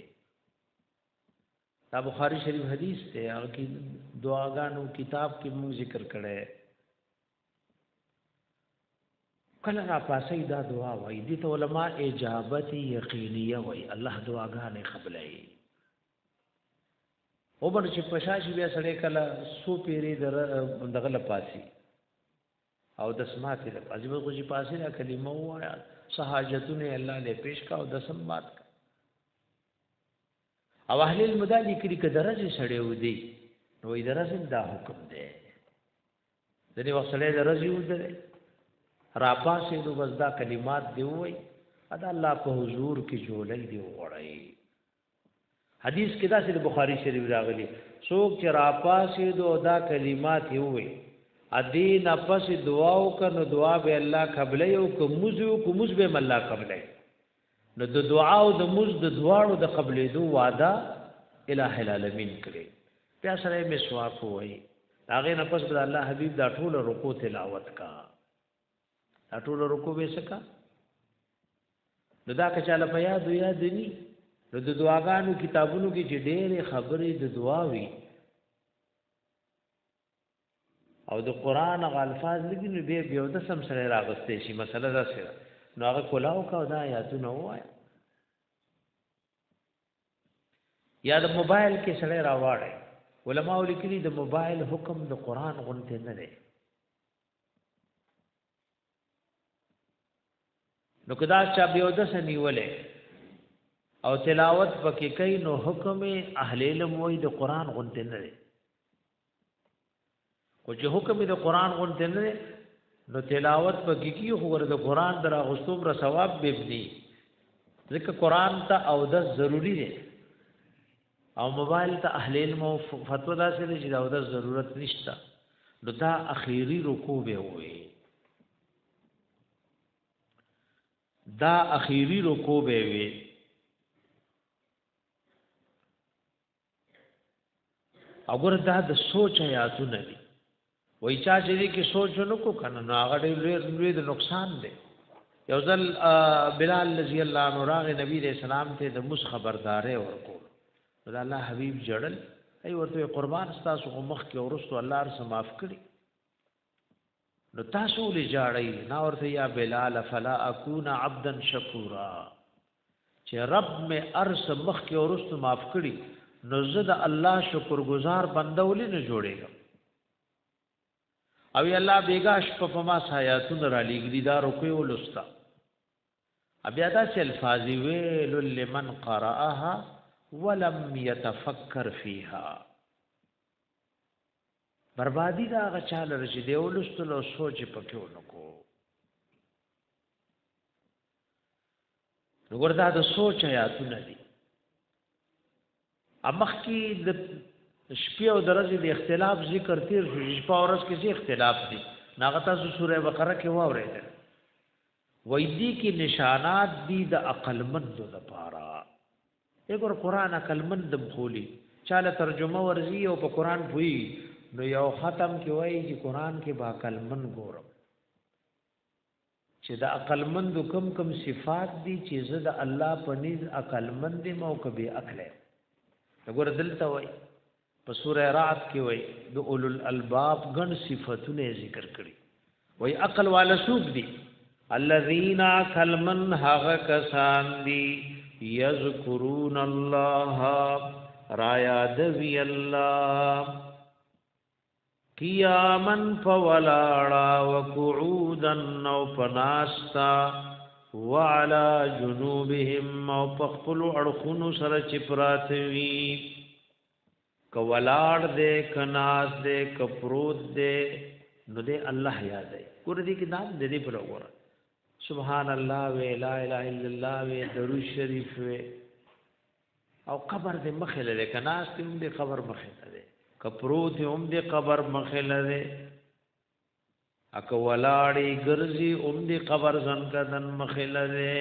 دا بخاری شریف حدیث ته هغه کی دعاګانو کتاب کې موږ ذکر کړي کله را پاسې دا دعا وای دي ته علما اجابت یقینیه وای الله دعاګانې قبلای او بل چې پښاشي بیا سړی کله سو پیری دغه لپاسي او د سماعت له عجیب کو چې پاسې را کلمه وایا سہاجتونه الله له پیش کا او د سمات او اهل المدالي کړي ک درجه سړی ودی نو ای درجه دا حکم دی ځنی وخت سړی درجه ودی را پاسې نو بس دا کلمات دی وای ادا الله په حضور کې جوړی دی وړای حدیث کې دا چې بخاری شریف راغلی څوک چې را پاسې دو دا کلمات دی وای ادي نفس دعا وکړو دعا به الله قبلې او کومز او کومز به الله قبلې نو د دعا او د مز د دعاړو د قبلې دو وعده الٰه العالمین کړي بیا سره مسواک وای هغه نفس به الله حبیب دا ټول رکوع تلاوت کا دا ټول رکوع به سکا نو دا که چاله په یاد یاد ني نو د دعاګانو کتابونو کې چې ډېرې خبرې د دعا وي او د قران غ الفاظ لګي نو به بیا د سم سره راغستې شي مسله دا سره نو هغه کلاو کا دا آیاتونه وایا یا د موبایل کې سره راوړی علماء لیکلي د موبایل حکم د قران غونته نه دی نو کدا چې بیا د سنیولې او تلاوت پکې کوي نو حکم اهل علم وای د قران غونته نه دی او چې حکم د قران غونډه نه نو تلاوت پکې کی خو ور د قران درا غصوب را ثواب ببني ځکه قران ته او د ضروری دی او موبایل ته اهل علم او فتوا دا سره چې دا او د ضرورت نشته نو دا اخیری رکوع به وي دا اخیری رکوع به وي وګوره دا د سوچ آیاتونه دي وای چا چې دې کې سوچ نکو کنه نو هغه ډېر لوی د نقصان دی یو ځل بلال رضی الله عنه راغی نبی رسول الله ته د مس خبردارې ورکو دا الله حبیب جړل ای ورته قربان تاسو مخ کې ورستو الله رس معاف کړي نو تاسو لې جاړی نا ورته یا بلال فلا اكون عبدا شکورا چې رب مې ارس مخ کې ورستو معاف کړي نو زه د الله شکرګزار بندولې نه جوړېږم او الله بیگاش په پما سایاتون را لګی دا رکوع ولستا بیا دا چې الفاظ ویل لمن قرأها ولم يتفکر فيها بربادی دا غچاله رشي دی ولستل او سوچ پکې ونکو وګوره دا د سوچ آیاتونه دي امخ کې د شپې او درځي د اختلاف ذکر تیر شو شپه او ورځ کې څه اختلاف دي ناغه تاسو سوره بقره کې واورېدل وای دي کې نشانات دي د عقل مند لپاره وګوره قران عقل مند بخولي چاله ترجمه ورزي او په قران پوي نو یو ختم کې وای چې قران کې با عقل مند ګورم چې د عقل مند کم کم صفات دي چې زه د الله په نيز عقل مند مو کبي عقل وګوره دلته وای په سوره رعد کې وای د اولل الباب غن صفاتونه ذکر کړي وای عقل والا سوق دي الذين كلمن هغه کسان دي یذکرون الله رایا دوی الله قیامن فولاڑا وقعودا او پناستا وعلى جنوبهم او پخپل اڑخونو سره چپراتوی کولاړ دې کناس دې کپروت دې نو دې الله یاد دی ګور دې کې نام دې پر وګوره سبحان الله و لا اله الا الله و درود شریف و او قبر دې مخله دې کناس دې قبر مخله دې کپروت هم دې قبر مخله دې اک ولاړی ګرځي هم دې قبر زن کدن مخله دې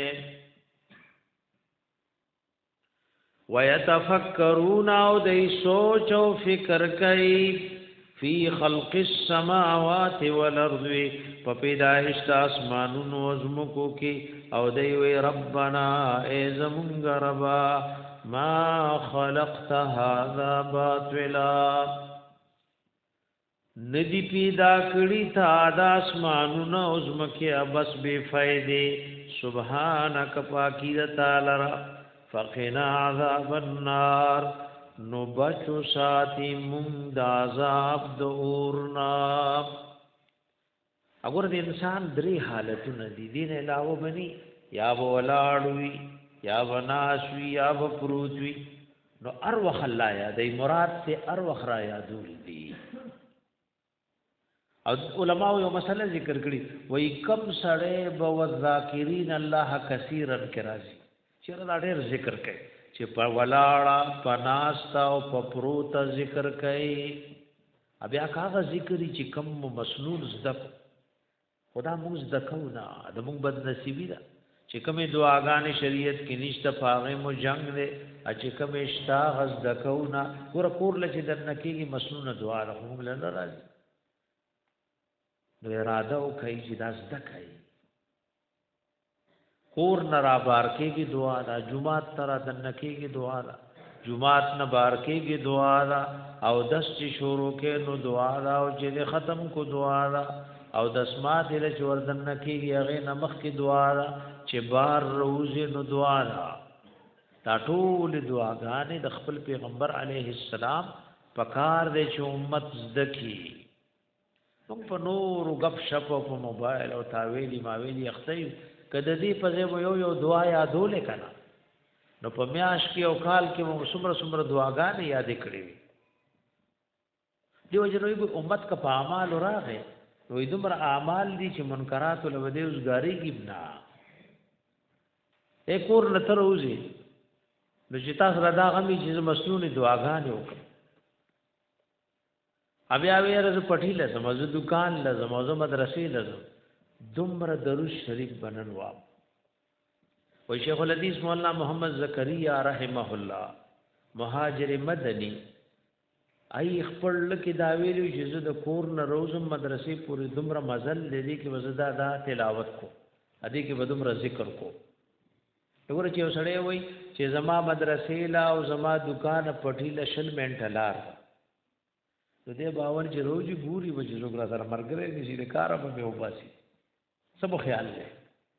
ويتفکرون او دای سوچ او فکر کوي فی خلق السماوات والارض په پیدائش د اسمانونو او زمکو کې او دای وی ربنا ای زمونږ ربا ما خلقت هذا باطلا ندی پیدا کړی تا د اسمانونو او زمکه بس بے فائدې سبحانك پاکی تعالی فقنا عذاب النار نو بچو ساتی مند عذاب دورنا اگر د انسان درې حالتونه دي دین علاوه بني یا ولاړوي یا وناسوي یا پروتوي نو اروخ الله یادې مراد ته اروخ را یادول دي او علماء یو مسله ذکر کړي وای کم سړی بو ذاکرین الله کثیرا کرازي چیرې دا ډېر ذکر کوي چې په ولاړه پناستا او په پروت ذکر کوي بیا کاغه ذکر چې کم مسنون زده خدا موږ زده کو نه د موږ بد نصیبی ده چې کومه دعاګانې شریعت کې نشته پاغه مو جنگ دي چې کومه اشتا غز زده کو نه ګور کور لچې د نکېږي مسنون دعا له موږ له راځي نو اراده او کوي چې دا زده کوي کور نرا بارکے کی دعا دا جمعات ترا دنکی کی دعا دا جمعات نہ بارکے کی دعا دا او دس چی شروع کے نو دعا دا او چې ختم کو دعا دا او دسمات له چور دنکی کی هغه نمخ کی دعا دا چې بار روزه نو دعا دا دا ټول دعاګانې د خپل پیغمبر علیه السلام پکار دې چې امت زدکی موږ په نور غب شپ په موبایل او تاویلی ماویلی اختی کده دې په یو یو دعا یادول کنا نو په میاش کې او کال کې موږ څومره څومره دعاګانې یاد کړې وي دیو جنوي امت کا په اعمال راغې نو دومره اعمال دي چې منکرات له ودی اوسګاری کې بنا ایک اور نتر اوزي نو چې تاسو را دا غمي چې مسنون دعاګانې وکړه بیا بیا رز پټی لازم از دکان لازم از مدرسې لازم دمر درود شریف بنن وا و شیخ الحدیث مولانا محمد زکریا رحمه الله مهاجر مدنی ای خپل لکه دا ویلو چې زه د کور نه روزم مدرسې پورې دمر مزل لدی کې وزدا دا تلاوت کو ادي کې بدومره ذکر کو وګوره چې وسړی وای چې زما مدرسې لا او زما دکان پټی لشل منټلار نو دې باور چې روز ګوري وځي زګرا سره مرګره نشي د کار په وباسي سبو خیال دی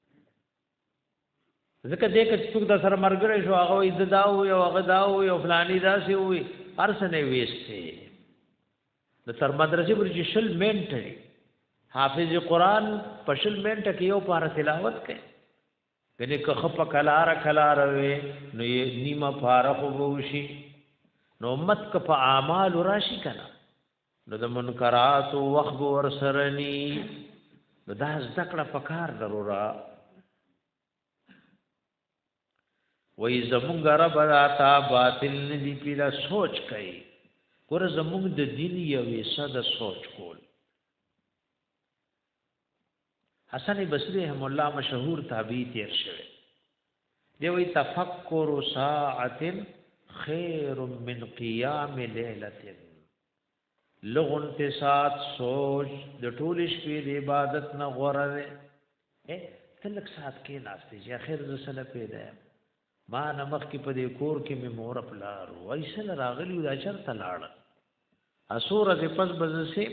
ځکه دې کې څوک د سره مرګره شو هغه عزت دا او هغه دا او فلاني دا سی وي ارسنه وېسته د تر مدرسې پر شل منټ حافظ قرآن په شل منټ کې یو پار تلاوت کوي کنه که خپ کلار کلار وي نو نیمه فارغ ووشي نو امت که په اعمال راشي کنه نو د منکرات وخت ور سرني نو دا ذکر پکار ضروره وای زمونږ رب راتا باطل ندی پیدا سوچ کوي ګور زمونږ د دین یو حصہ د سوچ کول حسن بصری رحم الله مشهور تابعی تیر شوی دی وی تفکر ساعه خیر من قیام لیلۃ لغون ته سات سوچ د ټول شپې د عبادت نه غوړه ده تلک سات کې ناشته چې اخر رسله پیدا ما نمخ کې په دې کور کې مې مور پلار وایسل راغلی دا چرته لاړ اسوره دې پس بز سي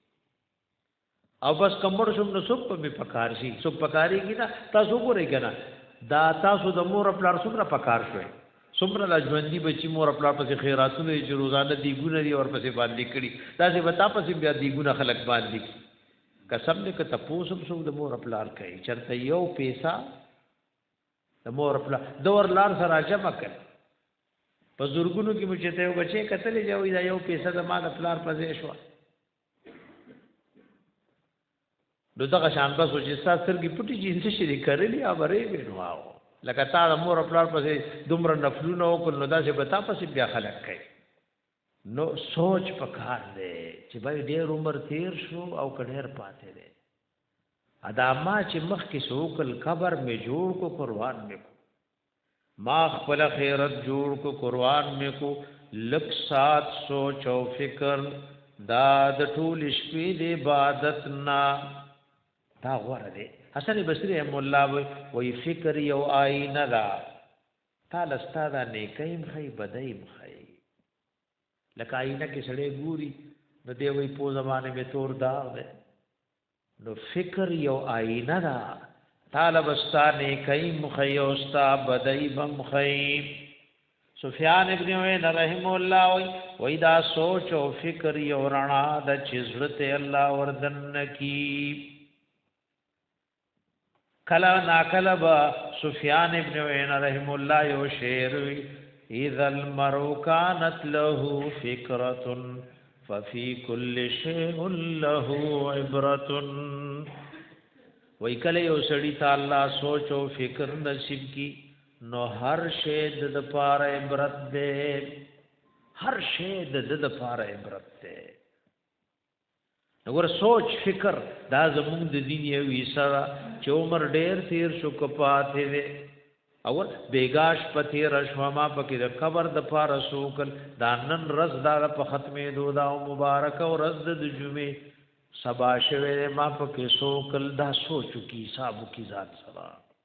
او بس کمبر شوم نو سپ په پکار شي سپ پکاري کی دا تاسو ګورئ کنه دا تاسو د مور خپل څومره پکار شوي څومره د ژوندۍ بچي مور خپل پسې خیراتونه چې روزانه دی ګونه دی اور پسې باندې کړي دا چې وتا پسې بیا دی ګونه خلق باندې قسم دې ک تاسو سم د مور خپل کوي چرته یو پیسہ د مور خپل دور لار سره جمع کړ په زورګونو کې مچته یو بچي کتلې جوړي دا یو پیسہ د ما د خپل پسې شو نو دغه شان بس چې ساترګي پټي جنس شری کړلی اوبرې بنواو لکه تا د مور خپل پسې دومره نفلونه وکړ نو دا چې بتا پسې بیا خلک کوي نو سوچ پکار دی چې بای ډېر عمر تیر شو او کډیر پاتې دی ادا ما چې مخ کې سوکل قبر می جوړ کو قربان می کو ما خپل خیرت جوړ کو قربان می کو لک سات سوچ او فکر دا د ټول شپې د عبادت نا دا غوړه دی حسن بصری رحم الله وی فکر یو آینه دا تعالی استاد نیکیم خی بدایم خی لکه آینه کې سړی ګوري نو دی وی په زمانه می تور داغ دی نو فکر یو آینه دا تعالی بستا نیکیم خی او استا بدایم خی سفیان ابن عیین رحم الله وی وی دا سوچ او فکر یو رڼا د چزړه الله وردن کی کلا ناکلبا سفیان ابن عیین رحم الله یو شعر اذا المرء كانت له فکرة ففي كل شيء له عبرة وای کله یو سړی تعالی سوچ او فکر نصیب کی نو هر شی د پاره عبرت ده هر شی د د پاره عبرت ده وګوره سوچ فکر دا زموږ د دین یو حصہ چې عمر ډیر تیر شو کپاتې وي او بیگاش پتی رشوما پکې د قبر د پاره سوکل دا نن رز دا په ختمې دودا او مبارک او رز د جمعې سبا شوه ما پکې سوکل دا سوچو کی حساب کی ذات سبا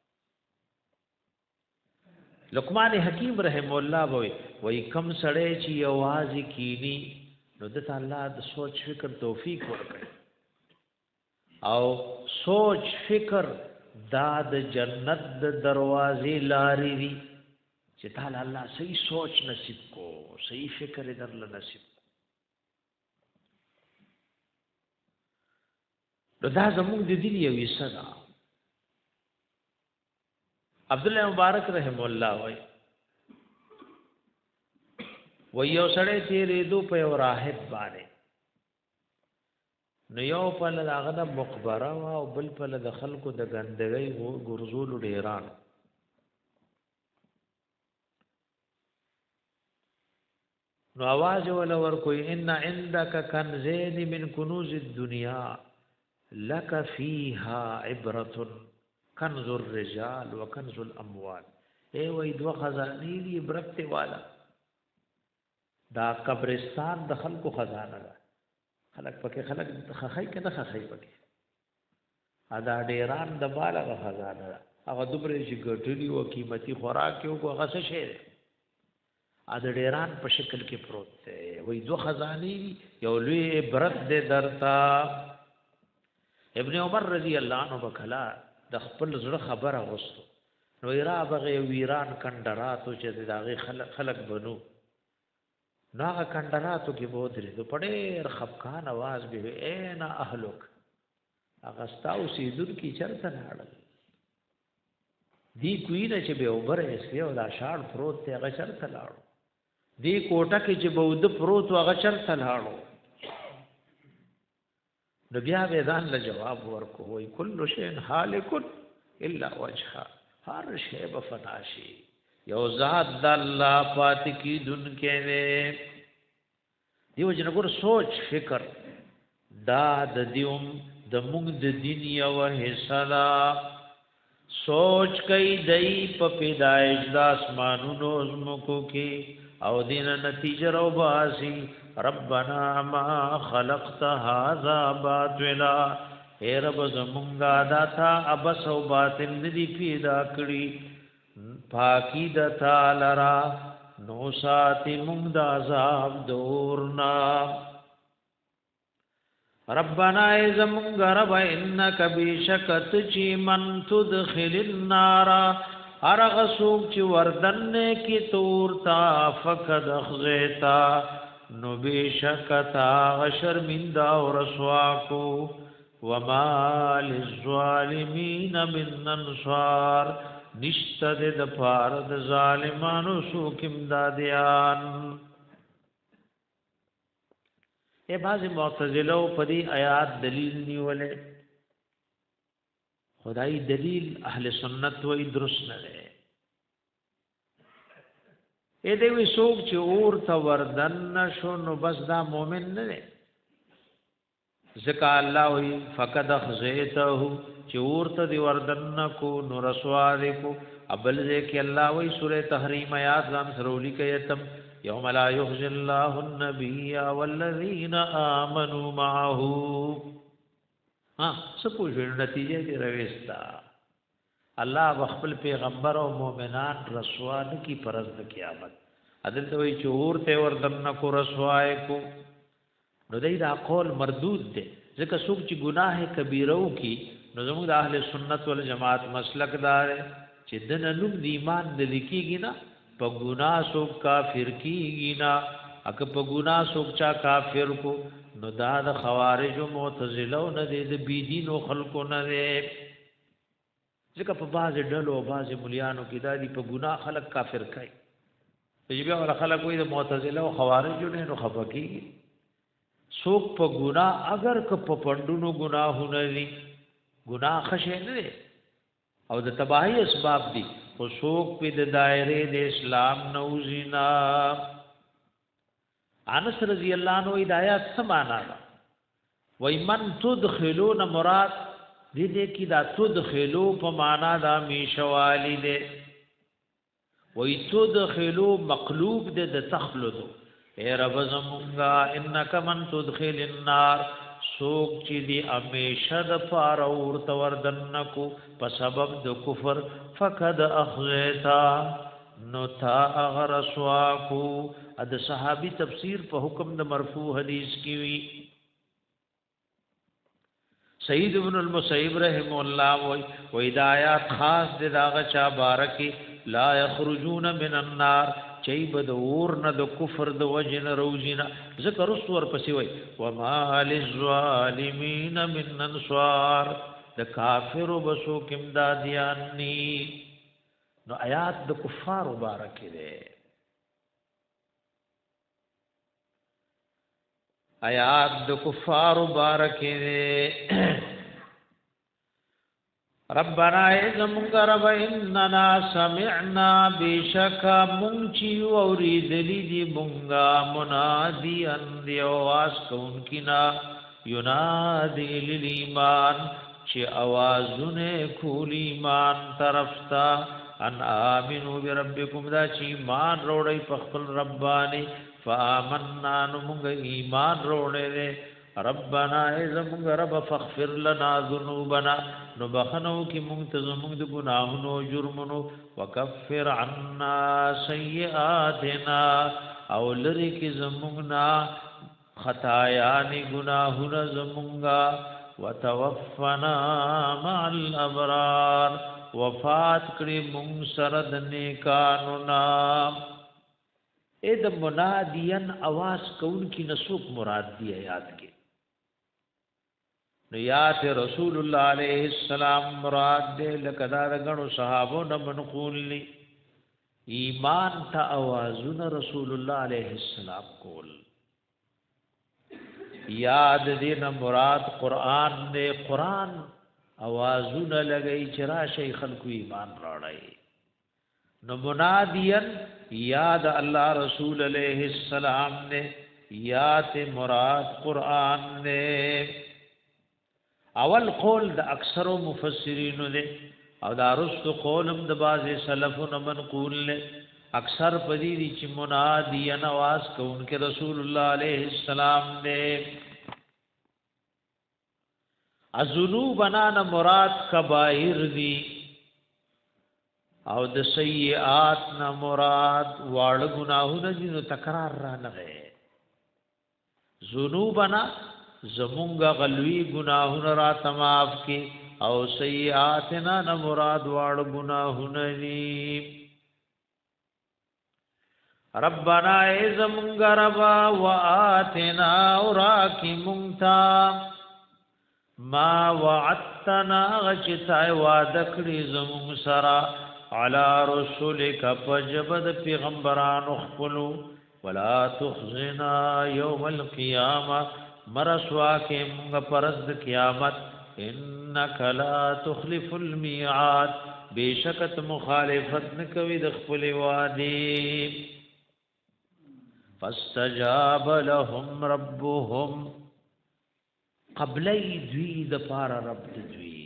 لقمان حکیم رحم الله وای وای کم سړی چې یوازې کینی نو د الله د سوچ فکر توفیق ورکړي او سوچ فکر دا د جنت د دروازې لارې دي چې تعالی الله صحیح سوچ نصیب کو صحیح فکر درل نصیب کو دا زموږ د دین یو حصہ ده عبد الله مبارک رحم الله وای و یو سړی تیرې دو په یو راهب باندې نو یو په لغه د مقبره او بل په د خلکو د ګندګۍ ګرځول ډیران نو आवाज ولا ور کوئی ان عندك كنزين من كنوز الدنيا لك فيها عبرة كنز الرجال وكنز الاموال اے وې دوه خزانې دي عبرت والا دا قبرستان د خلکو خزانه ده خلک پکې خلک خخای کنه خخای پکې ادا ډیران د بالا خزانه ده هغه دوبره چې ګټلی او قیمتي خوراک یو کو غسه شي ادا ډیران په شکل کې پروت دی وې دوه خزانې یو لوی عبرت دې درتا ابن عمر رضی الله عنه وکلا د خپل زړه خبره غوښتو نو را بغه ویران کندراتو چې داغه خلک خلک بنو ناغه کندراتو کې بودري دو پډېر خفقان आवाज به اینا اهلک هغه ستاو سیدل کی چرته ناړل دی کوی نه چې به اوبر اسې او دا شاړ پروت ته غچر تلاړو دی کوټه کې چې به ود پروت او غچر تلاړو نو بیا به ځان له جواب ورکو وای کل شی هالک الا وجهه هر شی به فناشي یو ذات د الله پات کی دن کې نه دیو جنګور سوچ فکر دا د دیوم د موږ د دین یو حصہ سوچ کئی دئی په پیدائش د اسمانونو زمکو کې او دین نتیجه رو باسی ربنا ما خلقت هذا باطلا اے رب زمونگا داتا ابس و باطل ندی پیدا کری پاکی دتا لرا نو ساتی مونگ دا عذاب دورنا ربنا ای زمونگا رب انکا بیشکت چی من تدخل النار ارغ سوک چی وردن کی تورتا فقد اخزیتا نو بیشکتا غشر من دا ورسواکو وما للظالمین من انصار نشتد د پارد ظالمانو سوکم دادیان اے بعض معتزلو پدی آیات دلیل نیولے خدای دلیل اهل سنت وی درست نه ده اې دې وی سوق چې اور ته وردن نشو نو بس دا مؤمن نه ده ذکا الله وی فقد خزیته چې اور ته دی وردن کو نو رسوا دې کو ابل دې کې الله وی سوره تحریم آیات ځان سرولی کيتم یوم لا یخزی الله النبی والذین آمنوا معه ها سپو ژوند نتیجه دی رويستا الله خپل پیغمبر او مؤمنان رسوا نه کی پرز د قیامت عدل ته وی چور ته وردن کو رسوای کو نو دای دا قول مردود دی ځکه څوک چې گناه کبیره وکي نو زموږ د اهل سنت والجماعت مسلک دار چې د نوم د ایمان د لیکيږي نه په ګناه څوک کافر کیږي نه اګه په ګناه څوک چا کافر کو نو دا د خوارج او معتزله نه د بی دین او خلقو نه ځکه په باز ډلو باز مليانو کې دا دی په ګناه خلق کافر کوي چې بیا ول خلق وي د معتزله او خوارج نه نو خفقي څوک په ګناه اگر که په پندونو ګناهونه دي ګناه خشه نه او د تباہی اسباب دي او څوک په د دایره د اسلام نوزینا انس رضی اللہ عنہ ہدایت سمانا وای من تدخلون مراد دې دې کی دا تدخلو په معنا دا میشوالی دې وای تدخلو مقلوب دې د تخلدو اے رب زمونگا انک من تدخل النار سوک چی دی امیشه د پار اور توردن کو په سبب د کفر فقد اخزیتا نو تا اغرسوا کو اد صحابی تفسیر په حکم د مرفوع حدیث کی وی سید ابن المسیب رحم الله وی و ہدایت خاص د داغه چا بارکی لا یخرجون من النار چای بد اور نه د کفر د وجن روزینا ذکر ور پسی وی و ما للظالمین من انصار د کافر وبسو کیم دادیانی نو آیات د کفار مبارک دي آیات د کفار مبارک دي ربنا ازمك رب اننا سمعنا بشكا منچي اوریدلی دی مونگا منادی اندی آواز کون کنا ینادی للایمان چی آوازون کول ایمان طرفتا ان آمنو بربکم دا چی ایمان روڑی پخپل ربانی فآمنا نمونگ ایمان روڑی دے ربنا ازمونگ رب فاغفر لنا ذنوبنا نبخنو کی منتظمونگ دا گناہنو جرمنو وکفر عنا سیئاتنا او لری کی زمونگنا خطایانی گناہنا زمونگا وتوفنا مع الابرار وفات کړي مون سره د نیکانو نام اې د منادین आवाज کون کی نسوک مراد دی آیات کې نیات رسول الله علیه السلام مراد دې لکه دا غنو صحابو نه منقول لی ایمان ته اوازونه رسول الله علیه السلام کول یاد دې نه مراد قران دې قران اوازونه لګی چې راشي خلکو ایمان راړی نو منادیان یاد الله رسول علیہ السلام نے یاد مراد قرآن نے اول قول د اکثر مفسرین نے او دا رست قولم د باز سلفون منقول نے اکثر پدی دی چې منادیان आवाज کوونکې رسول الله علیہ السلام نے ذنوبنا مراد کبائر دی او د سیئات نه مراد واړ گناهونه دي نو تکرار را نه غي ذنوبنا زمونږ غلوی گناهونه را تماف کی او سیئات نه مراد واړ گناهونه دي ربنا ای زمونږ ربا واتنا اوراکمتا ما وعدتنا غچتای وعدکړي زمونږ سرا على رسولك فجبد پیغمبران خپلو ولا تخزنا يوم القيامه مرسوا کې موږ پرد قیامت انك لا تخلف الميعاد بشکت مخالفت نکوي د خپل وادي فاستجاب لهم ربهم قبل دوی د پار رب دوی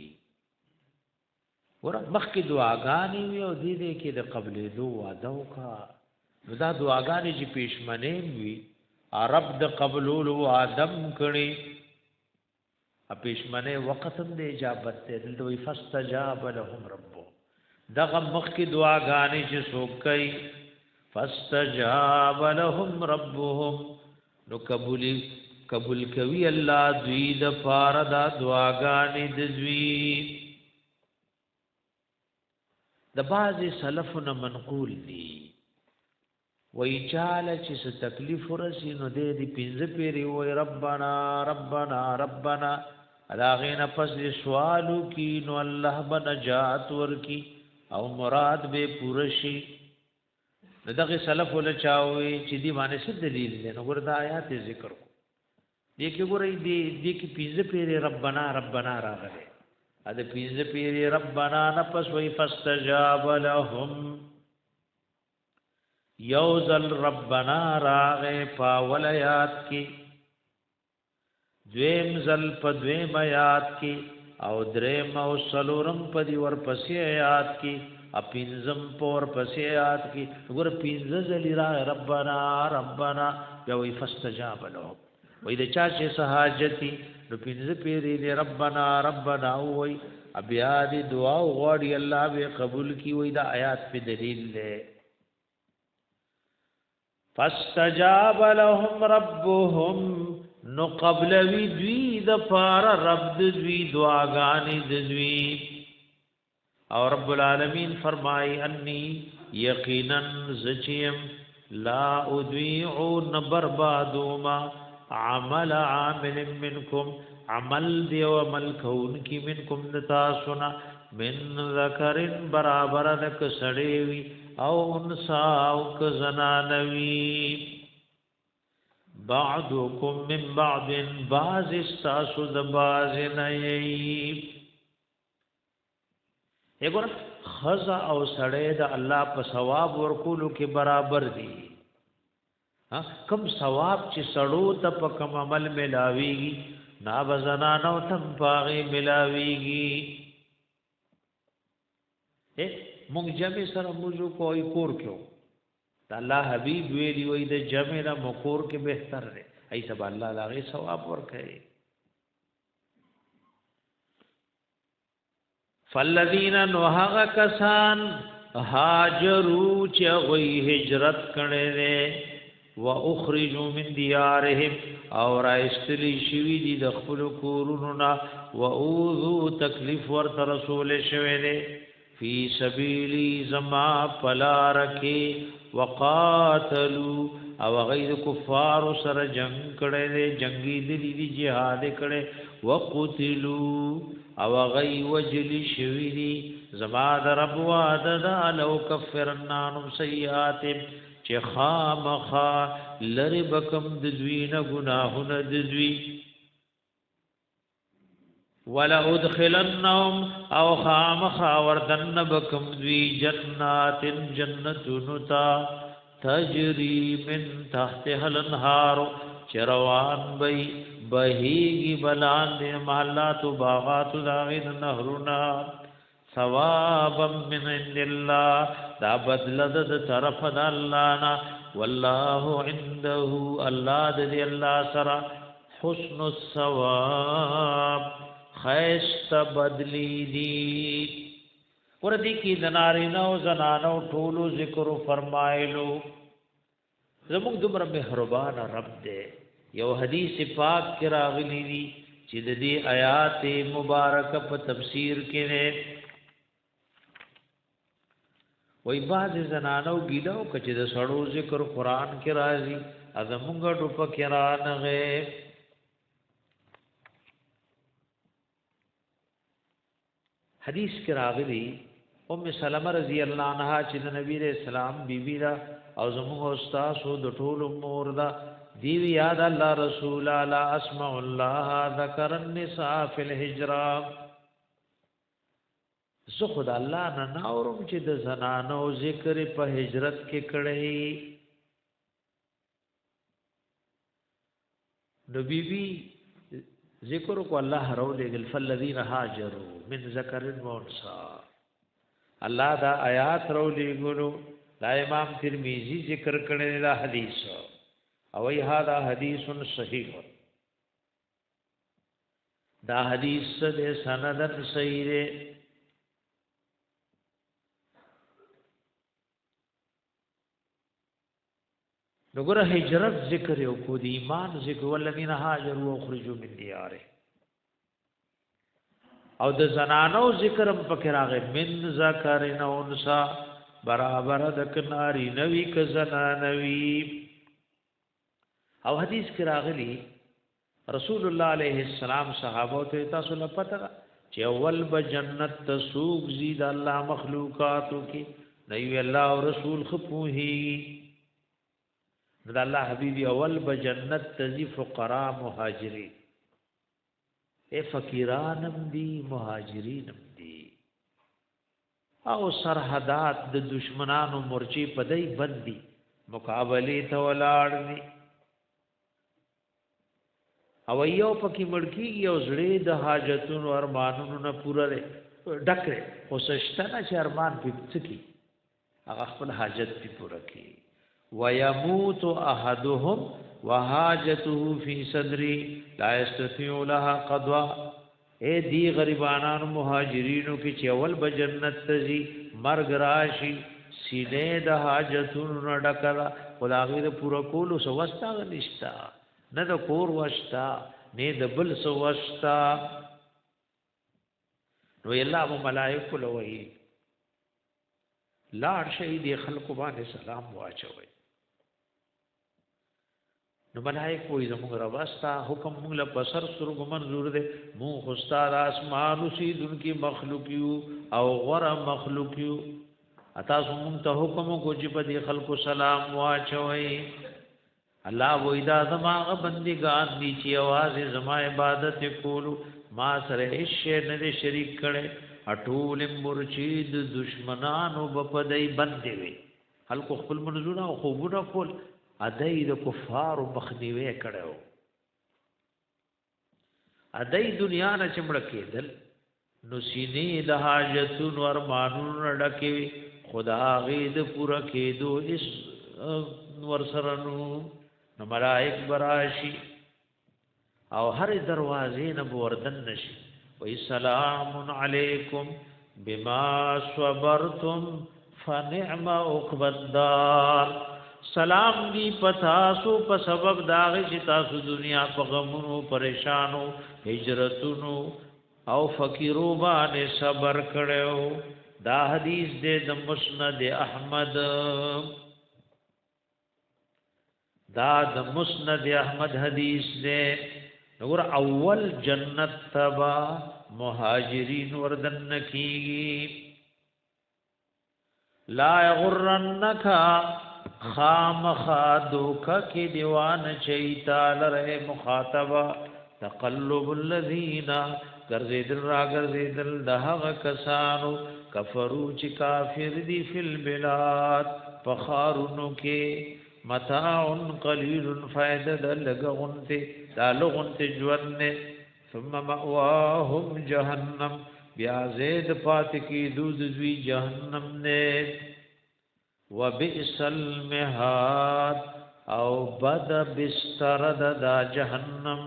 ور مخکې دعاګانې وي او دې دې کې د قبلې دو وعده وکا نو دا دعاګانې چې پېشمنې وي عرب د قبولولو ادم کړي ا پېشمنې وخت هم د اجابت ته دلته وي فاستجاب لهم ربهم دغه مخکې دعاګانې چې څوک کوي فاستجاب لهم ربهم نو قبول قبول کوي الله دوی د فاردا دعاګانې د دوی د بعض سلفنا منقول دي وای چاله چې څه تکلیف ورسی نو دې دې پنځه پیری وای ربانا ربانا ربانا الاغینا پس سوالو کی نو الله بنجات ورکی او مراد به پورشي دغه سلف ول چاوي چې دی باندې څه دلیل دی نو ګور دا آیات ذکر کو دې کې ګورې دې دې کې پنځه پیری ربانا ربانا راغله اده پیزه پیری ربنا نفس وی فاستجاب لهم یوزل ربنا راغ پاول آیات کی دویم زل پا دویم آیات کی او دریم او سلورم پا دی ور پسی آیات کی اپینزم پور پسی آیات کی گر پینزه زلی راغ ربنا ربنا یوی فاستجاب لهم وی د چا چې سہاجتی نو پینځه پیری دی ربنا ربنا وای بیا دی دعا غواړي الله به قبول کی وای دا آیات په دلیل ده فاستجاب لهم ربهم نو قبل وی دوی د پار رب دوی دعاګانې دوی او رب العالمین فرمای انی یقینا زچیم لا اضيع بربادوما عمل عامل منکم عمل دی او عمل کون کی منکم نتاسنا من ذکرن برابر لک سړیوی او انسا او ک زنانوی بعضکم من بعض بعض استاسو د بعض نه ای وګور خزا او سړی د الله په ثواب ورکولو کې برابر دي کم ثواب چې سړو ته په کوم عمل ملاويږي نا بزنانو تم پاغي ملاويږي اے مونږ جمع سره موضوع کوی کور کېو الله حبيب ویلی وې د جمع را مکور کې بهتر دی ای سب الله لاغي ثواب ورکړي فالذین نوهغ کسان هاجروا چې وی هجرت کړي واخرجوا من ديارهم او راستلی شوی دي د خپل کورونو نا واوذو تکلیف ورت رسول شوی دي فی سبیلی زما پلارکی وقاتلوا او غیر کفار سره جنگ کړي جنگی دي دي jihad کړي وقتلوا او غی وجل شویری زما در رب وعد لو کفرن عنهم سیئات چې خامخا لری بکم د دوی نه گناهونه د دوی ولا ادخلنهم او خامخا وردن بکم دوی جنات جنتنتا تجری من تحتها الانهار چروان بی بهیگی بلان دی محلات و باغات داغین نهرنا ثوابا من عند الله دا بدلد دا طرف دا اللہ نا والله عنده اللہ دی اللہ سرا حسن الثواب خیست بدلی دی وردی کی دنارینو زنانو ټولو ذکر فرمایلو زموږ دومره مهربان رب دی یو حدیث پاک کې راغلی دی چې د دې آیات مبارکه په تفسیر کې نه وای باز زنانو ګیلو کچې د سړو ذکر قران کې راځي ازمږ ډوپ کې رانغه حدیث کې راغلی ام سلمہ رضی الله عنها چې د نبی رسول الله بیبی را او زموږ استاد سو د ټول مور دا دیو یاد الله رسول لا اسمع الله ذکر النساء فی الهجرة زه خدای الله نه ناورم چې د زنانو ذکر په هجرت کې کړی نو بیبی ذکر کو الله رو لګل فالذین هاجروا من ذکر و انثى الله دا آیات رو لګلو دا امام ترمذی ذکر کړی دا حدیث او ای هاذا حدیث صحیح دا حدیث د سندن صحیح دی نګره هجرت ذکر یو کو دی ایمان ذکر ولذین هاجروا وخرجوا من دیاره او د زنانو ذکرم پکې راغی من ذکرن او انثى برابر د کناری نوی ک زنانوی او حدیث کې راغلی رسول الله علیه السلام صحابه ته تاسو نه پته چې اول به جنت تسوق زید الله مخلوقاتو کې نبی الله او رسول خپوهی د الله حبیبی اول به جنت تزي فقرا مهاجرین اے فقیرانم دی مهاجرینم دی او سرحدات د دشمنانو مرچی پدای بندي مقابله ته ولاړ دي او یو پکې مړکی یو زړې د حاجتونو ارمانونو نه پوره ډکره او سشتنه چې ارمان پکې هغه خپل حاجت په پوره کوي ويموت احدهم وحاجته في صدري لا يستطيع لها قضاء اے دی غریبانان مهاجرینو کې چې اول به جنت تزي مرګ راشي سینې د حاجتونو نه ډکلا خدای دې پوره کولو سو واسطه نشتا نه د کور واسطه نه د بل سو واسطه نو الله ملائکه لوي لاړ شي دي خلق باندې سلام واچوي نو ملائک وې زموږ راوستا حکم موږ له بصر سرغ منظور دي مو استاد اسمان سي دن کی مخلوق یو او غره مخلوق یو اتا موږ ته حکم کو چې په دې خلکو سلام واچوي الله وې دا زماغه بندګان دي چې आवाज زما عبادت کولو ما سره هیڅ نه شریک کړي اټول مرشد دشمنانو بپدای بندې وي خلکو خپل منزونه او خوبونه کول ادای د کفار مخنیوي کړو ادای دنیا نه چمړ کېدل نو سینې د حاجتونو ارمانونو ډکې خدا غید پورا کېدو اس ورسرنو نو ملائک براشي او هر دروازې نه وردن نشي وای سلام علیکم بما صبرتم فنعم عقبى الدار سلام دی پتاسو په سبب داغه چې تاسو دنیا په غمونو پریشانو هجرتونو او فقیرو باندې صبر کړو دا حدیث دې د مسند احمد دا د مسند احمد حدیث دے نور اول جنت تبا مهاجرین وردن کیگی لا یغرنک خام خادوکا کی دیوان چیتا لرے مخاطبہ تقلب الذین گرزیدل را گرزیدل دہغ کسانو کفرو چی کافر دی فی البلاد پخارنو کے متاع قلیل فائدہ لگغنتے دالغنتے جونے ثم مأواهم جہنم بیا زید پات کی دود دوی جہنم نے وبئس المہاد او بد بستر دا جہنم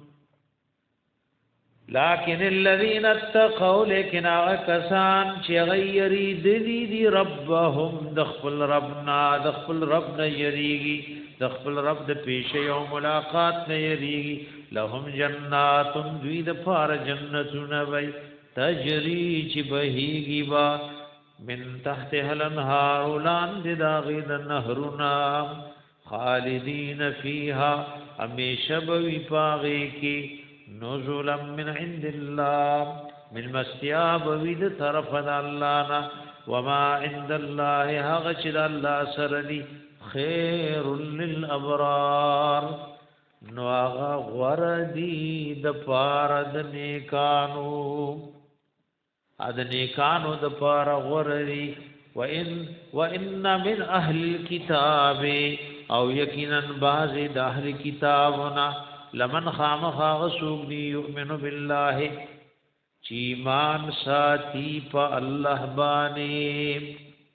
لیکن الذین اتقوا لیکن آغا کسان چی غیری دلی دی ربهم دخپل ربنا دخپل ربنا یریگی دخپل رب د پیشه او ملاقات نه یریگی لهم جنات دوی د پار جنتون وی تجری چی بهیگی با من تحتها الانهار لاند داغی د نهرنا خالدین فیها همیشه بوی پاغی کی نزلا من عند الله من مستیاب وید طرف د الله نا وما عند الله هغه چې د الله سره دی خیر للابرار نو هغه غردی د پار د نیکانو اد نیکانو د پار غردی وان وان من اهل الكتاب او یقینا بعض د اهل کتابنا لمن خامخا غسوق دی یؤمن بالله چیمان ساتی پا اللہ بانی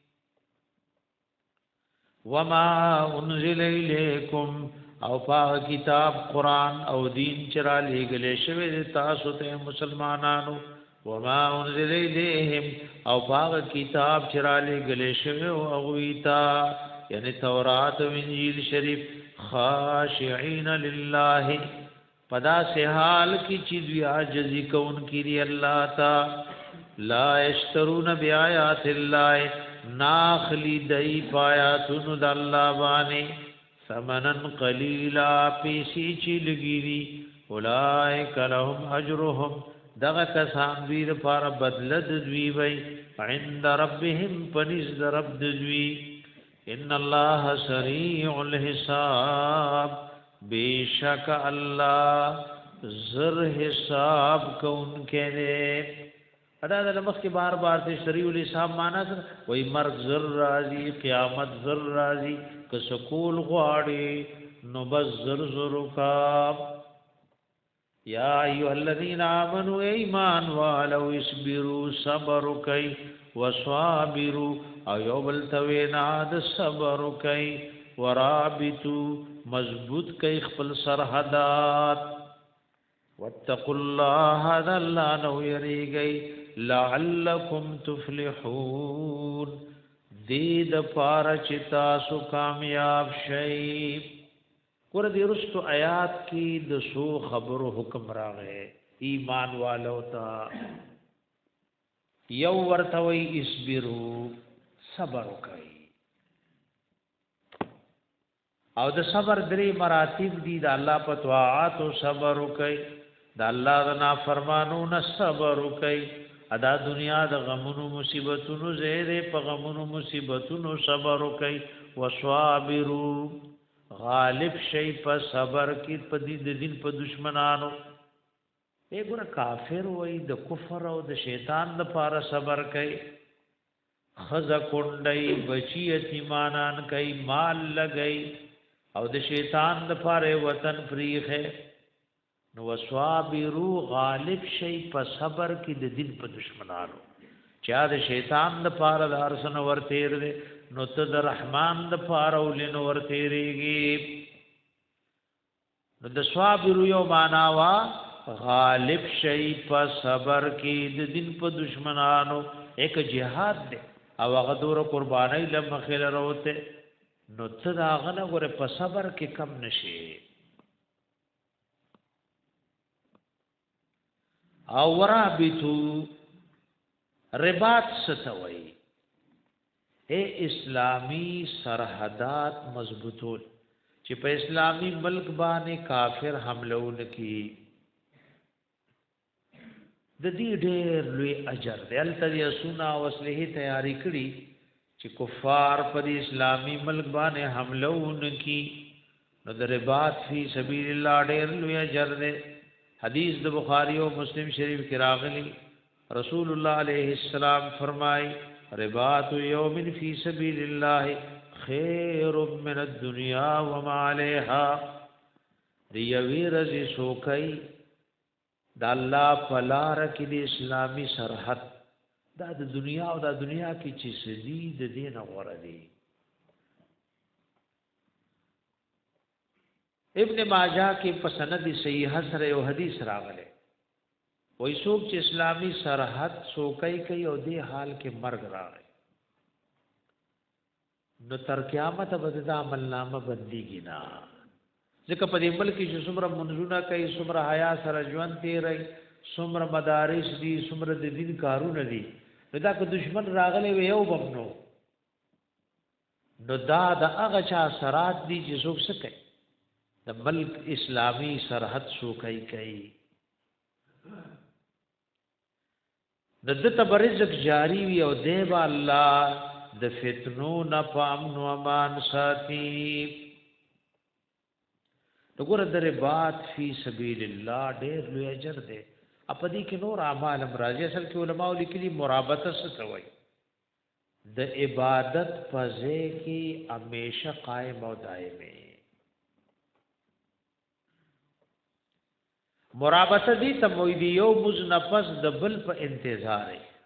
وما انزل الیکم او پا کتاب قرآن او دین چرا لے گلے شوی تاسو تے مسلمانانو وما انزل الیہم او پا کتاب چرا لے گلے شوی اغویتا یعنی تورات و انجیل شریف خاشعین للہ پدا سے حال کی چیز بھی عاجزی کون کی دی اللہ تا لا اشترون بیاات اللہ ناخلی دئی پایاتون دا اللہ بانے ثمنن قلیلا پیسی چی لگی دی اولائک لهم اجرهم دغا کسان بیر پار بدلد دوی بی عند ربهم پنیز رب دوی ان اللہ سریع الحساب بیشک اللہ زر حساب کون کے دے ادا دا لمخ کی بار بار تے سریع الحساب مانا کر وہی مرگ زر رازی قیامت زر رازی کسکول غواڑی نبز زر زرکاب یا ایوہ الذین آمنوا ایمان والو اسبروا صبر کئی وصابروا او یو بلتوینا د صبر کئی ورابطو مضبوط کئی خپل سرحدات واتقوا الله ذا الله نو یریگئی لعلکم تفلحون دید پارچ تاسو کامیاب شئی ور دی رستو آیات کی دسو خبر حکم راغے ایمان والو تا یو ورتوی اسبرو صبر کوي او د صبر درې مراتب دي د الله په طاعات او صبر کوي د الله د نافرمانو نه صبر کوي ادا دنیا د غمونو مصیبتونو زیره په غمونو مصیبتونو صبر کوي وصابرو غالب شي په صبر کې په دې دین په دشمنانو ایګور کافر وای د کفر او د شیطان لپاره صبر کوي خزا کونډای بچی یتیمانان کوي مال لګئی او د شیطان لپاره وطن فریخه نو وصابرو غالب شي په صبر کې د دین په دشمنانو چا د شیطان لپاره د ارسن ورتیر دي نو ته د رحمان لپاره ولین ورتیریږي نو د صابرو یو معنا وا غالب شي په صبر کې د دین په دشمنانو ایک جهاد دی او هغه دور قربانای لمخله راوته نو څه دا غنه غره په صبر کې کم نشي او ورابطو رباط ستوي اے اسلامی سرحدات مضبوطول چې په اسلامی ملک باندې کافر حملون کی د دې ډېر لوی اجر دی. الته یې سنا وسله تیاری کړي چې کفار پر اسلامی ملک باندې حملون کی نو د رباط فی سبیل الله ډېر لوی اجر دی. حدیث د بخاری او مسلم شریف کې راغلی رسول الله علیه السلام فرمای رباط یوم فی سبیل الله خیر من الدنیا وما علیها. دی یوی رزی سوکای دا الله پلار کې د اسلامی سرحد دا د دنیا او د دنیا کې چې سدي د دین غوړه دي. ابن ماجه کې په سند صحیح سره یو حدیث راغلی وای څوک چې اسلامی سرحد سوکای کوي او د حال کې مرګ راغی نو تر قیامت به د عمل نامه بنديږي نه. ځکه په دې ملک کې چې څومره منځونه کوي څومره حیا سره ژوند تیری څومره مدارس دي څومره د دین کارونه دي دا که دشمن راغلی وي یو بمنو نو دا د هغه چا سرات دي چې څوک څه کوي د ملک اسلامی سرحد سوکای کوي د دته برزق جاری وي او دیبا الله د فتنو نه پام نو امان ساتي. وګوره د رباط فی سبیل الله ډېر لوی اجر دی. اپدې کې نور اعمال امراضی اصل کې علماء لیکلي مرابطه څه کوي د عبادت پځې کې همیشه قائم او دائمه مرابطه دي ته مویدی یو مزنفس د بل په انتظار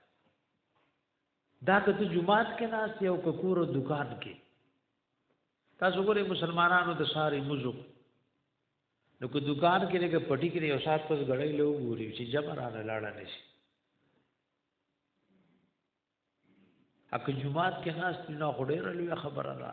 دا که ته جمعات کې ناس یو ککور دکان کې تاسو ګورئ مسلمانانو د ساری مزو نو کو دکان کې لګه پټی کې یو سات پس غړې له وګوري چې جمع را نه لاړه نشي. اګه جمعات کې ناس نه خډېره لوي خبره ده.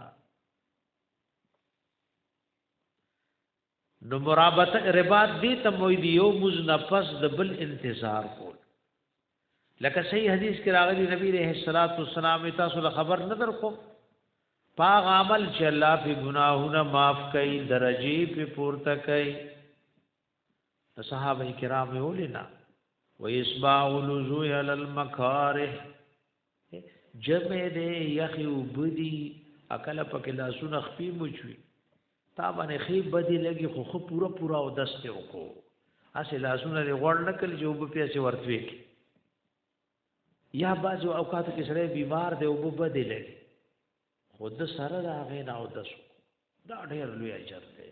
نو مرابطه رباط دي ته مویدی یو مزنفس د بل انتظار کول لکه صحیح حدیث کې راغلی نبی رحمه الصلاۃ والسلام تاسو خبر نه درکو پاغ عمل چې الله په گناهونه معاف کوي درجه په پورته کوي. صحابه کرام ولینا و اسباع الوضوء علی المکاره جمع دې یخي وبدي اکل پکې لاسونه خپي مچوي تا باندې خې بدی لګي خو خو پورا پورا او دسته وکړو اسی لاسونه لري غوړ نکل جو په پیسې ورتوي یا بعض اوقات کې سره بیمار دی او په بدی لګي خود سره راغې نه او دسو دا ډېر لوی اجر دی.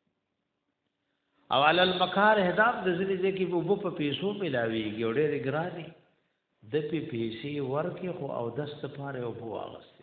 او علل مکار هداب د ځلې کې په په پیسو ملاويږي او ډېر ګراني د په پیسې ورکه خو او دست پاره او بواغسته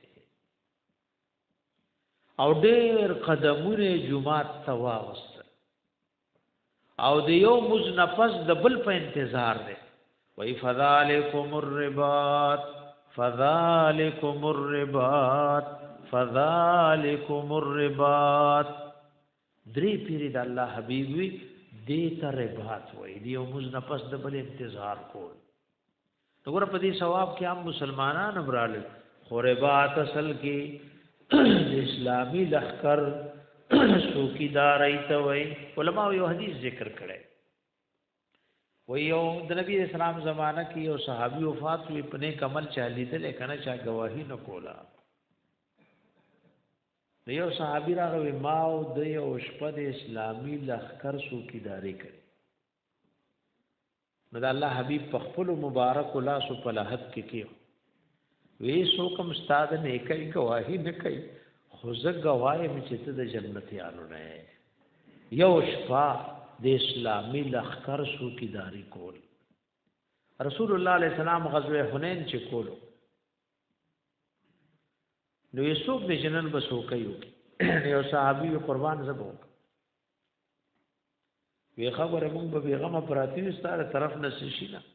او ډېر قدمونه جمعات تواغست او د یو مزنفس د بل په انتظار دی. وای فذالکم الرباط فذالکم الرباط فذالکم الرباط درې پیری د الله حبیب وی دې ته رباط وای دی یو مزنفس د بل انتظار کول. وګوره په دې ثواب کې عام مسلمانانو براله خو رباط اصل کې د اسلامی لخر سوکیدار ایت وای علماء یو حدیث ذکر کړي وای یو د نبی اسلام زمانہ کې یو صحابي وفات وی په نیک عمل چالي دل کنه چا گواہی نه کولا یو صحابي راغی ما او د یو شپه د اسلامی لخر سوکیداری کړي نو د الله حبیب په خپل مبارک الله سو په لحد کې کېو وی سو کوم استاد نه کوي گواہی نه کوي خو زه گواهی مې چې ته د جنتیانو نه یو شپه د اسلامی لخر سوکیداری کول. رسول الله علیه السلام غزوه حنین چې کولو نو یسوع د جنن بسو کوي یو صحابي قربان زبو وی خبره مونږ به بیغمه پراتی ستاره طرف نه شي نه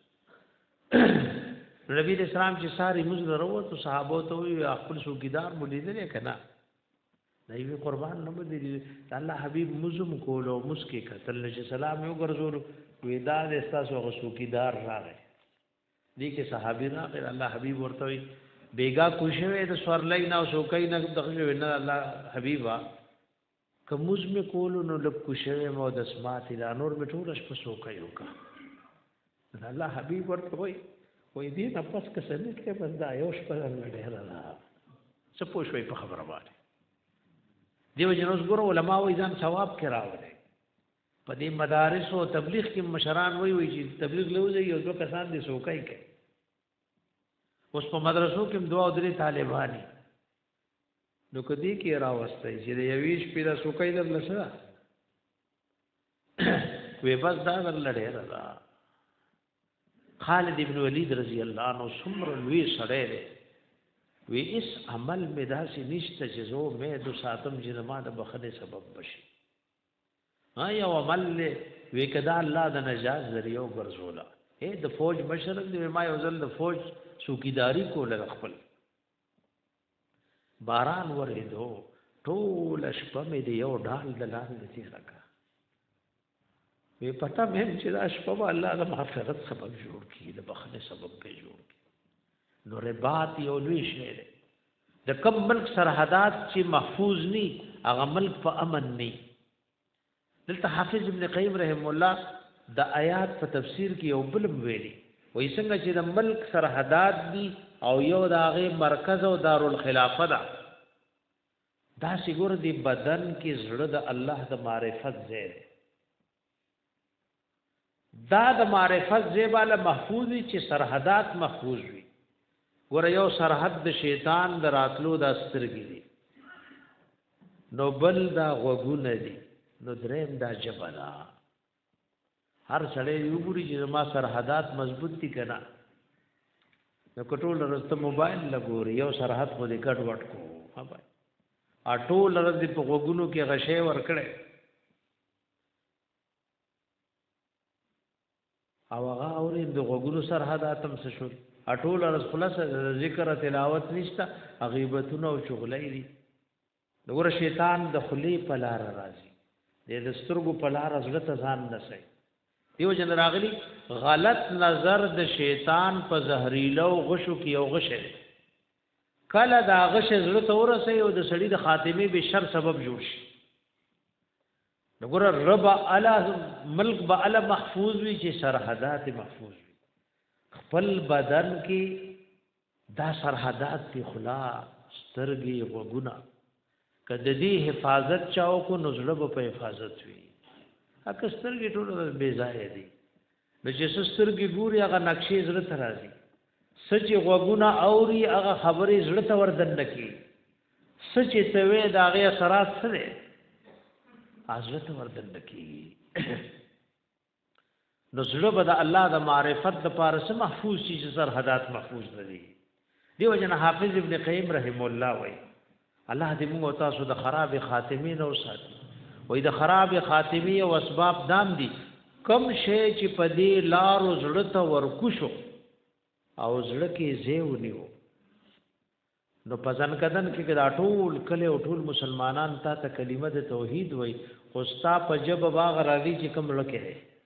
نبی اسلام چې ساری موږ وروته تو صحابه ته وی خپل سوګیدار مولید نه کنا نبی قربان نه بدلی الله حبیب مزم کولو مسکی قتل چې سلام یو ګرځول ودا د استاسو سوګیدار راغی دي کې صحابي راغی الله حبیب ورته وی بیگا کوشوي د سورلای نه او سوکای نه دغه نه الله حبیبا کومز می کولو نو لب کو شوی مو د اسمات لا نور می ټولش په سو کوي کا الله حبیب ورته وای وای دې نه پس کسنه کې بندا یو شپه لړ نه څه پوښوي په خبره باندې دیو جنوس ګورو علماء وای ځان ثواب کې راوړي په دې مدارس او تبلیغ کې مشران وای وای چې تبلیغ لوځي یو دوه کسان دي سوکای کې اوس په مدرسو کې دعا او درې طالبانی نو کدی کې راوستي چې یویش پیدا سوکای در لسره وې بس دا در لړې را خالد ابن ولید رضی الله عنه څومره لوی سړی دی وی اس عمل میں داسې نشته چې زه مې د ساتم چې ما د بخنه سبب بشي ها یو عمل وی کدا الله د نجات ذریعہ ګرځولا اے د فوج مشرک دی ما یو ځل د فوج څوکیداری کوله خپل باران ورېدو ټول شپه مې دی یو ډال د لاندې تیر کا وی پتا مې چې دا شپه الله د مغفرت سبب جوړ کړي د بخنه سبب به جوړ کړي نو رباط یو لوی شی دی د کم ملک سرحدات چې محفوظ ني هغه ملک په امن ني دلته حافظ ابن قیم رحم الله د آیات په تفسیر کې یو بل ویلي وای څنګه چې د ملک سرحدات دي او یو د هغه مرکز او دارالخلافه ده دا سګور دی بدن کې زړه د الله د معرفت ځای دا د معرفت ځای بالا محفوظ وي چې سرحدات محفوظ وي ور یو سرحد د شیطان د راتلو د سترګې دي نو بل دا غوګونه دي نو دریم دا جبلا هر سړی یو ګوري چې ما سرحدات مضبوط دي کنه نو کټول رسته موبایل لګوري یو سرحد خو دې کټ وټ کو ها بھائی اټول رد په غوګونو کې غشې ور کړې او هغه اورې د غوګونو سرحدات هم څه شو اټول رس خلاص ذکر تلاوت نشتا غیبتونه او شغلې دي وګوره شیطان د خلی په لار راځي د سترګو په لار زړه ته ځان نسي دیو جن راغلی غلط نظر د شیطان په زهريلو غشو کې او غشه کله دا غشه زړه ته ورسي او د سړي د خاتمه به شر سبب جوړ شي وګوره رب اعلی ملک به اعلی محفوظ وي چې سرحدات محفوظ وي خپل بدن کې دا سرحدات په خلا سترګي وګونه کله دې حفاظت چاو کو نزله په حفاظت وي اګه سترګي ټول بے ځای دي د چې سترګي ګوري هغه نقشې زړه ته راځي سچ وګونه اوري هغه خبرې زړه ته وردن نکي سچ ته وې دا هغه اثرات سره حضرت وردن نکي نو زړه به د الله د معرفت د پاره سم محفوظ شي چې سرحدات محفوظ ندي دیو جن حافظ ابن قیم رحم الله وای الله دې موږ تاسو د خراب خاتمین او ساتي وای د خراب خاتمی او اسباب دام دي کم شی چې په دې لارو زړه ته ورکوشو او زړه کې زیونیو نو پزن کدن کې دا ټول کله او ټول مسلمانان ته ته کلمه د توحید وای خوستا په جب باغ راځي چې کوم لکه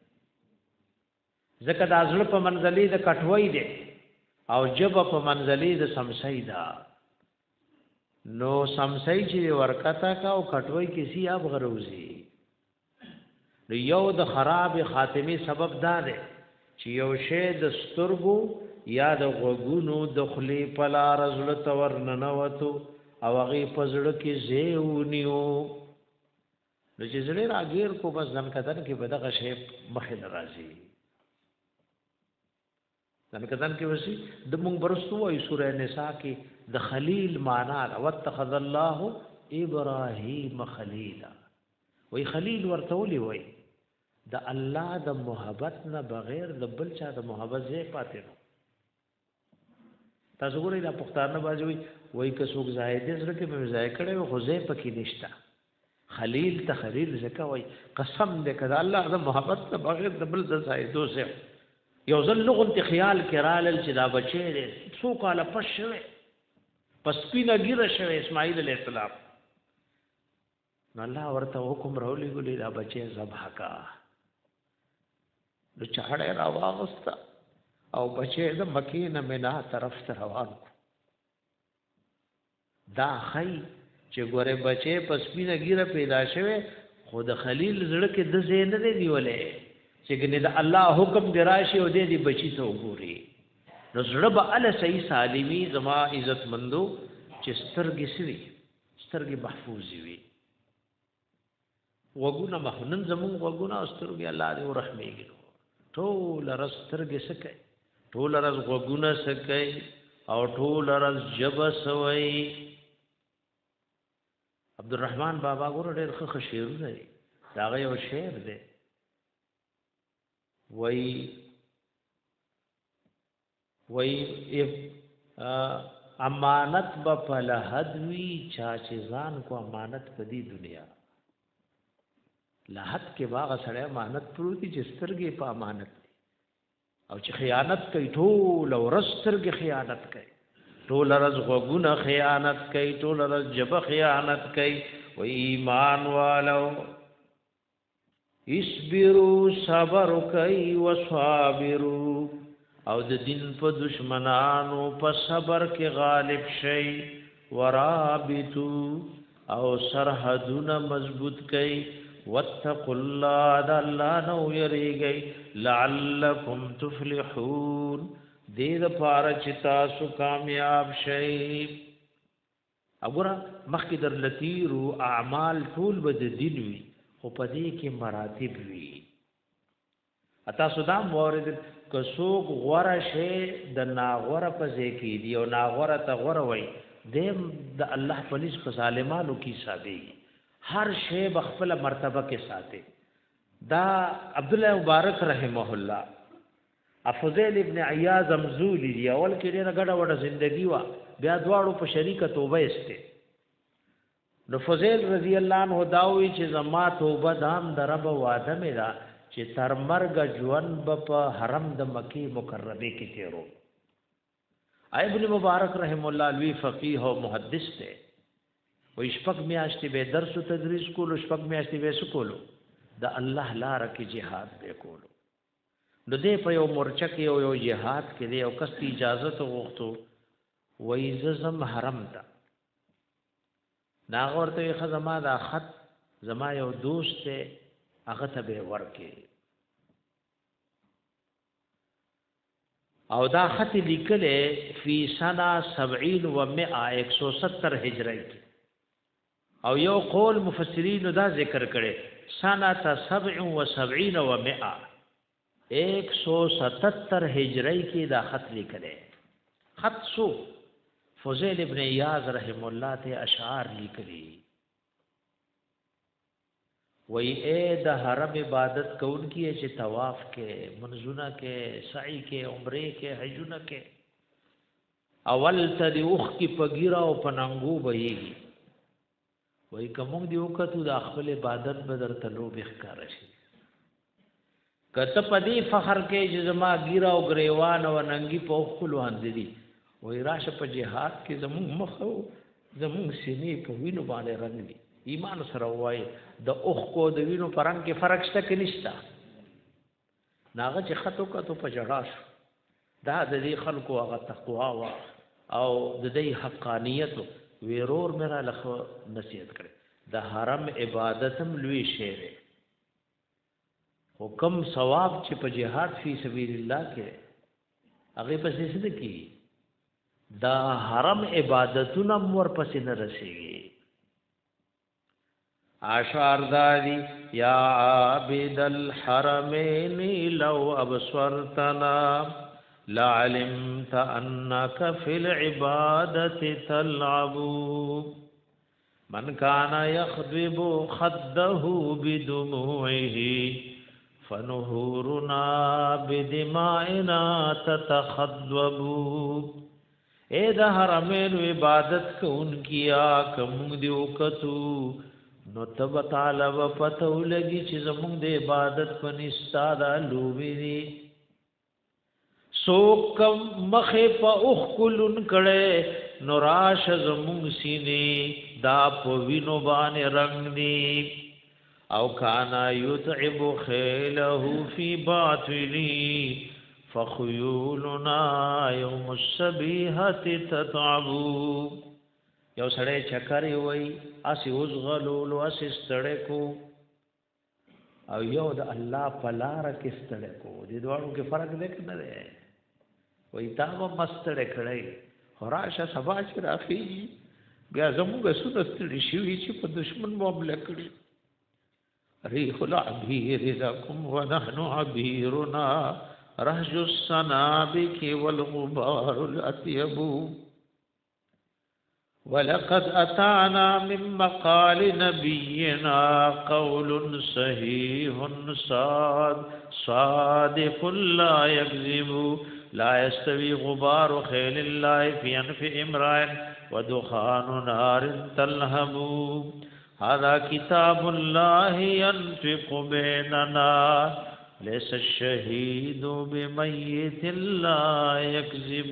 زکه د ازل په منزلې د کټوي دي او جب په منزلې د سمسای دا نو سمسای چې ورکتا کا او کټوي کسی اب غروزی نو یو د خراب خاتمه سبب دا ده چې یو شی د سترګو یا د غوګونو د خلی په لار زړه تور ننوتو او هغه په زړه کې زیونیو نو چې زړه راګیر کو بس ځن کدن کې بدغه شی مخه ناراضي ځن کدن کې وسی د مونږ برستو ای سورې نساء کې د خلیل معنا واتخذ الله ابراهیم خلیلا وای خلیل ورته ولي وای د الله د محبت نه بغیر د بل چا د محبت زې پاتې نو تاسو ګورئ دا پښتانه باجوي وای که څوک زائد سره کې مې زای کړي خو زې پکې نشتا خلیل ته خلیل زکه وای قسم دې کړه الله د محبت نه بغیر د بل د زائدو سره یو ځل لغون ته خیال کړهل چې دا بچي دې څوک اله پښوي پس پینه ګیره شوی اسماعیل علیہ السلام نو الله ورته حکم راولي ګولې دا بچي ذبح کا نو چاړه را واغستا او بچي د مکې نه مینا طرف ته روان کو دا خی چې ګوره بچې پس پینه ګیره پیدا شوه خود خلیل زړه کې د زین نه دیولې چې ګنې د الله حکم دی راشي او دې دې بچی ته وګوري نو زړه به ال صحیح سالمي زما عزت مندو چې سترګې سوي سترګې محفوظ وي وګونه محنن زمون وګونه سترګې الله دې ورحمېږي ټول رس سترګې سکه ټول رس وګونه سکه او ټول رس جب سوي عبدالرحمن بابا ګور ډېر ښه شعرونه دي دا یو شعر دی وای وای امانت به فلحد وی چا چې ځان کو امانت په دې دنیا لحد کې باغ سره امانت پروتي چې سترګې په امانت دي او چې خیانت کوي ټول او رسترګې خیانت کوي ټول رز غوګونه خیانت کوي ټول رز جب خیانت کوي و ایمان والو اسبروا صبر کوي وصابروا او د دین په دشمنانو په صبر کې غالب شي ورابطوا او سرحدونه مضبوط کوي واتقوا الله د الله نو یریږي لعلکم تفلحون دې د پاره چې تاسو کامیاب شئ وګوره مخکې در لتیرو اعمال ټول به د دین وي خو په دې کې مراتب وي اته سودا مورد کڅوک غوړه شي د ناغوره په ځکه دی او ناغوره ته غوړه وي د الله پولیس په ظالمانو کې حسابي هر شی بخپل مرتبه کې ساتي دا عبد الله مبارک رحمه الله افضل ابن عیاض امزولی دی اول کې ډیره غډه وډه ژوندۍ وا بیا دواړو په شریکه توبه استه نو فضیل رضی الله عنه داوی چې زما توبه دام درب واده مې دا چې تر مرګ ژوند په حرم د مکی مکرمه کې تیرو ابن مبارک رحم الله لوی فقيه او محدث ته و شپږ میاشتې به درس او تدریس کولو شپږ میاشتې به سکولو د الله لار کې jihad به کولو نو دې په یو مورچه کې یو jihad کې دی او کس اجازه ته وغوښتو و ایزم حرم ته ناغ ورته خزما دا خط زما یو دوست ته هغه ته به ورکې او دا خط لیکلې فی سنه سبعین و مئه ایک سو ستر هجری کې او یو قول مفسرین دا ذکر کړي سنه سبع و سبعین و مئه ایک سو ستتر هجری کې دا خط لیکلې خط سو فضیل ابن عیاض رحم الله ته اشعار لیکلي وی اے د حرم عبادت کون کی چې طواف کې منزونه کې سعی کې عمره کې حجونه کې اول ته د اوخ کې پګیرا او پننګو ویږي وای کوم دی وکړو د خپل عبادت بدر تلو بخکار شي کته پدی فخر کې چې زما ګیرا او غریوان او ننګي په خپل واندې وای راشه په جهاد کې زمون مخو زمون سینې په وینو باندې رنگ دي ایمان سره وای د اوخ کو د وینو پرنګ کې فرق شته کې نشته ناغه چې خطو کتو په جړاش دا د دې خلکو هغه تقوا وا او د دې حقانیت ویرور میرا لخوا نصیحت کړي د حرم عبادتم لوی شی دی حکم ثواب چې په جهاد فی سبیل الله کې هغه پسې څه کی دا حرم عبادتونه مور پسې نه رسیږي اشعار دادی یا عابد الحرمین لو ابصرتنا لعلمت انك في العباده تلعب من كان يخضب خده بدموعه فنهورنا بدمائنا تتخضب اے د حرمین عبادت کون کیا کم دیو کتو نو تب تعالی و پتو لگی چې زمون د عبادت پنستا د لوبي دي سوک مخه په اوخ کولن کړه نوراش زمون سینې دا په وینو باندې رنگ دی او کانا یتعب خیله فی باطلی فخیولنا یوم السبیحه تتعب یو سړی چکر وي اسی اوس غلولو اسی ستړی کو او یو د الله په لار کې ستړی کو دې دوړو کې فرق دی که نه دی وای تا به مستړی کړی راشه سبا چې راخیږي بیا زموږ سونه ستړي شوي چې په دشمن معامله کړي ریح العبیر لکم ونحن عبیرنا رهج السنابک والغبار الأطيب ولقد أتانا من مقال نبينا قول صحيح صاد صادق لا يكذب لا يستوي غبار خيل الله في أنف امرئ ودخان نار تلهب هذا كتاب الله ينطق بيننا ليس الشهيد بميت لا يكذب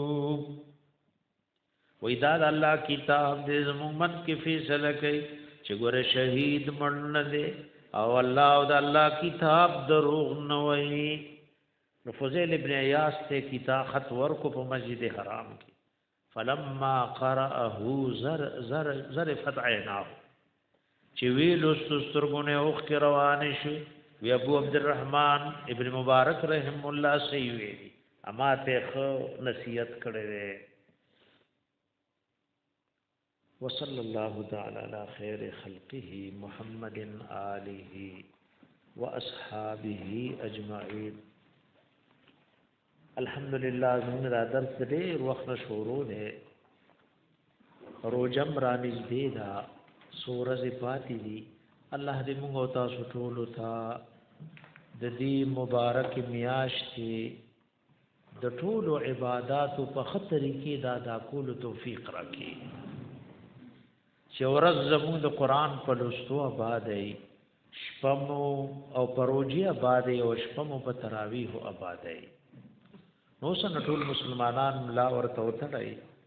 وېدا د الله کتاب دې زموږ من کې فیصله کوي چې ګوره شهید مړ نه دی او الله او د الله کتاب دروغ نه وایي نو فضیل ابن عیاض ته کتاب خط ورکو په مسجد حرام کې فلما قرأه زر زر زرفت عیناه چې ویلو سترګونه اوخ کې روان شي وی ابو عبد الرحمن ابن مبارک رحم الله سی ویلي اما ته خو نصیحت کړې وصلى الله تعالى على خير خلقه محمد آله وأصحابه أجمعين الحمد لله زمون دا درس ډېر وخت شروع دی روزم را نږدې دا سورې پاتې دي الله دې موږ او تاسو ټول ته د دې مبارک میاشتې د ټول عبادت په خطرې کې دا د کول توفیق راکړي چې ورځ زموږ د قران په لوستو آبادې شپمو او پروجي آبادې او شپمو په تراویح آبادې نو څنګه ټول مسلمانان ملا ورته وتړي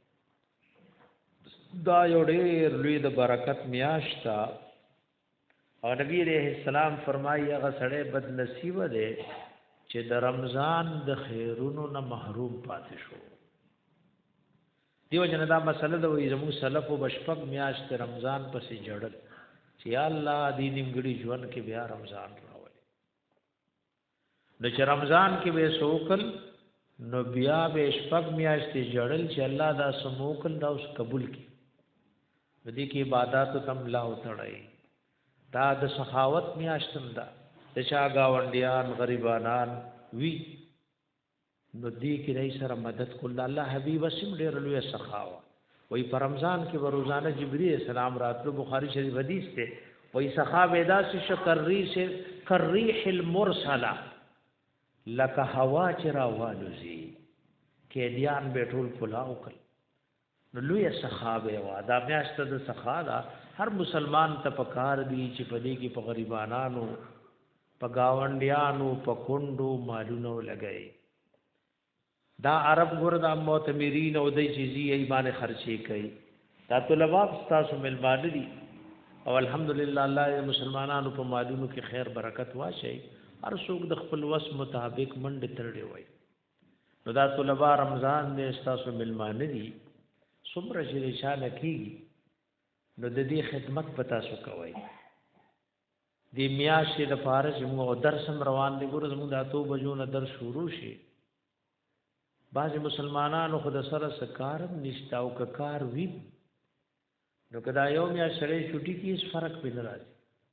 دا یو ډېر لوی د برکت میاشت او نبی عليه السلام فرمایي هغه سړی بد نصیب دی چې د رمضان د خیرونو نه محروم پاتې شو دیو جن دا مسله د وې زموږ سلف او بشپک میاشت رمضان پسې جوړل چې الله دې نیمګړي ژوند کې بیا رمضان راولي نو چې رمضان کې به سوکل نو بیا به شپک میاشت جوړل چې الله دا سموکل دا اوس قبول کړي دې کې عبادت تم لا وتړي دا د سخاوت میاشتم دا د شاګاونډیان غریبانان وی نو دې کې رئیس سره مدد کول الله حبیب اسم ډېر لوی سخاوه وای په رمضان کې روزانه جبرئیل السلام راتلو بخاری شریف حدیث ته وای سخاوه دا چې شکر ری سے کریح المرسله لک هوا چرا والوزی کې دیان بیٹول پلاو کړ نو لوی سخاوه وا دا میاشت د سخاله هر مسلمان ته پکار دی چې په دې کې په غریبانو په گاونډیانو په کندو مالونو لګي دا عرب ګور دا معتمرین او د چیزي ایمان خرچي کوي دا طلبات تاسو ملمان دي او الحمدلله الله مسلمانانو په مالونو کې خیر برکت واچي هر څوک د خپل وس مطابق منډه ترړي وای نو دا طلبا رمضان دې تاسو ملمان دي څومره چې شان کیږي نو د دې خدمت پتا سو کوي د میاشتې د فارج موږ درس روان دي ګور زموږ د اتو بجو نه درس شروع شي بعض مسلمانانو خود سره سکارم نشتا او کار وی نو کدا یو میا سره چھٹی کی اس فرق په ناراضي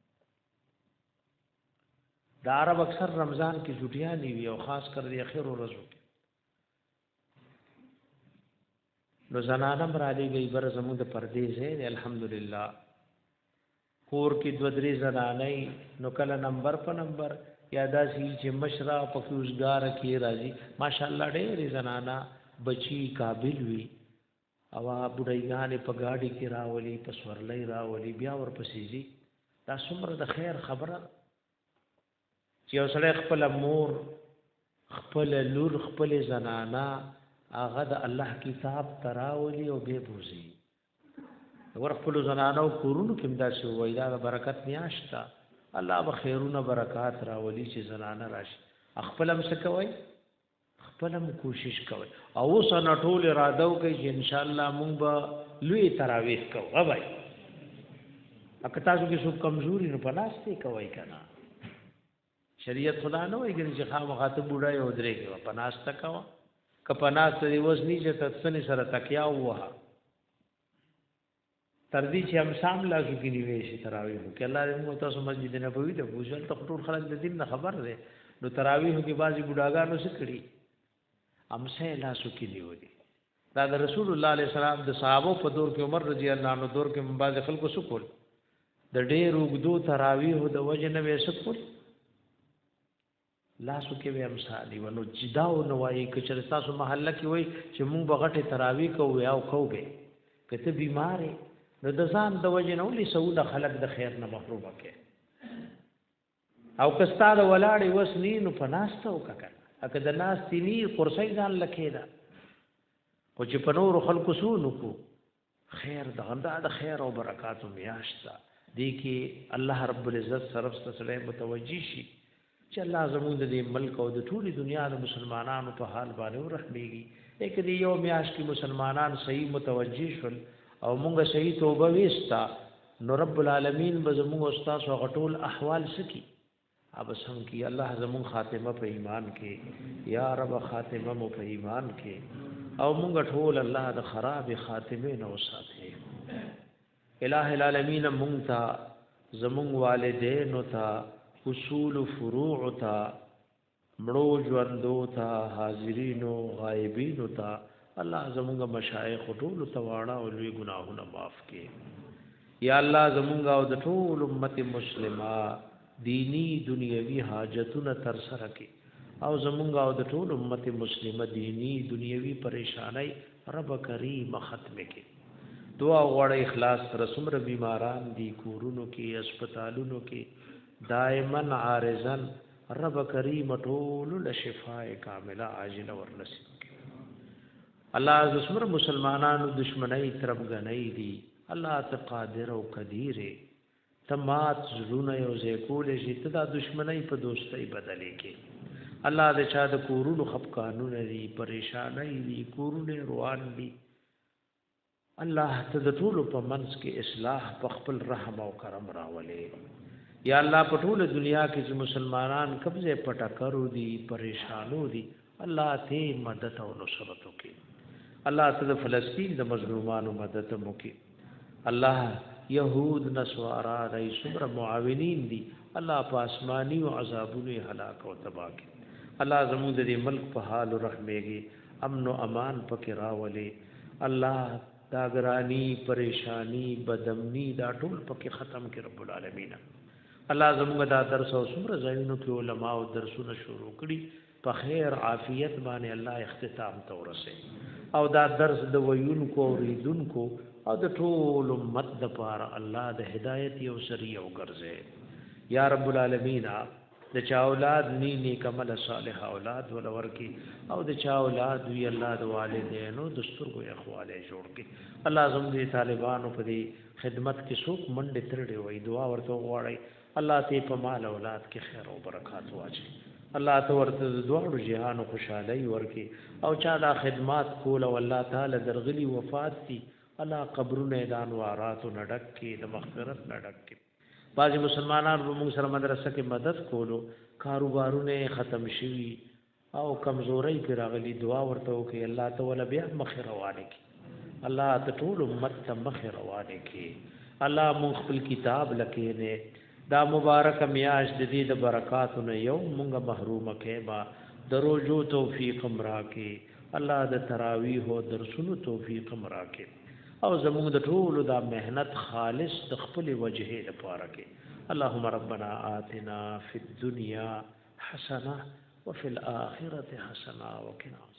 د عرب اکثر رمضان کی چھٹیاں نی وی او خاص کر دی اخر ورځو کې نو زنانم را دی گئی بر زموږ د پردې زه الحمدلله کور کې دو درې زنانې نو کله نمبر په نمبر یادا سی چې مشرا پکوزګار کې راځي ماشاءالله ډېر زنانا بچي قابل وي او بډایګانې په گاډي کې راولي په سورلې راولي بیا ورپسې زی دا څومره د خیر خبره چې اوسړه خپل مور خپل لور خپل زنانا هغه د الله کتاب تراولي او به بوزي ور خپل زنانو کورونو کې دا شو وای دا برکت میاشتا الله به خیرونه برکات راولي چې زنانه راشي خپل هم څه کوي خپل خپلم کوشش کوي او اوس نه ټول اراده وکړي چې ان شاء الله مونږ به لوی تراویح کوو اوبای اګه تاسو کې څو کمزوري نه پناستې کوي کنه شریعت خدا نه وایي چې خامخا ته بوډا یو درې کې پناسته کوه که پناسته دی وس نه چې تاسو سره تکیا وه تر دې چې هم سام لازم کې نیوي شي تراویح کې الله دې موږ تاسو مسجد نبوي ته پوښتل ته ټول خلک د دین نه خبر دي نو تراویح کې بعضي بډاګانو څه کړی امسه لاسو کې نیولې دا د رسول الله علیه السلام د صحابه په دور کې عمر رضی الله عنه دور کې بعض خلکو سکول د ډېر وګدو تراویح د وجه نه وسکول لاسو کې به امثال ولو جداو نوای کې چې تاسو محله کې وای چې مونږ بغټه تراویح کوو یا کوو کته بیمارې نو د ځان د وجه نه ولې سوله خلق د خیر نه محروم کې او کستا د ولاړې وسنی نو پناسته وکړه اګه د ناس تینی قرصې ځان لکې دا خو چې په نور خلکو سو نو کو خیر د غندا د خیر او برکات میاشتا دی کې الله رب العزت طرف سره متوجي شي چې الله زموږ د ملک او د ټولي دنیا د مسلمانانو په حال باندې ورحمېږي یک دی یو میاش کې مسلمانان صحیح متوجي شول او مونږه صحیح توبه وستا نو رب العالمین به زموږ استاد او غټول احوال سکی اب سم کی الله زموږ خاتمه په ایمان کې یا رب خاتمه مو په ایمان کې او مونږ ټول الله د خراب خاتمه نه وساته الہ العالمین مونږ ته زموږ والدین او ته اصول فروع ته مړو ژوندو ته حاضرینو غایبینو ته الله زمونږ مشایخ ټول تواړه او لوی ګناهونه معاف کړي یا الله زمونږ او د ټول امت مسلمه دینی دنیوي حاجتونه تر سره کړي او زمونږ او د ټول امت مسلمه دینی دنیوي پریشانای رب کریم ختم کړي دعا غواړي اخلاص سره څومره بیماران دي کورونو کې هسپتالونو کې دائما عارضن رب کریم ټول له شفاء کامله عاجله ورنصیب الله زسمر مسلمانانو دشمنی طرف غنی دی الله ته قادر او قدیر تمات زړونه یو ځکول شي ته د دشمنی په دوستۍ بدلې کې الله دې چا د کورونو خفقانونه دي پریشانای دي کورونه روان دي الله ته د ټولو په منځ کې اصلاح په خپل رحم او کرم راولې یا الله په ټوله دنیا کې چې مسلمانان قبضه پټکرو دي پریشانو دي الله ته مدد او نصرت وکړي الله تعالی فلسطین د مظلومانو مدد وکړي الله يهود نسوارا دای صبر معاونین دي الله په آسماني او عذابونو هلاک او تباہ کړي الله زموږ د ملک په حال رحمېږي امن او امان پکې راولې الله دا ګرانی پریشانی بدامنی دا ټول پکې ختم کړي رب العالمین الله زموږ دا درس او صبر زینو کې علما او درسونه شروع کړي په خیر عافیت باندې الله اختتام ته ورسه او دا درس د ویونکو او ریدونکو او د ټول امت د پاره الله د هدایت یو سریه او ګرځي یا رب العالمین د چا اولاد نی نیک عمل صالح اولاد ولور کی او د چا اولاد وی الله د والدینو د سترګو اخواله جوړ کی الله زموږ طالبانو په دې خدمت کې څوک منډه ترډه وای دعا ورته غواړي الله ته په مال اولاد کې خیر او برکات واچي الله ته ورته دوړو جهان خوشحالي ورکي او چا دا خدمات کول او الله تعالی درغلي وفات دي الله قبرونه دان وارات نډک کې د مغفرت نډک کې بعض مسلمانان به موږ سره مدرسه کې مدد کولو کاروبارونه ختم شوي او کمزوري پر راغلي دعا ورته وکي الله تعالی بیا مخ روانه کې الله ته ټول امت ته مخ روانه کې الله مون خپل کتاب لکې نه دا مبارک میاش د دې د برکاتونو یو مونږه محروم کېبا دروجو توفیق امرا کې الله د تراویح او درسونو توفیق امرا کې او زموږ د ټولو دا مهنت خالص د خپل وجهه لپاره کې اللهم ربنا آتنا فی الدنيا حسنه وفي الاخره حسنه وقنا